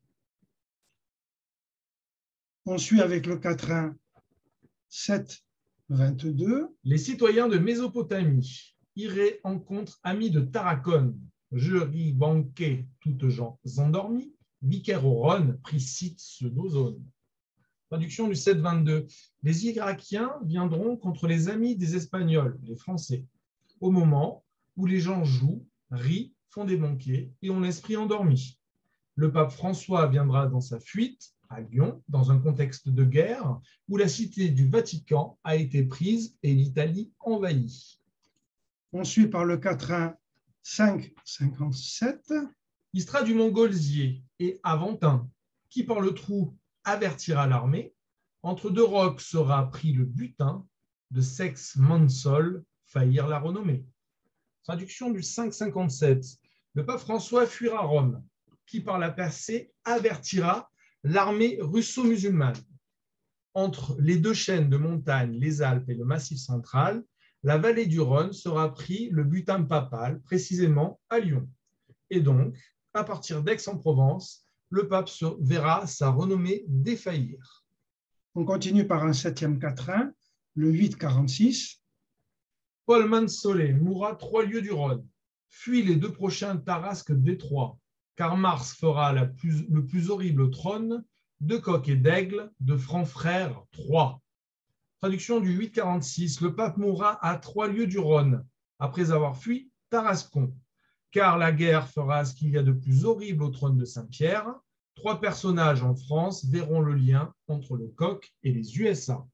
On suit avec le quatrain sept vingt-deux. Les citoyens de Mésopotamie iraient en contre amis de Tarracone. jury banquet, toutes gens endormis, vicaire au Rhône, priscite pseudozone. Traduction du sept vingt-deux. Les Irakiens viendront contre les amis des Espagnols, les Français, au moment où les gens jouent, rient, font des banquets et ont l'esprit endormi. Le pape François viendra dans sa fuite à Lyon, dans un contexte de guerre où la cité du Vatican a été prise et l'Italie envahie. On suit par le quatrain cinq cinquante-sept. Istra du Montgolzier et Aventin, qui par le trou avertira l'armée, entre deux rocs sera pris le butin, de sexe Mansol faillir la renommée. Traduction du cinq cinquante-sept. Le pape François fuira Rome, qui par la percée avertira l'armée russo-musulmane. Entre les deux chaînes de montagnes, les Alpes et le Massif central, la vallée du Rhône sera pris le butin papal, précisément à Lyon. Et donc, à partir d'Aix-en-Provence, le pape verra sa renommée défaillir. On continue par un septième quatrain, le huit quarante-six. Paul Mansolet mourra trois lieues du Rhône, fuit les deux prochains tarasques d'Étroit, car Mars fera la plus, le plus horrible trône de coq et d'aigle, de francs frères trois. Traduction du huit quarante-six. Le pape mourra à trois lieues du Rhône, après avoir fui Tarascon, car la guerre fera ce qu'il y a de plus horrible au trône de Saint-Pierre. Trois personnages en France verront le lien entre le coq et les U S A.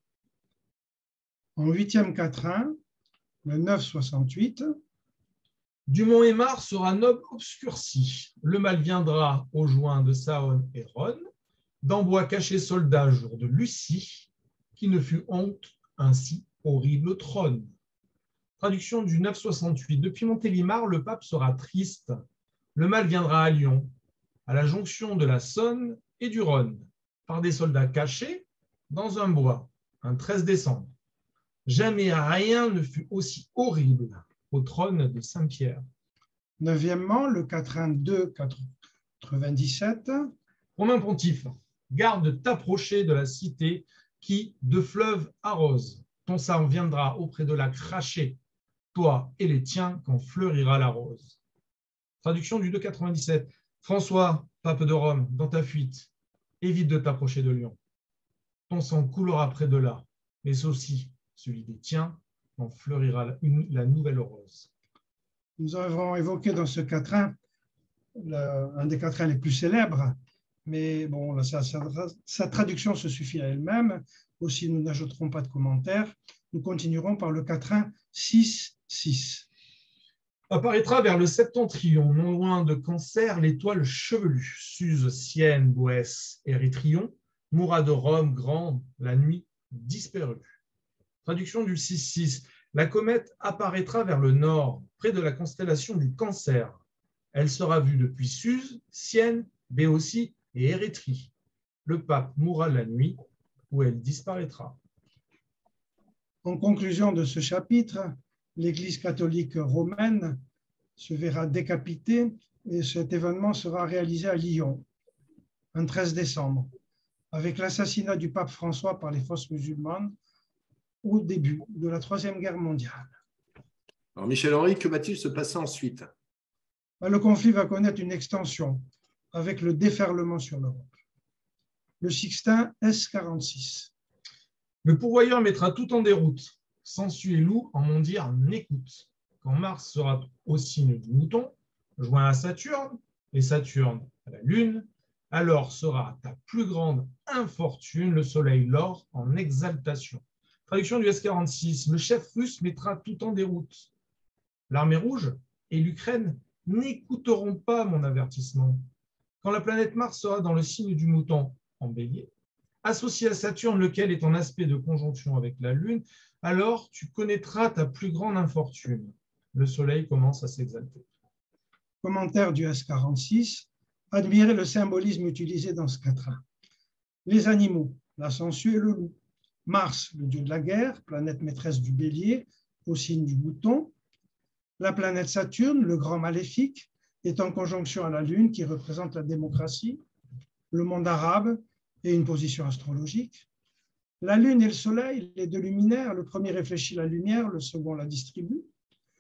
En huitième quatrain, le neuf soixante-huit. Dumont-Aimard sera noble obscurci. Le mal viendra au joint de Saône et Rhône, d'Ambois caché soldat jour de Lucie, qui ne fut honte ainsi horrible trône. Traduction du neuf soixante-huit. Depuis Montélimar, le pape sera triste. Le mal viendra à Lyon, à la jonction de la Saône et du Rhône, par des soldats cachés dans un bois, un treize décembre. Jamais rien ne fut aussi horrible au trône de Saint-Pierre. Neuvièmement, le quatrain deux quatre-vingt-dix-sept. Romain pontife, garde de t'approcher de la cité qui, de fleuve arrose. Ton sang viendra auprès de la cracher, toi et les tiens, quand fleurira la rose. Traduction du deux quatre-vingt-dix-sept. François, pape de Rome, dans ta fuite, évite de t'approcher de Lyon. Ton sang coulera près de là, mais aussi celui des tiens, quand fleurira une, la nouvelle rose. Nous avons évoqué dans ce quatrain le, un des quatrains les plus célèbres, mais bon, là, sa, sa, sa traduction se suffit à elle-même. Aussi, nous n'ajouterons pas de commentaires. Nous continuerons par le quatrain six six. Apparaîtra vers le septentrion, non loin de Cancer, l'étoile chevelue, Suse, Sienne, Boès, Érytrion, mourra de Rome grande, la nuit disparue. Traduction du six six. La comète apparaîtra vers le nord, près de la constellation du Cancer. Elle sera vue depuis Suse, Sienne, Béotie et Érythrée. Le pape mourra la nuit, où elle disparaîtra. En conclusion de ce chapitre, l'Église catholique romaine se verra décapitée et cet événement sera réalisé à Lyon, un treize décembre, avec l'assassinat du pape François par les forces musulmanes au début de la Troisième Guerre mondiale. Alors Michel-Henri, que va-t-il se passer ensuite? Le conflit va connaître une extension avec le déferlement sur l'Europe. Le Sixtin S quarante-six. Le pourvoyeur mettra tout en déroute. Sansu et loup en mondirent n'écoute. Quand Mars sera au signe du mouton, joint à Saturne, et Saturne à la Lune, alors sera ta plus grande infortune le soleil l'or en exaltation. Traduction du S quarante-six. Le chef russe mettra tout en déroute. L'armée rouge et l'Ukraine n'écouteront pas mon avertissement. Quand la planète Mars sera dans le signe du mouton en bélier, associé à Saturne, lequel est en aspect de conjonction avec la Lune, alors tu connaîtras ta plus grande infortune. Le soleil commence à s'exalter. Commentaire du S quarante-six. Admirez le symbolisme utilisé dans ce quatrain. Les animaux, la sangsue et le loup. Mars, le dieu de la guerre, planète maîtresse du bélier, au signe du mouton. La planète Saturne, le grand maléfique, est en conjonction à la Lune qui représente la démocratie, le monde arabe et une position astrologique. La Lune et le Soleil, les deux luminaires, le premier réfléchit la lumière, le second la distribue.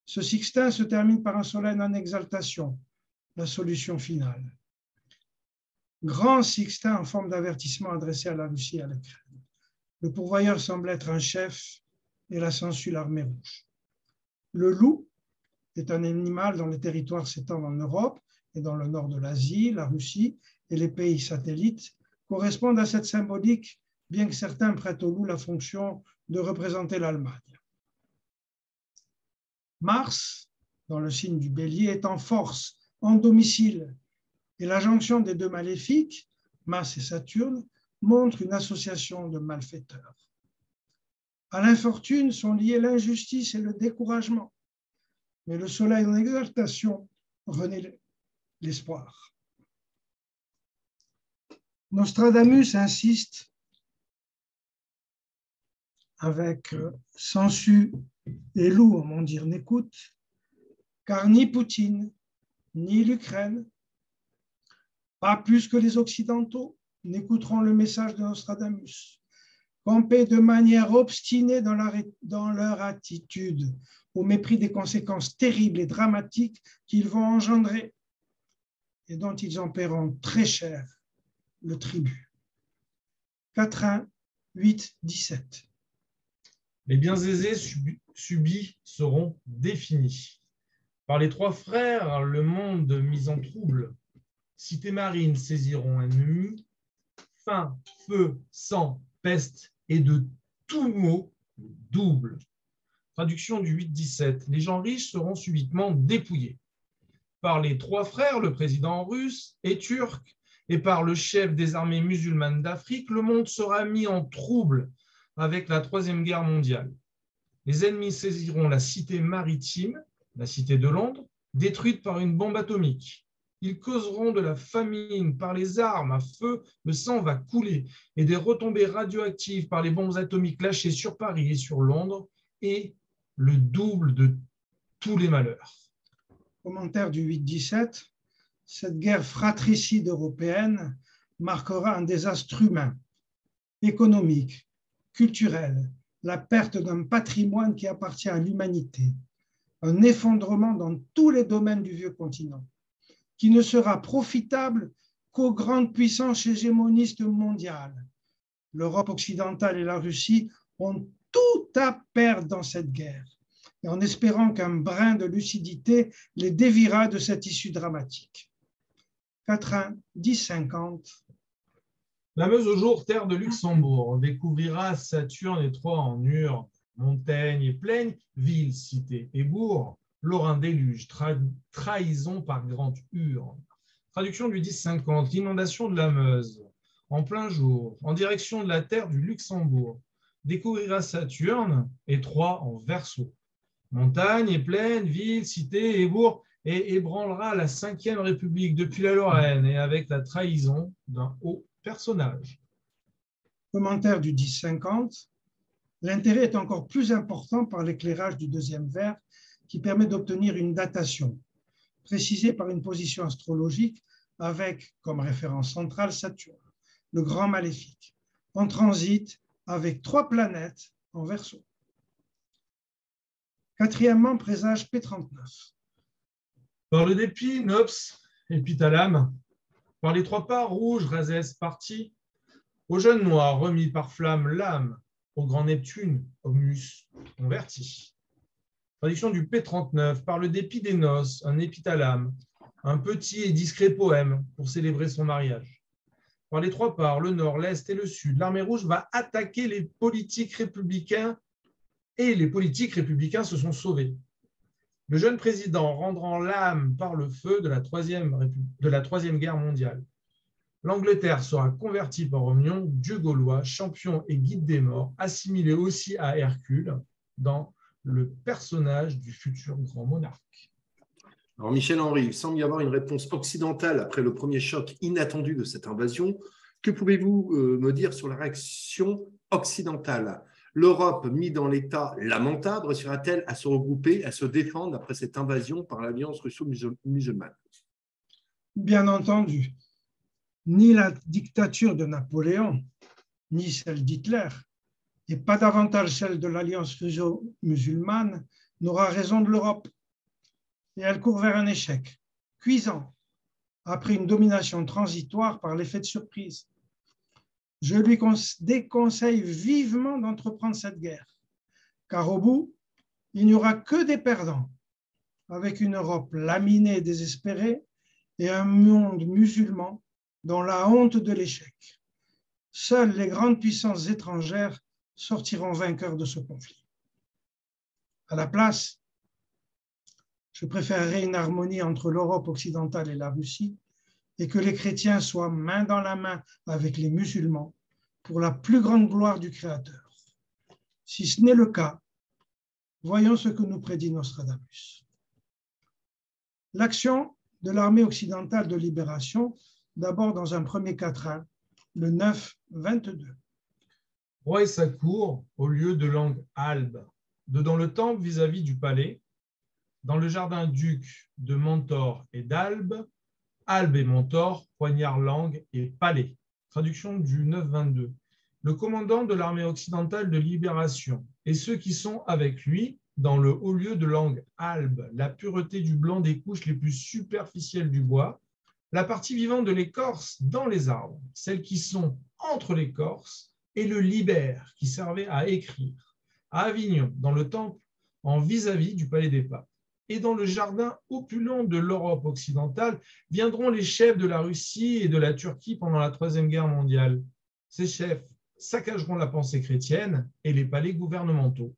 Ce sextin se termine par un soleil en exaltation, la solution finale. Grand sextin en forme d'avertissement adressé à la Russie et à l'Ukraine. Le pourvoyeur semble être un chef et la censure l'armée rouge. Le loup est un animal dont les territoires s'étendent en Europe et dans le nord de l'Asie, la Russie et les pays satellites correspondent à cette symbolique, bien que certains prêtent au loup la fonction de représenter l'Allemagne. Mars, dans le signe du Bélier, est en force, en domicile, et la jonction des deux maléfiques, Mars et Saturne, montre une association de malfaiteurs. À l'infortune sont liés l'injustice et le découragement, mais le soleil en exaltation renaît l'espoir. Nostradamus insiste avec Sansu et loup, on dire n'écoute, car ni Poutine, ni l'Ukraine, pas plus que les Occidentaux, n'écouteront le message de Nostradamus, campés de manière obstinée dans, la, dans leur attitude, au mépris des conséquences terribles et dramatiques qu'ils vont engendrer et dont ils en paieront très cher le tribut. Quatrain, huit, dix-sept. Les biens aisés subis seront définis. Par les trois frères, le monde mis en trouble. Cités marines saisiront ennemis. Faim, feu, sang, peste et de tout mot double. Traduction du huit dix-sept. Les gens riches seront subitement dépouillés. Par les trois frères, le président russe et turc, et par le chef des armées musulmanes d'Afrique, le monde sera mis en trouble avec la Troisième Guerre mondiale. Les ennemis saisiront la cité maritime, la cité de Londres, détruite par une bombe atomique. Ils causeront de la famine par les armes à feu, le sang va couler, et des retombées radioactives par les bombes atomiques lâchées sur Paris et sur Londres, et le double de tous les malheurs. Commentaire du huit dix-sept. Cette guerre fratricide européenne marquera un désastre humain, économique, culturel, la perte d'un patrimoine qui appartient à l'humanité, un effondrement dans tous les domaines du vieux continent, qui ne sera profitable qu'aux grandes puissances hégémonistes mondiales. L'Europe occidentale et la Russie ont tout à perdre dans cette guerre, et en espérant qu'un brin de lucidité les déviera de cette issue dramatique. Quatrain, dix cinquante. La Meuse au jour, terre de Luxembourg, on découvrira Saturne et Troie en Ur, montagnes et plaines, villes, cités et bourgs, Lorrain déluge, tra trahison par grande hure. Traduction du dix cinquante. L'inondation de la Meuse, en plein jour, en direction de la terre du Luxembourg, découvrira Saturne et Troie en Verseau, montagnes et plaines, villes, cités et bourgs, et ébranlera la cinquième République depuis la Lorraine et avec la trahison d'un haut personnage. Commentaire du dix cinquante. L'intérêt est encore plus important par l'éclairage du deuxième vers qui permet d'obtenir une datation, précisée par une position astrologique avec comme référence centrale Saturne, le grand maléfique, en transit avec trois planètes en Verseau. Quatrièmement, présage P trente-neuf. Par le dépit, Nops, épithalame, par les trois parts rouges, Rhazès parti, au jeune noir remis par flamme l'âme, au grand Neptune, Omus converti. Traduction du P trente-neuf, par le dépit des noces, un épithalame, un petit et discret poème pour célébrer son mariage. Par les trois parts, le nord, l'est et le sud, l'armée rouge va attaquer les politiques républicains et les politiques républicains se sont sauvés. Le jeune président rendra l'âme par le feu de la troisième, de la troisième guerre mondiale. L'Angleterre sera convertie par Romion, dieu gaulois, champion et guide des morts, assimilé aussi à Hercule dans le personnage du futur grand monarque. Alors Michel Henry, il semble y avoir une réponse occidentale après le premier choc inattendu de cette invasion. Que pouvez-vous me dire sur la réaction occidentale? L'Europe, mise dans l'état lamentable, réussira-t-elle à se regrouper, à se défendre après cette invasion par l'alliance russo-musulmane? Bien entendu, ni la dictature de Napoléon, ni celle d'Hitler, et pas davantage celle de l'alliance russo-musulmane, n'aura raison de l'Europe. et elle court vers un échec cuisant après une domination transitoire par l'effet de surprise. Je lui déconseille vivement d'entreprendre cette guerre, car au bout, il n'y aura que des perdants, avec une Europe laminée et désespérée et un monde musulman dont la honte de l'échec. Seules les grandes puissances étrangères sortiront vainqueurs de ce conflit. À la place, je préférerais une harmonie entre l'Europe occidentale et la Russie et que les chrétiens soient main dans la main avec les musulmans pour la plus grande gloire du Créateur. Si ce n'est le cas, voyons ce que nous prédit Nostradamus. L'action de l'armée occidentale de libération, d'abord dans un premier quatrain, le neuf vingt-deux. Roi et sa cour, au lieu de langue albe, dedans le temple vis-à-vis du palais, dans le jardin duc de Mentor et d'Albe, Albe et Mentor, poignard langue et palais. Traduction du neuf vingt-deux. Le commandant de l'armée occidentale de libération et ceux qui sont avec lui, dans le haut lieu de langue albe, la pureté du blanc des couches les plus superficielles du bois, la partie vivante de l'écorce dans les arbres, celles qui sont entre l'écorce, et le libère qui servait à écrire, à Avignon, dans le temple, en vis-à-vis du palais des papes. Et dans le jardin opulent de l'Europe occidentale viendront les chefs de la Russie et de la Turquie pendant la Troisième Guerre mondiale. Ces chefs saccageront la pensée chrétienne et les palais gouvernementaux.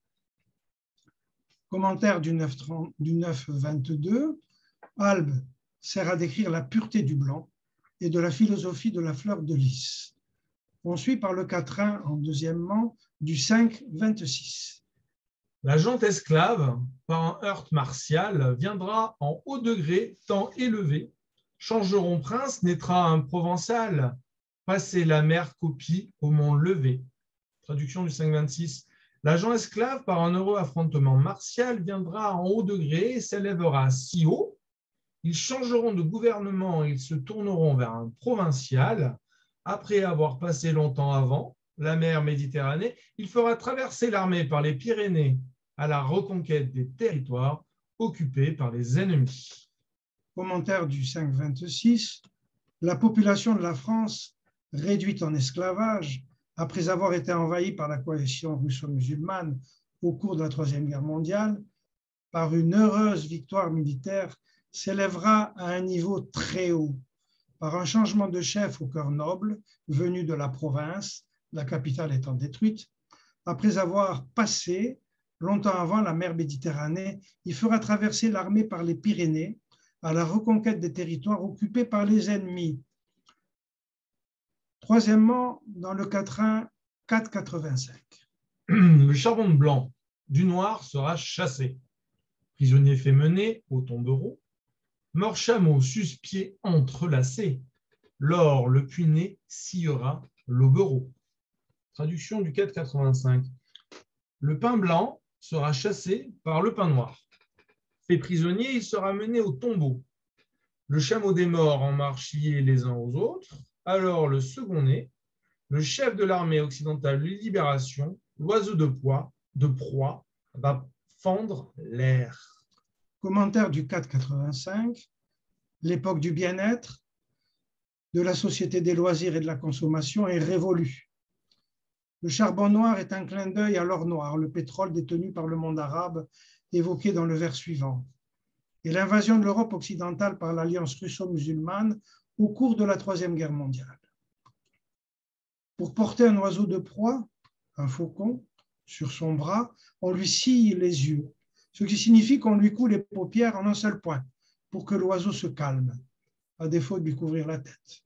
Commentaire du neuf vingt-deux, Albe sert à décrire la pureté du blanc et de la philosophie de la fleur de lys. On suit par le quatrain en deuxièmement du cinq vingt-six. La gente esclave, par un heurte martial, viendra en haut degré, tant élevé. Changeront prince, naîtra un provençal. Passer la mer copie au mont levé. Traduction du cinq vingt-six. La gente esclave, par un heureux affrontement martial, viendra en haut degré et s'élèvera si haut. Ils changeront de gouvernement, ils se tourneront vers un provincial. Après avoir passé longtemps avant la mer Méditerranée, il fera traverser l'armée par les Pyrénées à la reconquête des territoires occupés par les ennemis. Commentaire du cinq vingt-six. La population de la France, réduite en esclavage, après avoir été envahie par la coalition russo-musulmane au cours de la Troisième Guerre mondiale, par une heureuse victoire militaire, s'élèvera à un niveau très haut, par un changement de chef au cœur noble, venu de la province, la capitale étant détruite. Après avoir passé, longtemps avant la mer Méditerranée, il fera traverser l'armée par les Pyrénées à la reconquête des territoires occupés par les ennemis. Troisièmement, dans le quatrain quatre quatre-vingt-cinq. Le charbon blanc du noir sera chassé. Prisonnier fait mener au tombereau. Mort chameau sus-pied entrelacé. L'or, le puiné, sciera l'aubereau. Traduction du quatre quatre-vingt-cinq. Le pain blanc sera chassé par le pain noir. Fait prisonnier, il sera mené au tombeau. Le chameau des morts en marchier les uns aux autres. Alors le second-né, le chef de l'armée occidentale de libération, l'oiseau de proie, de proie, va fendre l'air. Commentaire du quatre quatre-vingt-cinq. L'époque du bien-être, de la société des loisirs et de la consommation est révolue. Le charbon noir est un clin d'œil à l'or noir, le pétrole détenu par le monde arabe, évoqué dans le vers suivant, et l'invasion de l'Europe occidentale par l'alliance russo-musulmane au cours de la Troisième Guerre mondiale. Pour porter un oiseau de proie, un faucon, sur son bras, on lui scie les yeux, ce qui signifie qu'on lui coud les paupières en un seul point, pour que l'oiseau se calme, à défaut de lui couvrir la tête.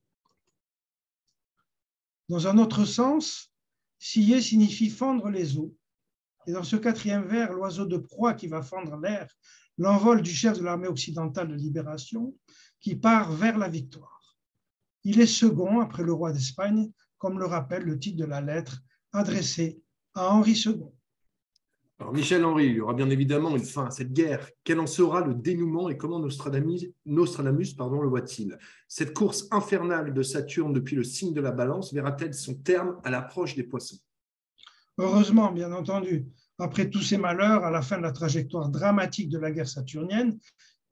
Dans un autre sens, scier signifie fendre les os, et dans ce quatrième vers, l'oiseau de proie qui va fendre l'air, l'envol du chef de l'armée occidentale de libération, qui part vers la victoire. Il est second après le roi d'Espagne, comme le rappelle le titre de la lettre adressée à Henri second. Alors Michel Henry, il y aura bien évidemment une fin à cette guerre. Quel en sera le dénouement et comment Nostradamus, Nostradamus pardon, le voit-il? Cette course infernale de Saturne depuis le signe de la Balance verra-t-elle son terme à l'approche des Poissons? Heureusement, bien entendu, après tous ces malheurs, à la fin de la trajectoire dramatique de la guerre saturnienne,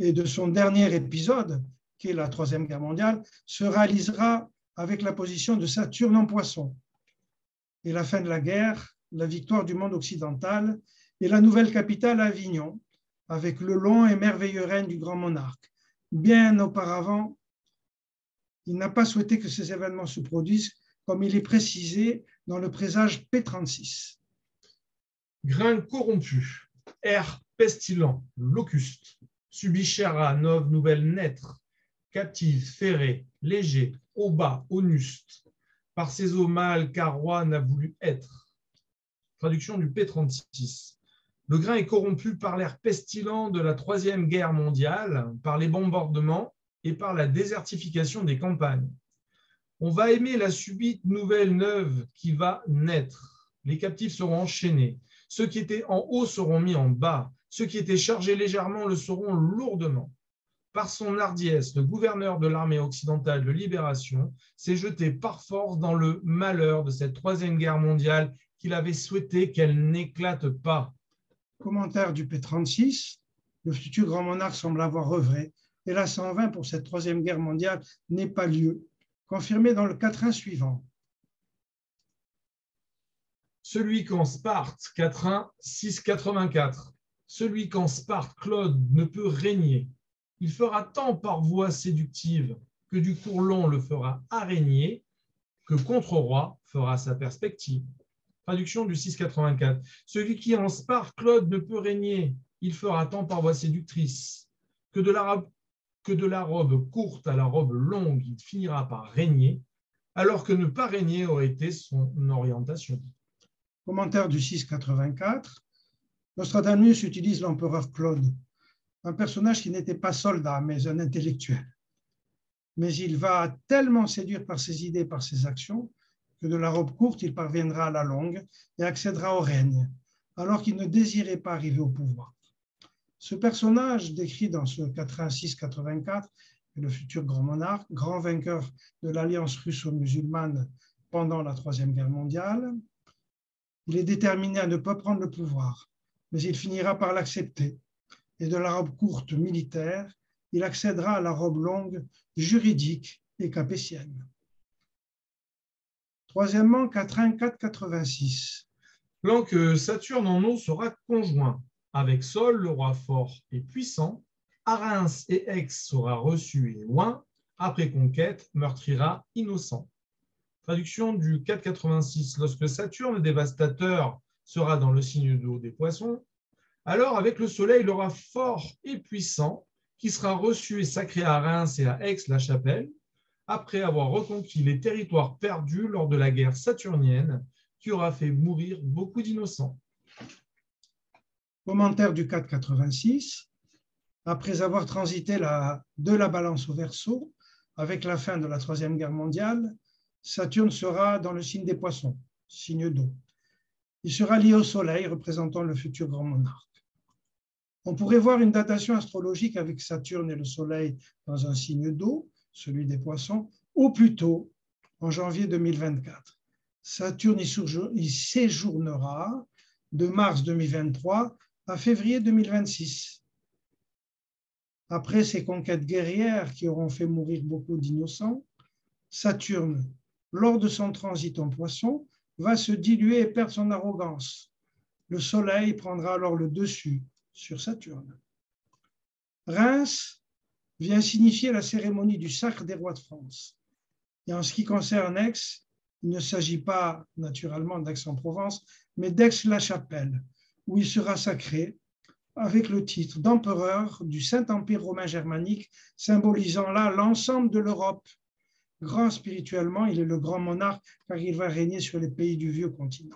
et de son dernier épisode, qui est la Troisième Guerre mondiale, se réalisera avec la position de Saturne en Poisson. Et la fin de la guerre, la victoire du monde occidental et la nouvelle capitale à Avignon, avec le long et merveilleux règne du grand monarque. Bien auparavant, il n'a pas souhaité que ces événements se produisent, comme il est précisé dans le présage P trente-six. Grain corrompu, air pestilent, locuste, subichera nove nouvelles naître, captive, ferrée, léger, au bas, onuste, par ces eaux mâles qu'un roi n'a voulu être. Traduction du P trente-six. Le grain est corrompu par l'air pestilent de la Troisième Guerre mondiale, par les bombardements et par la désertification des campagnes. On va aimer la subite nouvelle neuve qui va naître. Les captifs seront enchaînés. Ceux qui étaient en haut seront mis en bas. Ceux qui étaient chargés légèrement le seront lourdement. Par son hardiesse, le gouverneur de l'armée occidentale de libération s'est jeté par force dans le malheur de cette Troisième Guerre mondiale qu'il avait souhaité qu'elle n'éclate pas. Commentaire du P trente-six, le futur grand monarque semble avoir œuvré, et la cent vingt pour cette Troisième Guerre mondiale n'ait pas lieu, confirmé dans le quatrain suivant. Celui qu'en Sparte, quatrain six quatre-vingt-quatre, celui qu'en Sparte Claude ne peut régner, il fera tant par voie séductive que du cours long le fera araignée, que contre-roi fera sa perspective. Traduction du six quatre-vingt-quatre. Celui qui en Sparte Claude ne peut régner, il fera tant par voie séductrice que de la, que de la robe courte à la robe longue, il finira par régner, alors que ne pas régner aurait été son orientation. Commentaire du six quatre-vingt-quatre. Nostradamus utilise l'empereur Claude, un personnage qui n'était pas soldat, mais un intellectuel. Mais il va tellement séduire par ses idées, par ses actions, que de la robe courte, il parviendra à la longue et accédera au règne, alors qu'il ne désirait pas arriver au pouvoir. Ce personnage, décrit dans ce quatrain six quatre-vingt-quatre, est le futur grand monarque, grand vainqueur de l'alliance russo-musulmane pendant la Troisième Guerre mondiale. Il est déterminé à ne pas prendre le pouvoir, mais il finira par l'accepter. Et de la robe courte militaire, il accédera à la robe longue juridique et capétienne. Troisièmement, quatrain quatre quatre-vingt-six. Plan que Saturne en eau sera conjoint, avec Sol, le roi fort et puissant, à Reims et Aix sera reçu et loin, après conquête, meurtrira innocent. Traduction du quatre quatre-vingt-six. Lorsque Saturne, le dévastateur, sera dans le signe d'eau des poissons, alors avec le soleil, le roi fort et puissant, qui sera reçu et sacré à Reims et à Aix-la-Chapelle, après avoir reconquis les territoires perdus lors de la guerre saturnienne, qui aura fait mourir beaucoup d'innocents. Commentaire du quatre quatre-vingt-six. Après avoir transité la, de la balance au Verseau, avec la fin de la Troisième Guerre mondiale, Saturne sera dans le signe des poissons, signe d'eau. Il sera lié au Soleil, représentant le futur grand monarque. On pourrait voir une datation astrologique avec Saturne et le Soleil dans un signe d'eau, celui des poissons, ou plutôt en janvier deux mille vingt-quatre. Saturne y séjournera de mars deux mille vingt-trois à février deux mille vingt-six. Après ces conquêtes guerrières qui auront fait mourir beaucoup d'innocents, Saturne, lors de son transit en poisson, va se diluer et perdre son arrogance. Le Soleil prendra alors le dessus sur Saturne. Reims vient signifier la cérémonie du sacre des rois de France. Et en ce qui concerne Aix, il ne s'agit pas naturellement d'Aix-en-Provence, mais d'Aix-la-Chapelle, où il sera sacré avec le titre d'empereur du Saint-Empire romain germanique, symbolisant là l'ensemble de l'Europe. Grand spirituellement, il est le grand monarque car il va régner sur les pays du vieux continent.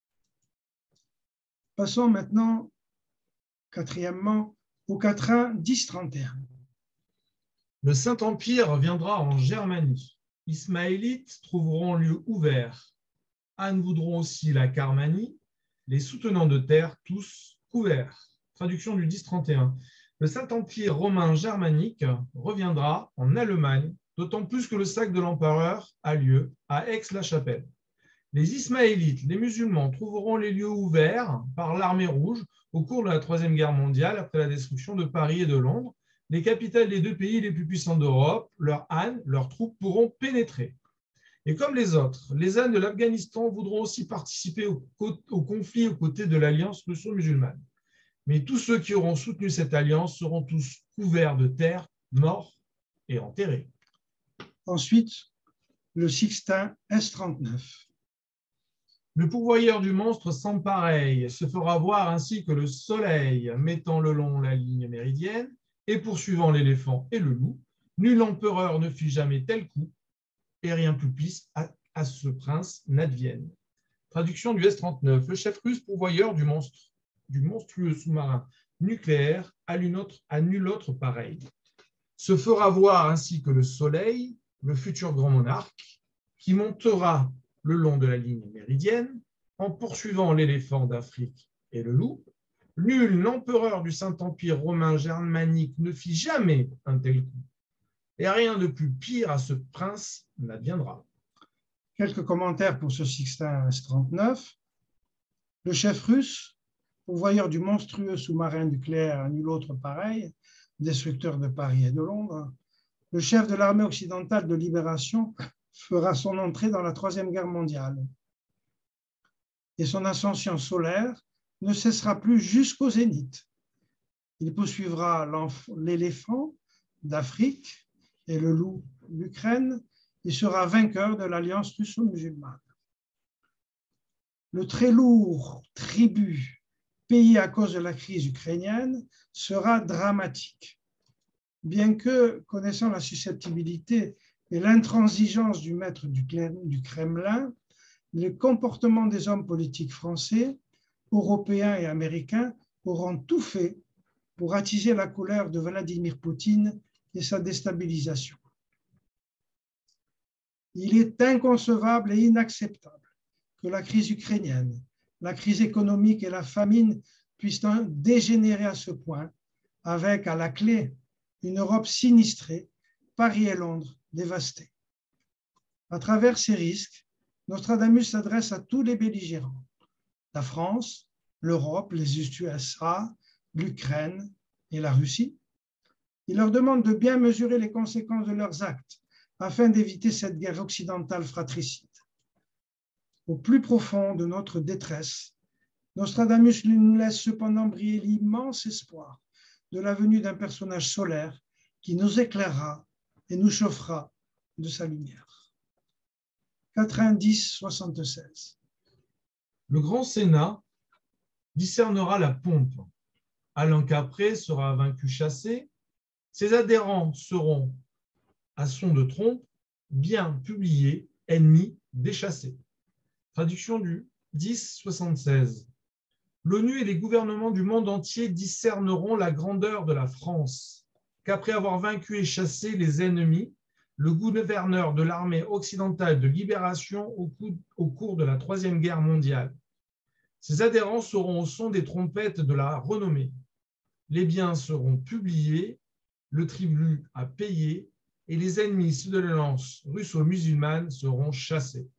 Passons maintenant, quatrièmement, au quatrain dix trente et un. Le Saint-Empire viendra en Germanie. Ismaélites trouveront lieu ouvert. Anne voudront aussi la Carmanie, les soutenants de terre tous couverts. Traduction du dix trente et un. Le Saint-Empire romain germanique reviendra en Allemagne, d'autant plus que le sac de l'empereur a lieu à Aix-la-Chapelle. Les Ismaélites, les musulmans, trouveront les lieux ouverts par l'armée rouge au cours de la Troisième Guerre mondiale après la destruction de Paris et de Londres, les capitales des deux pays les plus puissants d'Europe, leurs ânes, leurs troupes pourront pénétrer. Et comme les autres, les ânes de l'Afghanistan voudront aussi participer au, au conflit aux côtés de l'alliance russo-musulmane. Mais tous ceux qui auront soutenu cette alliance seront tous couverts de terre, morts et enterrés. Ensuite, le Sixtin S trente-neuf. Le pourvoyeur du monstre sans pareil se fera voir ainsi que le soleil, mettant le long la ligne méridienne et poursuivant l'éléphant et le loup. Nul empereur ne fit jamais tel coup, et rien plus pisse à, à ce prince n'advienne. Traduction du S trente-neuf. Le chef russe pourvoyeur du, monstre, du monstrueux sous-marin nucléaire à, autre, à nul autre pareil se fera voir ainsi que le soleil, le futur grand monarque, qui montera le long de la ligne méridienne en poursuivant l'éléphant d'Afrique et le loup. Nul empereur du Saint-Empire romain germanique ne fit jamais un tel coup, et rien de plus pire à ce prince n'adviendra. Quelques commentaires pour ce Sixtin S trente-neuf. Le chef russe, pourvoyeur du monstrueux sous-marin nucléaire à nul autre pareil, destructeur de Paris et de Londres, le chef de l'armée occidentale de libération fera son entrée dans la Troisième Guerre mondiale. Et son ascension solaire ne cessera plus jusqu'au zénith. Il poursuivra l'éléphant d'Afrique et le loup d'Ukraine et sera vainqueur de l'alliance russo-musulmane. Le très lourd tribut payé à cause de la crise ukrainienne sera dramatique. Bien que, connaissant la susceptibilité et l'intransigeance du maître du Kremlin, les comportements des hommes politiques français, européens et américains auront tout fait pour attiser la colère de Vladimir Poutine et sa déstabilisation. Il est inconcevable et inacceptable que la crise ukrainienne, la crise économique et la famine puissent dégénérer à ce point, avec à la clé une Europe sinistrée, Paris et Londres dévastés. À travers ces risques, Nostradamus s'adresse à tous les belligérants, la France, l'Europe, les U S A, l'Ukraine et la Russie. Il leur demande de bien mesurer les conséquences de leurs actes afin d'éviter cette guerre occidentale fratricide. Au plus profond de notre détresse, Nostradamus nous laisse cependant briller l'immense espoir de la venue d'un personnage solaire qui nous éclairera et nous chauffera de sa lumière. quatre-vingt-dix soixante-seize. Le grand Sénat discernera la pompe. Alain Capré sera vaincu chassé. Ses adhérents seront, à son de trompe, bien publiés, ennemis déchassés. Traduction du dix soixante-seize. L'ONU et les gouvernements du monde entier discerneront la grandeur de la France, qu'après avoir vaincu et chassé les ennemis, le gouverneur de l'armée occidentale de libération au, coup, au cours de la Troisième Guerre mondiale. Ses adhérents seront au son des trompettes de la renommée. Les biens seront publiés, le tribut à payer, et les ennemis de l'alliance russo-musulmane seront chassés.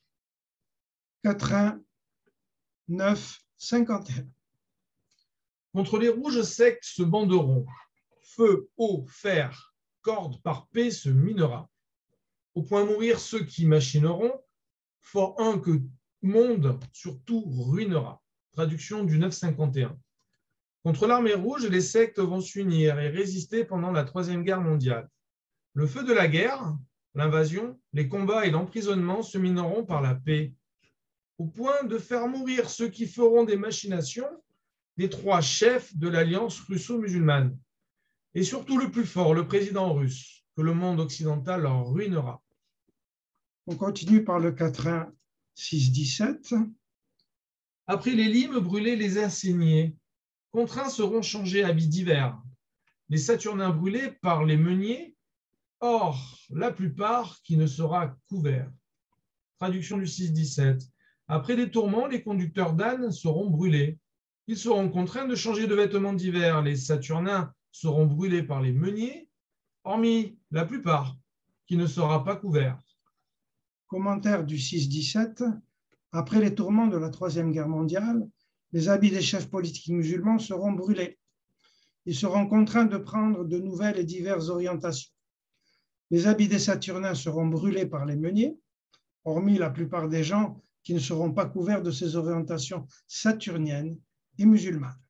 quatre-vingt-neuf cinquante et un. Contre les rouges sectes se banderont. Feu, eau, fer, corde par paix se minera. Au point mourir ceux qui machineront, fort un que monde surtout ruinera. Traduction du neuf cinquante et un. Contre l'armée rouge, les sectes vont s'unir et résister pendant la Troisième Guerre mondiale. Le feu de la guerre, l'invasion, les combats et l'emprisonnement se mineront par la paix, au point de faire mourir ceux qui feront des machinations des trois chefs de l'alliance russo-musulmane. Et surtout le plus fort, le président russe, que le monde occidental leur ruinera. On continue par le quatre-vingt-six dix-sept. Après les limes brûlés, les assignés, contraints seront changés habits divers. Les Saturnins brûlés par les meuniers, or la plupart qui ne sera couvert. Traduction du six dix-sept. Après des tourments, les conducteurs d'ânes seront brûlés. Ils seront contraints de changer de vêtements divers. Les Saturnins seront brûlés par les meuniers, hormis la plupart qui ne sera pas couvert. Commentaire du six dix-sept. Après les tourments de la Troisième Guerre mondiale, les habits des chefs politiques musulmans seront brûlés. ils seront contraints de prendre de nouvelles et diverses orientations. Les habits des Saturniens seront brûlés par les meuniers, hormis la plupart des gens qui ne seront pas couverts de ces orientations saturniennes et musulmanes.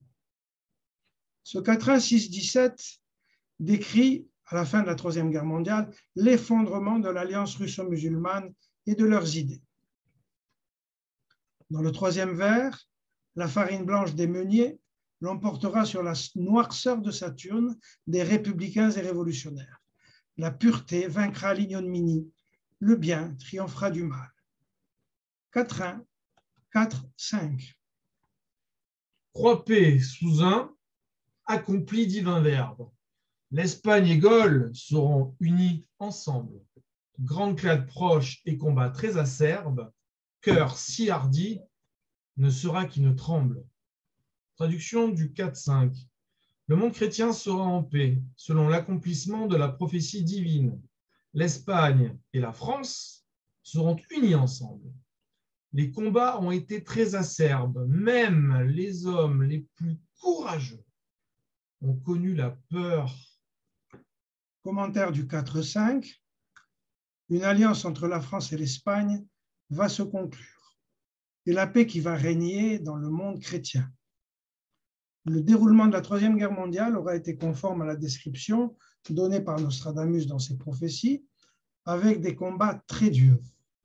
Ce quatrain six dix-sept décrit, à la fin de la Troisième Guerre mondiale, l'effondrement de l'alliance russo-musulmane et de leurs idées. Dans le troisième vers, la farine blanche des meuniers l'emportera sur la noirceur de Saturne des républicains et révolutionnaires. La pureté vaincra l'ignominie, le bien triomphera du mal. Quatrain, quatre, cinq. Croix-P sous un, accompli divin verbe. L'Espagne et Gaule seront unis ensemble. Grande clade proche et combat très acerbe, cœur si hardi, ne sera qui ne tremble. Traduction du quatre cinq. Le monde chrétien sera en paix, selon l'accomplissement de la prophétie divine. L'Espagne et la France seront unis ensemble. Les combats ont été très acerbes, même les hommes les plus courageux ont connu la peur. Commentaire du quatre cinq. Une alliance entre la France et l'Espagne va se conclure et la paix qui va régner dans le monde chrétien. Le déroulement de la Troisième Guerre mondiale aura été conforme à la description donnée par Nostradamus dans ses prophéties, avec des combats très durs.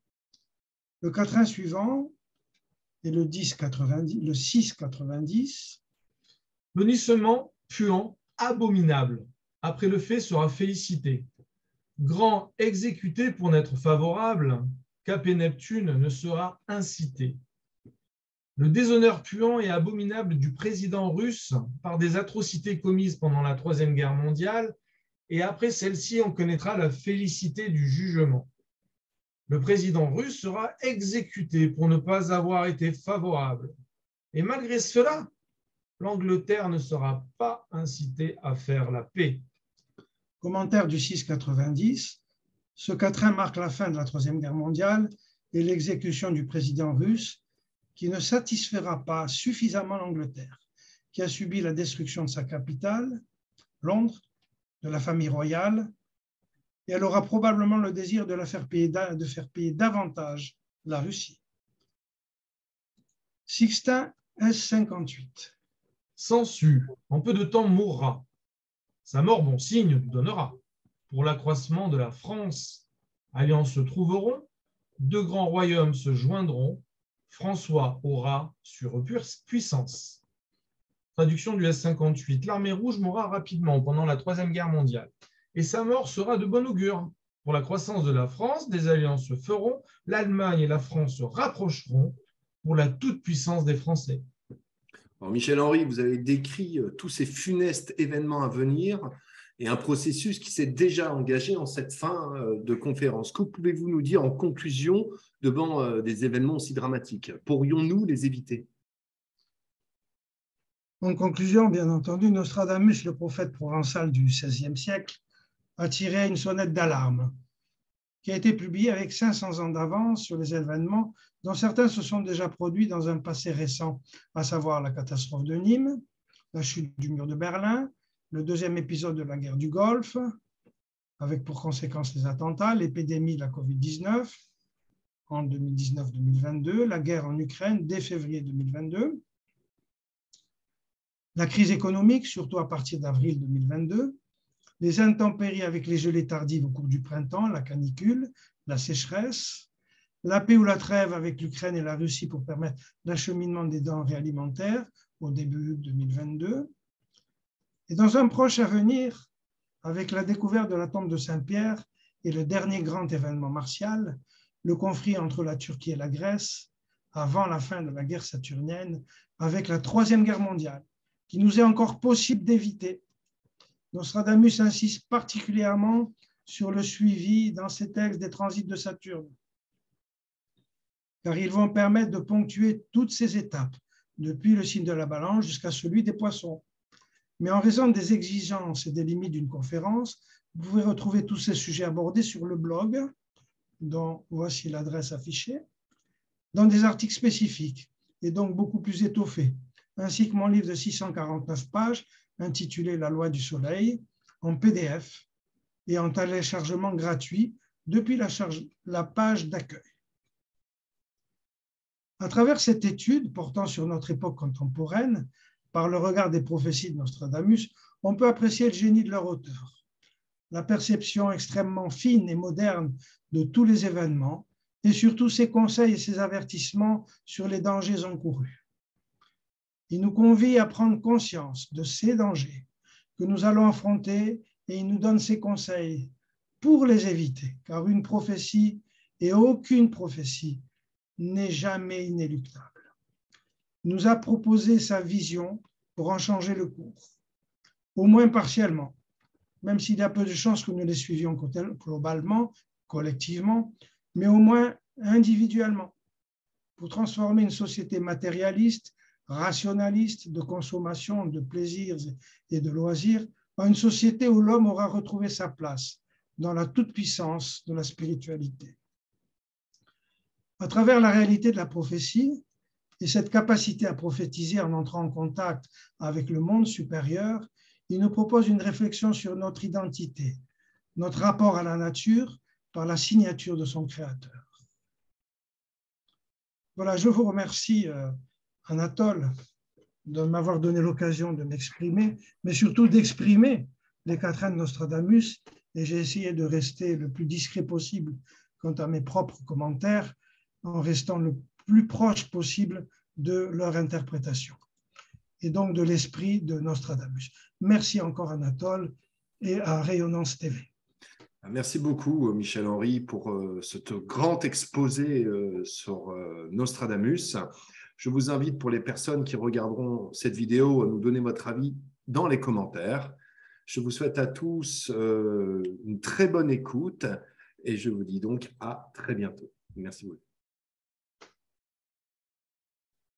Le quatrain suivant est le, dix quatre-vingt-dix, le six quatre-vingt-dix. Bonissement puant, abominable, après le fait sera félicité. Grand exécuté pour n'être favorable, Cap et Neptune ne sera incité. Le déshonneur puant et abominable du président russe par des atrocités commises pendant la Troisième Guerre mondiale, et après celle-ci, on connaîtra la félicité du jugement. Le président russe sera exécuté pour ne pas avoir été favorable. Et malgré cela, l'Angleterre ne sera pas incitée à faire la paix. Commentaire du six quatre-vingt-dix. Ce quatrain marque la fin de la Troisième Guerre mondiale et l'exécution du président russe qui ne satisfera pas suffisamment l'Angleterre, qui a subi la destruction de sa capitale, Londres, de la famille royale, et elle aura probablement le désir de, la faire payer, de faire payer davantage la Russie. Sixtin S cinquante-huit. Sansu, en peu de temps mourra. Sa mort, bon signe, nous donnera. Pour l'accroissement de la France, alliances se trouveront, deux grands royaumes se joindront, François aura sur puissance. Traduction du S cinquante-huit. L'armée rouge mourra rapidement pendant la Troisième Guerre mondiale. Et sa mort sera de bon augure. Pour la croissance de la France, des alliances se feront, l'Allemagne et la France se rapprocheront pour la toute-puissance des Français. Alors, Michel-Henri, vous avez décrit tous ces funestes événements à venir et un processus qui s'est déjà engagé en cette fin de conférence. Que pouvez-vous nous dire en conclusion devant des événements aussi dramatiques? Pourrions-nous les éviter? En conclusion, bien entendu, Nostradamus, le prophète provençal du seizième siècle, a tiré une sonnette d'alarme qui a été publiée avec cinq cents ans d'avance sur les événements dont certains se sont déjà produits dans un passé récent, à savoir la catastrophe de Nîmes, la chute du mur de Berlin, le deuxième épisode de la guerre du Golfe, avec pour conséquence les attentats, l'épidémie de la covid dix-neuf en deux mille dix-neuf deux mille vingt-deux, la guerre en Ukraine dès février deux mille vingt-deux, la crise économique, surtout à partir d'avril deux mille vingt-deux, les intempéries avec les gelées tardives au cours du printemps, la canicule, la sécheresse, la paix ou la trêve avec l'Ukraine et la Russie pour permettre l'acheminement des denrées alimentaires au début deux mille vingt-deux. Et dans un proche avenir, avec la découverte de la tombe de Saint-Pierre et le dernier grand événement martial, le conflit entre la Turquie et la Grèce, avant la fin de la guerre saturnienne, avec la Troisième Guerre mondiale, qui nous est encore possible d'éviter. Nostradamus insiste particulièrement sur le suivi dans ses textes des transits de Saturne, car ils vont permettre de ponctuer toutes ces étapes, depuis le signe de la balance jusqu'à celui des poissons. Mais en raison des exigences et des limites d'une conférence, vous pouvez retrouver tous ces sujets abordés sur le blog, dont voici l'adresse affichée, dans des articles spécifiques et donc beaucoup plus étoffés, ainsi que mon livre de six cent quarante-neuf pages intitulé La loi du soleil, en P D F et en téléchargement gratuit depuis la, charge, la page d'accueil. À travers cette étude portant sur notre époque contemporaine, par le regard des prophéties de Nostradamus, on peut apprécier le génie de leur auteur, la perception extrêmement fine et moderne de tous les événements et surtout ses conseils et ses avertissements sur les dangers encourus. Il nous convie à prendre conscience de ces dangers que nous allons affronter et il nous donne ses conseils pour les éviter, car une prophétie et aucune prophétie n'est jamais inéluctable. Il nous a proposé sa vision pour en changer le cours, au moins partiellement, même s'il y a peu de chances que nous les suivions globalement, collectivement, mais au moins individuellement, pour transformer une société matérialiste, rationaliste, de consommation, de plaisirs et de loisirs, en une société où l'homme aura retrouvé sa place dans la toute-puissance de la spiritualité. À travers la réalité de la prophétie et cette capacité à prophétiser en entrant en contact avec le monde supérieur, il nous propose une réflexion sur notre identité, notre rapport à la nature par la signature de son créateur. Voilà, je vous remercie, euh, Anatole, de m'avoir donné l'occasion de m'exprimer, mais surtout d'exprimer les quatrains de Nostradamus, et j'ai essayé de rester le plus discret possible quant à mes propres commentaires, en restant le plus proche possible de leur interprétation, et donc de l'esprit de Nostradamus. Merci encore, Anatole, et à Rayonnance T V. Merci beaucoup, Michel-Henri, pour euh, ce grand exposé euh, sur euh, Nostradamus. Je vous invite, pour les personnes qui regarderont cette vidéo, à nous donner votre avis dans les commentaires. Je vous souhaite à tous euh, une très bonne écoute et je vous dis donc à très bientôt. Merci beaucoup.